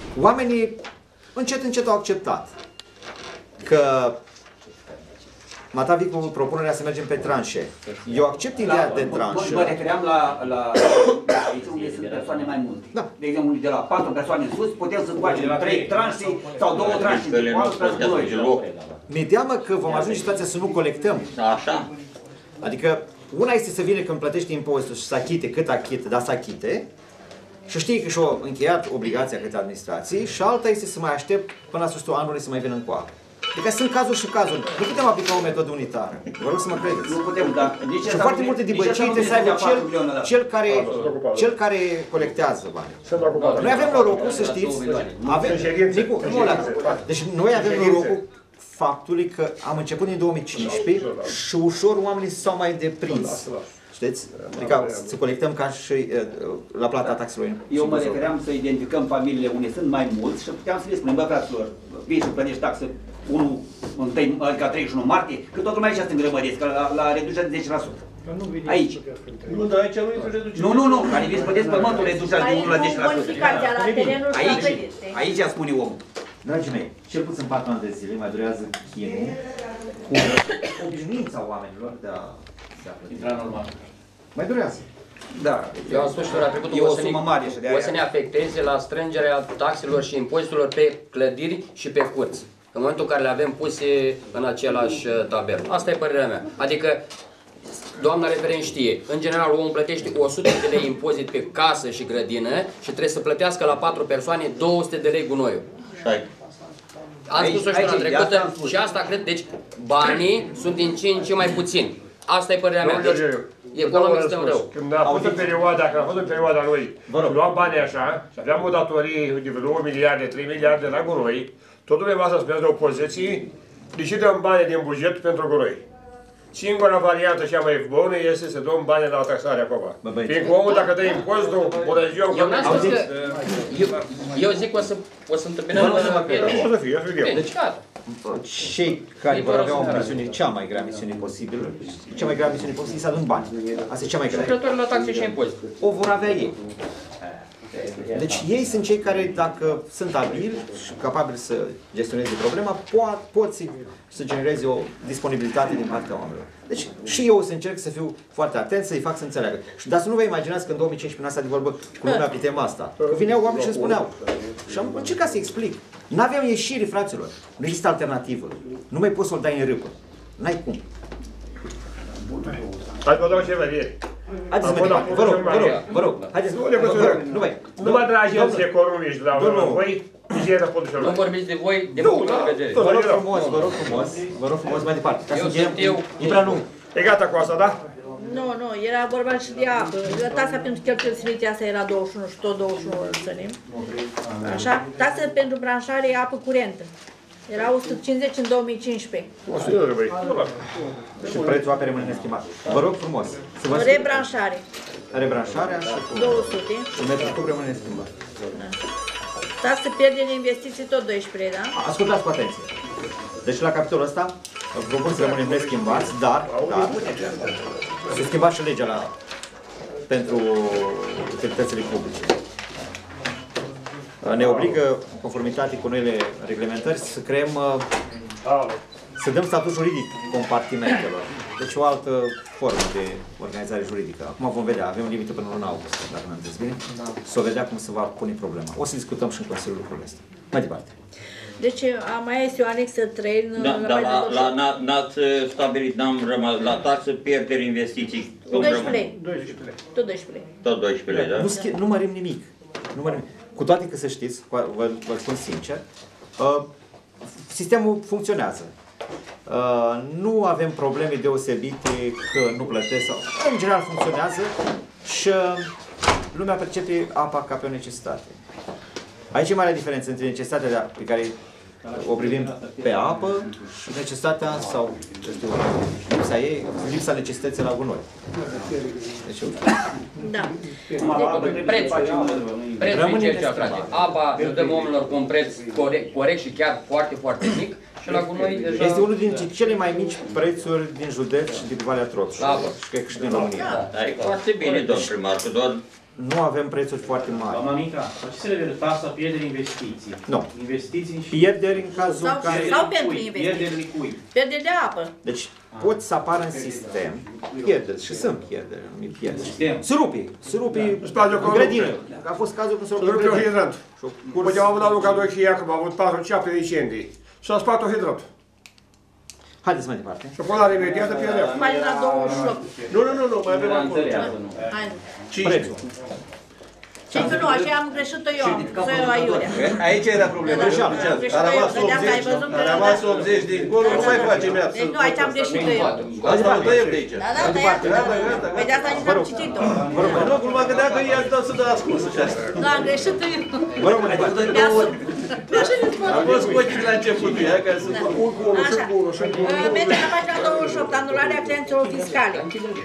oamenii încet încet au acceptat că Mata vii cu propunerea să mergem pe tranșe. Eu accept ideea de tranșă. Mă refeream la, la aici unde sunt persoane mai multe. Da. De exemplu, de la patru persoane în sus, putem să facem trei tranșe sau două tranșe de patru. Mi-e teamă că vom ajunge în situația să nu colectăm. Așa. Adică, una este să vină când plătește impozitul și să achite cât achite, dar să achite. Și știi că și-o încheiat obligația către administrații și alta este să mai aștept până la sfârșitul anului să mai vină în coadă. Adică sunt cazuri și cazuri. Nu putem aplica o metodă unitară. Vă rog să mă credeți. Nu putem, dar nici și foarte multe dibăcii trebuie să aibă cel, cel, care, cel care colectează bani. Noi avem norocul, să știți, avem, Nicu, nu, deci noi avem norocul faptului că am început din două mii cincisprezece și ușor oamenii s-au mai deprins. Știți? Adică să colectăm ca și la plata taxelor. Eu mă refeream să identificăm familiile unde sunt mai mulți și puteam să le spunem, bă, fraților, vii și plătești taxă unu, adică treizeci și unu martie, că toată lumea aici se îngrămădesc, la, la reducerea de zece la sută. Aici. Nu, dar aici nu e reducerea. Nu, nu, nu, care vii să plătești pământul, reducerea de unu la zece la sută. Aici, aici spune omul. Dragii mei, cel puțin patru ani de zile mai durează chinul cu obișnuința oamenilor de a intra normal. Mai durează. Da. Eu am spus și ora trecută, o, să ne, o să ne afecteze la strângerea taxelor și impozitelor pe clădiri și pe curți. În momentul în care le avem puse în același tabel. Asta e părerea mea. Adică, doamna referent știe, în general omul plătește o sută de lei impozit pe casă și grădină și trebuie să plătească la patru persoane două sute de lei gunoiul. Am spus-o și ora trecută și asta cred, deci banii sunt din ce în ce mai puțini. Asta e părerea mea. Deci, economic stăm rău. Când a fost în perioada, când a fost în perioada lui, luam banii așa și aveam o datorie de două miliarde, trei miliarde la gunoi, tot dumneavoastră spuneați de opoziții, deși dăm bani din buget pentru gunoi. Singura variantă cea mai bună este să dăm bani la taxare acum. Fiindcă omul, dacă dă impozitul, bună ziua, eu n-am spus că... Eu, eu zic că o să, o să întâmpinăm... O să fie, o să fie. Deci, gata. Cei care vor avea o misiune, cea mai grea misiune posibilă, cea mai grea misiune posibilă să adun bani. Asta e cea mai grea. Lucrătorii la taxe și impozite. O vor avea ei. Deci ei sunt cei care, dacă sunt abili și capabili să gestioneze problema, pot, pot să genereze o disponibilitate din partea oamenilor. Deci și eu o să încerc să fiu foarte atent, să-i fac să înțeleagă. Dar să nu vă imaginați că în două mii cincisprezece, asta de vorbă cu lumea pitem asta. Că vineau oameni și îmi spuneau. Și am încercat să explic. N-aveam ieșiri, fraților. Nu există alternativă. Nu mai poți să-l dai în râpă. N-ai cum. Hai vă dau ceva ieri. Haideți să mergem. Vă rog, vă rog, vă rog. Haideți, vă rog. Nu mai. Nu mă trageți economiști de la voi. Nu vorbiți de voi, de punctul de vedere. Vă rog frumos, vă rog frumos. Vă rog frumos mai departe. Ca să încheiem. E prea lung. E gata cu asta, da? Nu, nu, era vorba și de apă. Taxa pentru cheltuieli civile, asta era douăzeci și unu și tot douăzeci și unu îl ținem. Așa? Taxa pentru branșare e apă curentă. Era o sută cincizeci în două mii cincisprezece. o sută de lei. Și prețul apei rămâne neschimbat. Vă rog frumos. Rebranșare. Rebranșarea și două sute. Și metru cub rămâne neschimbat. Taxa pierdere de investiții tot doisprezece, da? Ascultați cu atenție. Deci la capitolul ăsta propun să rămânem neschimbați, dar, dar se schimba și legea la, pentru utilitățile publice. Ne obligă, în conformitate cu noile reglementări, să creăm, să dăm statut juridic compartimentelor. Deci o altă formă de organizare juridică. Acum vom vedea, avem limită până în luna august, dacă nu am zis bine, să o vedea cum se va pune problema. O să discutăm și în Consiliul lucrurile astea. Mai departe. Deci mai este o anexă trei în... Da, dar la, la, n-ați stabilit, n-am rămas, la taxă pierderi investiții. doisprezece lei. Tot doisprezece lei. Tot doisprezece lei, da? Nu, schi- nu mărim nimic. Nu mărim. Cu toate că să știți, vă, vă spun sincer, uh, sistemul funcționează. Uh, nu avem probleme deosebite că nu plătesc sau... În general funcționează și uh, lumea percepe apa ca pe o necesitate. Aici e marea diferență între necesitatea pe care o privim pe apă și necesitatea sau, știu, lipsa ei, lipsa necesității la gunoi. Deci, da. Prețul. Prețul e ceea ce frate. Apa îl dăm oamenilor cu un preț corect, corect și chiar foarte, foarte mic Și la gunoi deja... Este unul dintre cele mai mici prețuri din județ și din Valea Troț. Da, și cred că și din România. Adică foarte bine, domn primar, că doar... Nu avem prețuri foarte mari. Doamna Mica, la ce se referă taxa pierderi investiții? Nu. Investiții și... Pierderi în cazul Sau, care... sau pentru investiții. Pierderi cui? Pierderi de apă. Deci pot să apară în sistem pierderi și sunt pierderi, anumite pierderi. Surupii, surupii în grădină. A fost cazul când s-a rupt Surupii o hidrant. Uite, am avut la Luca doi și Iacob, am avut patru șapte incendii. Și a spart o hidrant. Haideți mai departe. Și polare imediată pierdea. Pagina douăzeci și opt. Nu, nu, nu, nu, mai avem acolo. Hai. Prețul. Și că nu, așa am greșit-o eu, să eu aiurea. Aici era problema. A rămas optzeci, a rămas optzeci dincolo, nu mai facem ea. Deci nu, aici am greșit-o eu. Asta o tăiem de aici. Da, da, tăiați, da. Păi de asta nici n-am citit-o. Nu, cum mă gândeam că ea dau să dă ascuns și asta. Da, am greșit-o eu. Vă rog, mai departe. Am fost cu ochii de la începutul, ea care sunt Așa. Mergem la pagina douăzeci și opt, anularea creanțelor fiscale.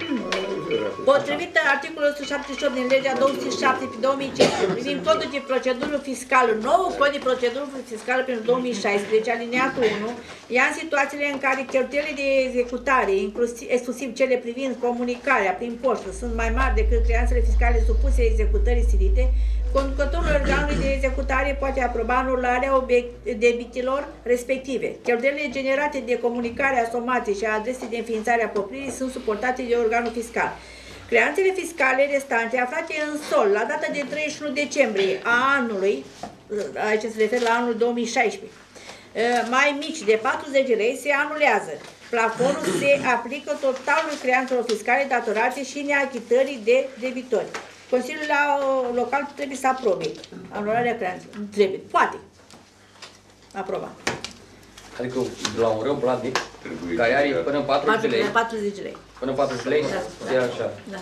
Potrivit articolul o sută șaptezeci și opt din legea două sute șapte pe două mii cincisprezece privind codul de procedură fiscală, nou cod de procedură fiscală pentru două mii șaisprezece, alineatul unu, ia în situațiile în care cheltuielile de executare, inclusiv, exclusiv cele privind comunicarea prin poștă, sunt mai mari decât creanțele fiscale supuse executării silite, conducătorul organului de executare poate aproba anularea debitilor respective. Cheltuielile generate de comunicare asomate și a adresei de înființare a propriei sunt suportate de organul fiscal. Creanțele fiscale restante aflate în sol la data de treizeci și unu decembrie a anului, aici se referă la anul două mii șaisprezece, mai mici de patruzeci de lei se anulează. Plafonul se aplică totalului creanțelor fiscale datorate și neachitării de debitori. Consiliul local trebuie să aprobe anularea creanțelor. Trebuie, poate aproba. Adică la un rău platnic care are până în patruzeci de lei. patruzeci de lei. Până în patruzeci de lei? Da. E așa. Da.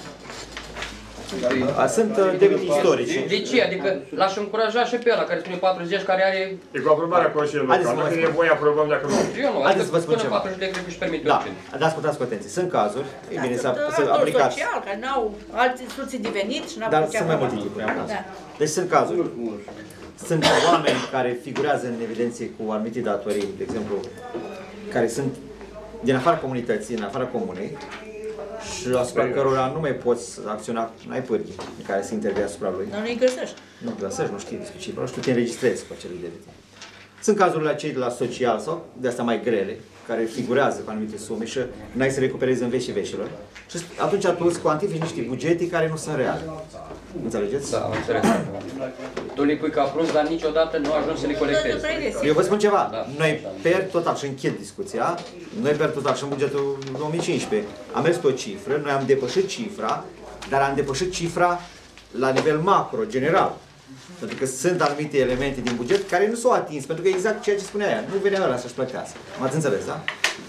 Sunt debiti istorici. De ce? Adică l-aș încuraja și pe ăla care spune patruzeci, care are... E cu aprobarea Consiliului Local. Dacă e voie, aprobăm, dacă nu. Eu nu, Haideți să vă adică spun până ceva. patruzeci de lei cred că își permite Da, oricine. dar ascultați cu atenție. Sunt cazuri, e bine să Sunt aplicați. social, care n-au alte surse de venit și n-au Dar făcut sunt mai multe tipuri. Da. Deci sunt cazuri. Sunt oameni care figurează în evidenție cu anumite datorii, de exemplu, care sunt din afara comunității, din afara comunei, și asupra cărora nu mai poți acționa, n-ai pârghii în care să intervii asupra lui. Nu îi găsești. Nu găsești, nu știi despre cifră, și tu te înregistrezi cu acele debite. Sunt cazurile cei de la social sau de astea mai grele, care figurează cu anumite sume și n-ai să recuperezi în vecii vecilor. Și atunci tu îți cuantifici niște bugete care nu sunt reale. Înțelegeți? Da, înțeleg. Tu le pui ca plus, dar niciodată nu ajungi să le colectezi. Eu vă spun ceva, da. Noi per total, și închid discuția, noi per total și în bugetul două mii cincisprezece am mers pe o cifră, noi am depășit cifra, dar am depășit cifra la nivel macro, general. Pentru că sunt anumite elemente din buget care nu s-au atins, pentru că exact ceea ce spunea ea, nu venea ăla să-și plătească. M-ați înțeles, da?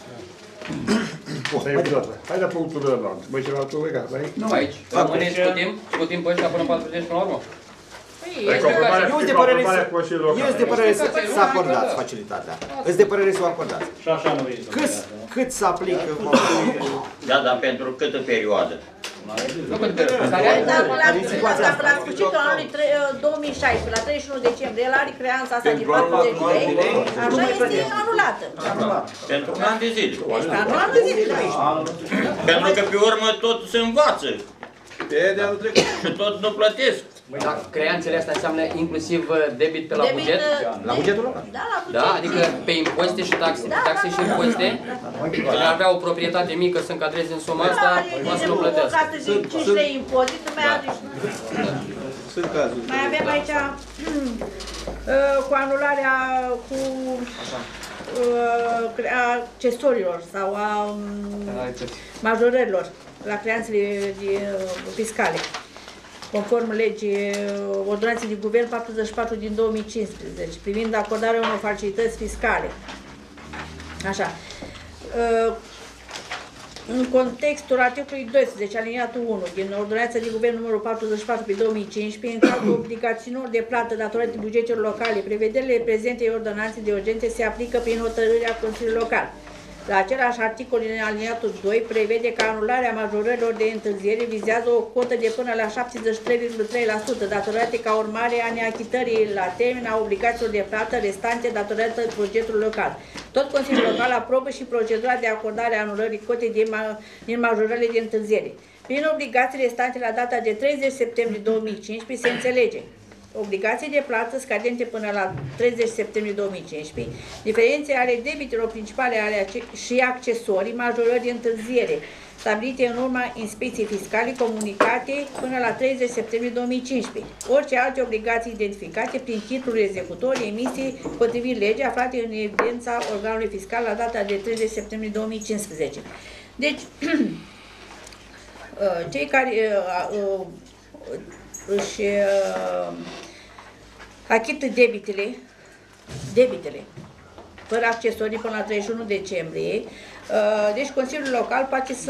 Bun, hai la punctul ăla. Băi, ceva tu, Ega, vrei? Nu, aici. Rămâne, scutim, scutim pe ăștia până în patruzeci până la urmă. Eu sunt de părere să, de părere să, să acordați facilitatea. Îți de părere să o acordați. Și așa nu vei. Cât, cât să aplică Da, dar pentru câtă perioadă? Dacă la sfârșitul anului două mii șaisprezece, la treizeci și unu decembrie, el are creanța asta de patruzeci de lei, așa este anulată. Pentru un an de zile. Deci pentru un an de zile, da. Pentru că pe urmă tot se învață. De anul trecut. Și tot nu plătesc. Dar creanțele astea înseamnă inclusiv debit pe la Debit, buget? La bugetul local? Da, la buget. Da, adică pe impozite și taxe, Da, taxe da, și da, impozite. da, Cine avea o proprietate mică să încadreze în suma asta, poate să nu o plătească. carte de cinci lei impozit, nu mai are. Sunt cazuri. Mai avem aici hmm, cu anularea cu uh, accesorilor sau a um, majorărilor la creanțele de, uh, fiscale. Conform legii ordonanței de guvern patruzeci și patru din două mii cincisprezece, privind acordarea unor facilități fiscale. Așa. În contextul articolului doisprezece, aliniatul unu, din ordonanța de guvern numărul patruzeci și patru pe două mii cincisprezece, în cadrul obligațiunilor de plată datorate bugetelor locale, prevederile prezentei ordonanțe de urgență se aplică prin hotărârea Consiliului Local. La același articol, în aliniatul doi, prevede că anularea majorărilor de întârziere vizează o cotă de până la șaptezeci și trei virgulă trei la sută, datorate ca urmare a neachitării la termen a obligațiilor de plată restante datorate bugetului local. Tot Consiliul Local aprobă și procedura de acordare a anulării cotei din, ma din majorările de întârziere. Prin obligații restante la data de treizeci septembrie două mii cincisprezece se înțelege obligații de plată scadente până la treizeci septembrie două mii cincisprezece, diferențe ale debitelor principale ale și accesorii, majorări de întârziere, stabilite în urma inspecției fiscale comunicate până la treizeci septembrie două mii cincisprezece. Orice alte obligații identificate prin titlul executor emise potrivit legii aflate în evidența organului fiscal la data de treizeci septembrie două mii cincisprezece. Deci, cei care își achită debitele, debitele, fără accesorii până la treizeci și unu decembrie, deci Consiliul Local poate să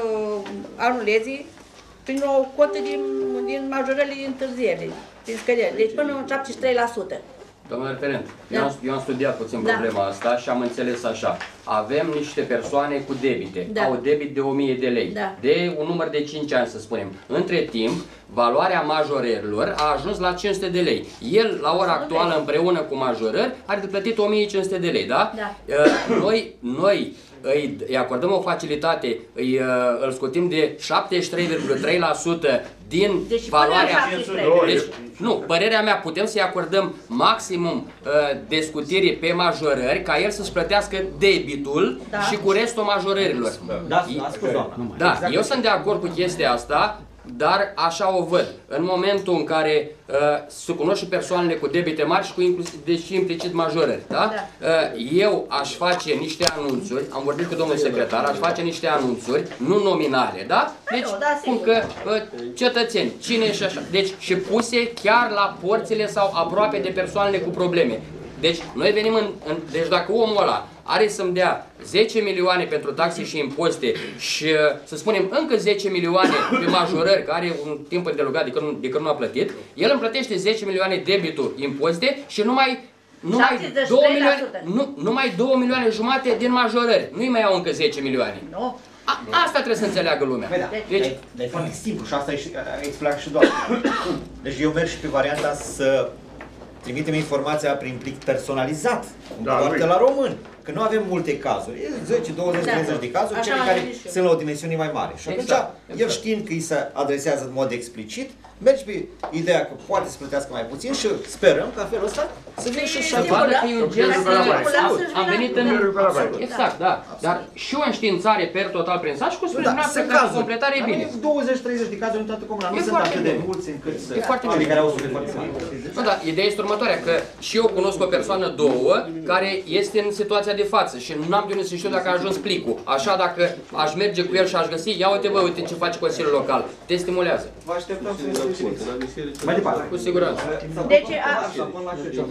anuleze prin o cotă din, din majorările de întârziere, prin scădere, deci până la șaptezeci și trei la sută. Domnule referent, Da. eu, am, eu am studiat puțin Da. problema asta și am înțeles așa. Avem niște persoane cu debite, Da. au debit de o mie de lei, Da. de un număr de cinci ani, să spunem. Între timp, valoarea majorărilor a ajuns la cinci sute de lei. El, la ora actuală, împreună cu majorări, are de plătit o mie cinci sute de lei, da? Da. Uh, Noi, noi îi, îi acordăm o facilitate, îi, uh, îl scotim de șaptezeci și trei virgulă trei la sută din Deci valoarea... până la șaptezeci și trei. Deci, nu, părerea mea, putem să-i acordăm maximum uh, de scutire pe majorări, ca el să-și plătească debitul Da. și cu restul majorărilor. Da, a spus doamna. Da, eu sunt de acord cu chestia asta, dar așa o văd. În momentul în care uh, se cunosc și persoanele cu debite mari și cu inclusiv, deci implicit majorări, da? Uh, eu aș face niște anunțuri, am vorbit cu domnul secretar, aș face niște anunțuri, nu nominale, da? Deci, Nu, da, cum sigur. că uh, cetățeni, cine și așa, deci și puse chiar la porțile sau aproape de persoanele cu probleme. Deci, noi venim în, în deci dacă omul ăla are să-mi dea zece milioane pentru taxe și impozite și, să spunem, încă zece milioane pe majorări, care are un timp îndelugat de când, nu, de când nu a plătit, el îmi plătește zece milioane debitul impozite și numai, numai, două milioane, nu, numai două milioane jumate din majorări. Nu-i mai iau încă zece milioane. Nu. A, asta trebuie să înțeleagă lumea. Păi da, Deci, dar e foarte simplu și asta a explicat și doamna. Deci eu merg și pe varianta să trimitem informația prin plic personalizat, Da, doar lui. la român. Că nu avem multe cazuri, e zece, douăzeci, Da. treizeci de cazuri, Așa cele am care gândit și eu. sunt la o dimensiune mai mare. Și atunci, Exact, el exact. știind că îi se adresează în mod explicit, mergi pe ideea că poate să plătească mai puțin și sperăm ca felul ăsta să vină și să să vadă că e un gest Să de- am venit în... Absolut. Exact, da. Dar și o înștiințare per total prin sat și cu spune Da, dumneavoastră sunt că cazuri. completare e bine. douăzeci treizeci de cazuri în toată comuna, nu E sunt foarte atât de bine. mulți încât să... E foarte cei bine. care au sume foarte mari. Nu, da, ideea este următoarea, că și eu cunosc o persoană două care este în situația de față și nu am de unde să știu dacă a ajuns plicul. Așa, dacă aș merge cu el și aș găsi, ia uite bă, uite ce face Consiliul Local, te stimulează. Vă așteptăm să ne scrieți. Mai departe. Cu siguranță. Deci, a, până la cât?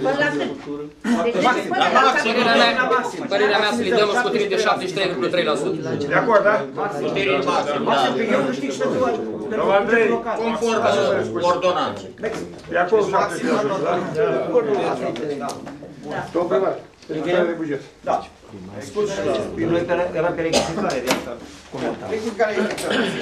Deci, până la Părerea mea, părerea mea să le dăm o scutire de șaptezeci și trei virgulă trei la sută. De acord, da? Scutire maximă, da. Eu câștig și pentru Domnul Andrei, Conform uh, ordonanței. de acord cu șaptezeci la sută, da? Domnul primar, secretarul de buget. Da. Spus și la... Noi pe- eram pe rectificare de asta. Rectificarea e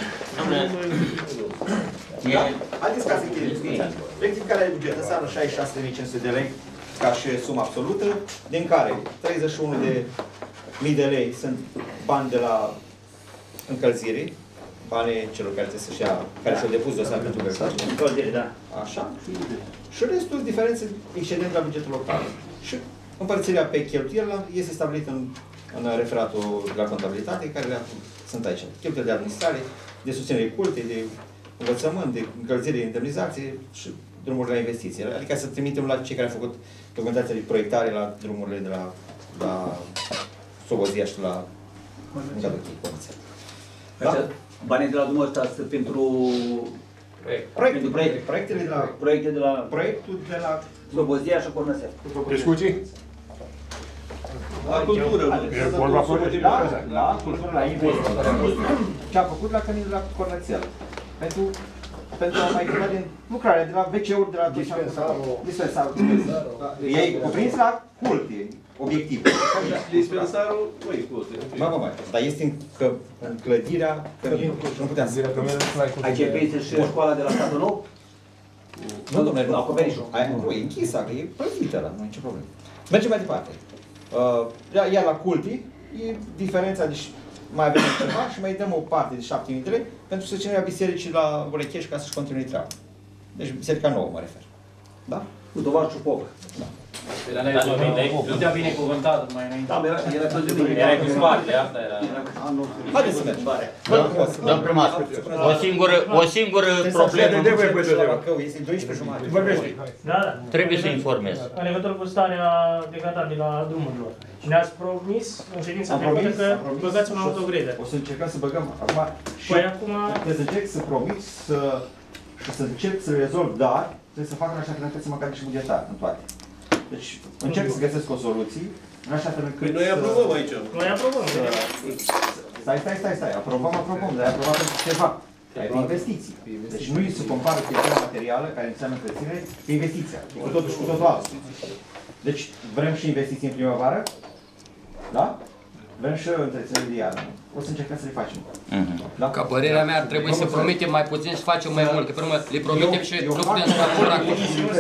Da? Haideți ca să încheiem. Rectificarea de buget înseamnă șaizeci și șase de mii cinci sute de lei ca și sumă absolută, din care treizeci și unu de mii de lei sunt bani de la încălzire, banii celor care trebuie să-și ia, care și-au depus dosar pentru încălzire. Da. Așa. Și restul diferențe excedent la bugetul local. Și împărțirea pe cheltuieli este stabilită în, în referatul de la contabilitate, care le sunt aici. Cheltuieli de administrare, de susținere culte, de învățământ, de încălzire, de indemnizație și drumurile la investiții. Adică să trimitem la cei care au făcut documentația de proiectare la drumurile de la, la Sobozia și la Îngadăchii, Conția. Da? Banii de la drumul ăsta sunt pentru... Proiecte, pentru proiecte. proiectele de la... Proiecte de la... Proiectul de la... Slobozia și Cornăsea. Discuții? La cultură. E vorba politică. Da, la cultură, la investiții. Ce a făcut la Cănil, la Cornățel. Pentru, pentru a mai da din lucrare, de la ve ce uri, de la... Dispensarul. Dispensarul. Ei cuprins la culte. obiectiv. Dispensarul, măi, costă. Mă, mă, mă, dar este în, că, în clădirea, că nu puteam să... Aici e prinsă și școala de la Statul Nou? Nu, domnule, nu. La acoperișul. Aia nu, e închisă, că e plătită ăla, nu e nicio problemă. Mergem mai departe. Uh, iar la Culti, e diferența, deci mai avem ceva și mai dăm o parte de șapte mii de lei pentru susținerea bisericii la Ulecheș ca să-și continue treaba. Deci biserica nouă mă refer. Da? Cu dovadă Ciupocă. Da. Nu te-a binecuvântat mai înainte. Da, era era tot de bine. Era cu spate, asta era. Haideți să mergem. Domn primar, o singură, o singură problemă. Este doisprezece jumate. Da, da. Trebuie să informez. În legătură cu starea degradată la drumurilor. Ne-ați promis în ședința trecută că băgați un autogreder. O să încercăm să băgăm acum. Și păi acum... trebuie să încerc să promit să, și să încerc să rezolv, dar trebuie să fac în așa fel încât să mă cadă și bugetar în toate. Deci încerc să găsesc o soluție în așa fel încât... Noi aprobăm aici. Noi aprobăm. Stai, stai, stai, stai. Aprobăm, aprobăm, dar ai aprobat pentru ceva. Ai pe investiții. Deci nu se compară chestiunea materială, care înseamnă întreținere, cu investiția. Cu totul și cu totul altul. Deci vrem și investiții în primăvară, da? Vrem și întreținere de iarnă. O să încercăm să le facem. Da? Ca părerea mea, ar trebui să promitem mai puțin, să facem mai mult. Că pe urmă le promitem și nu putem să facem acolo.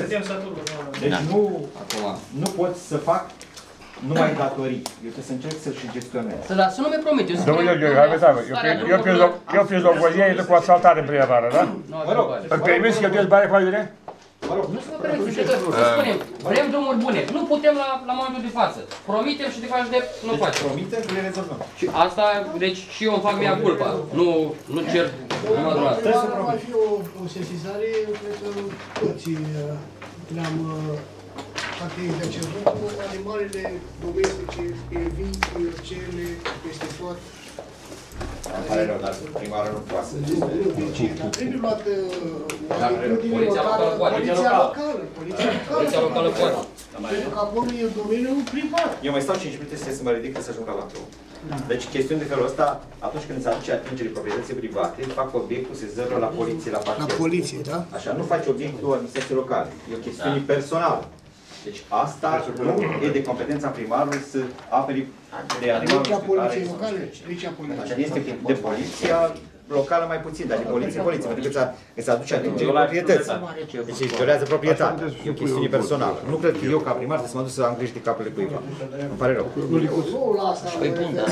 Deci nu, nu pot să fac numai datorii. Eu trebuie să încerc să și gestionez. Să, da, să nu mi promit. Eu Domnule Gheorghe, hai vă eu fiz o voie de cu asfaltare în primăvară, da? Mă rog. Îmi permis că cheltuiesc bani cu iubire? Mă rog. Nu să vă permitem, să spunem, vrem drumuri bune. Nu putem la, la momentul de față. Promitem și de fapt de nu deci, facem. Promitem și le rezolvăm. Și asta, deci și eu îmi fac mea culpa. Nu, nu cer numai dumneavoastră. Trebuie să va fi o, o sesizare, cred că toți ne-am atins de acest lucru, animalele domestice, vii, cele, peste tot. Îmi pare rău, dar primarul nu poate să Nu, deci, dar trebuie luat poliția locală poate. Poliția locală, poliția locală poate. Pentru că acolo e domeniul privat. Eu mai stau cinci minute să mă ridic să ajung la lacul. Deci chestiuni de felul ăsta, atunci când se aduce atingere proprietății private, fac obiectul sezărului la poliție, la parchet. La poliție, da? Așa, nu faci obiectul administrației locale. E o chestiune personală. Deci asta nu e de competența primarului să apere de animalul Legea poliției locale, legea poliției. Așa este de poliția locală mai puțin, dar de poliție, poliție, pentru că îți aduce atingere proprietății. Deci îți violează proprietatea. E o chestiune personală. Nu cred că eu, ca primar, trebuie să mă duc să am grijă de capele cuiva. Îmi pare rău. Păi bun, dar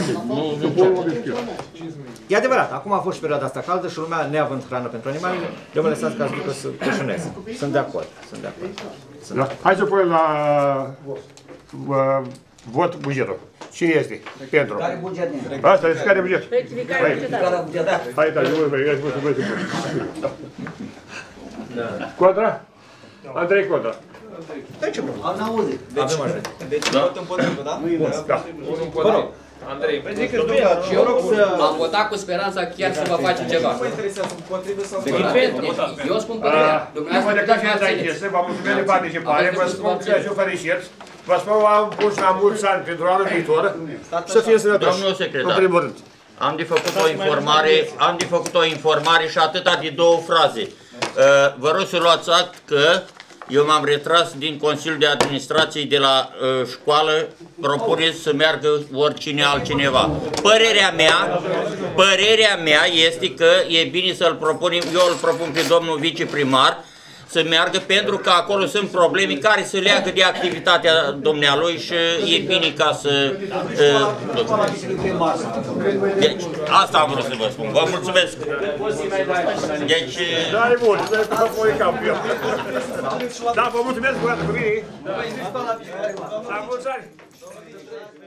E adevărat, acum a fost și perioada asta caldă și lumea, neavând hrană pentru animale, eu mă lăsați ca să ducă să pășunesc. Sunt de acord, sunt de acord. Sunt de acord. Hai să punem la uh, vot bugetul. Cine este? Pentru. Care buget? Asta este care buget? Rectificarea bugetară. Hai, da, eu vă ia să vă zic. Contra? Andrei Contra. Deci, bun. Am auzit. Avem așa. Deci vot împotrivă, da? Bun. Da. Vă rog. Andrei, Și eu rog să... Am votat cu speranța chiar să vă facem ceva. Nu mă interesează împotrivă sau Depinde. Eu spun părerea. Eu vă declar și de aici, vă mulțumesc de participare, vă spun că eu fericit. Vă spun că am pus la mulți ani pentru anul viitor. Să fie sănătoși. Domnul secretar, în primul rând. am de făcut o informare, am de făcut o informare și atâta de două fraze. Vă rog să luați act că eu m-am retras din Consiliul de Administrație de la uh, școală, propuneți să meargă oricine altcineva. Părerea mea, părerea mea este că e bine să-l propunem, eu îl propun pe domnul viceprimar, să meargă pentru că acolo sunt probleme care se leagă de activitatea domnealui și e bine ca să... Uh, deci, asta am vrut să vă spun. Vă mulțumesc. Deci... Da, e bun, da, voi campion. Da, vă mulțumesc, cu mine. La mulți ani.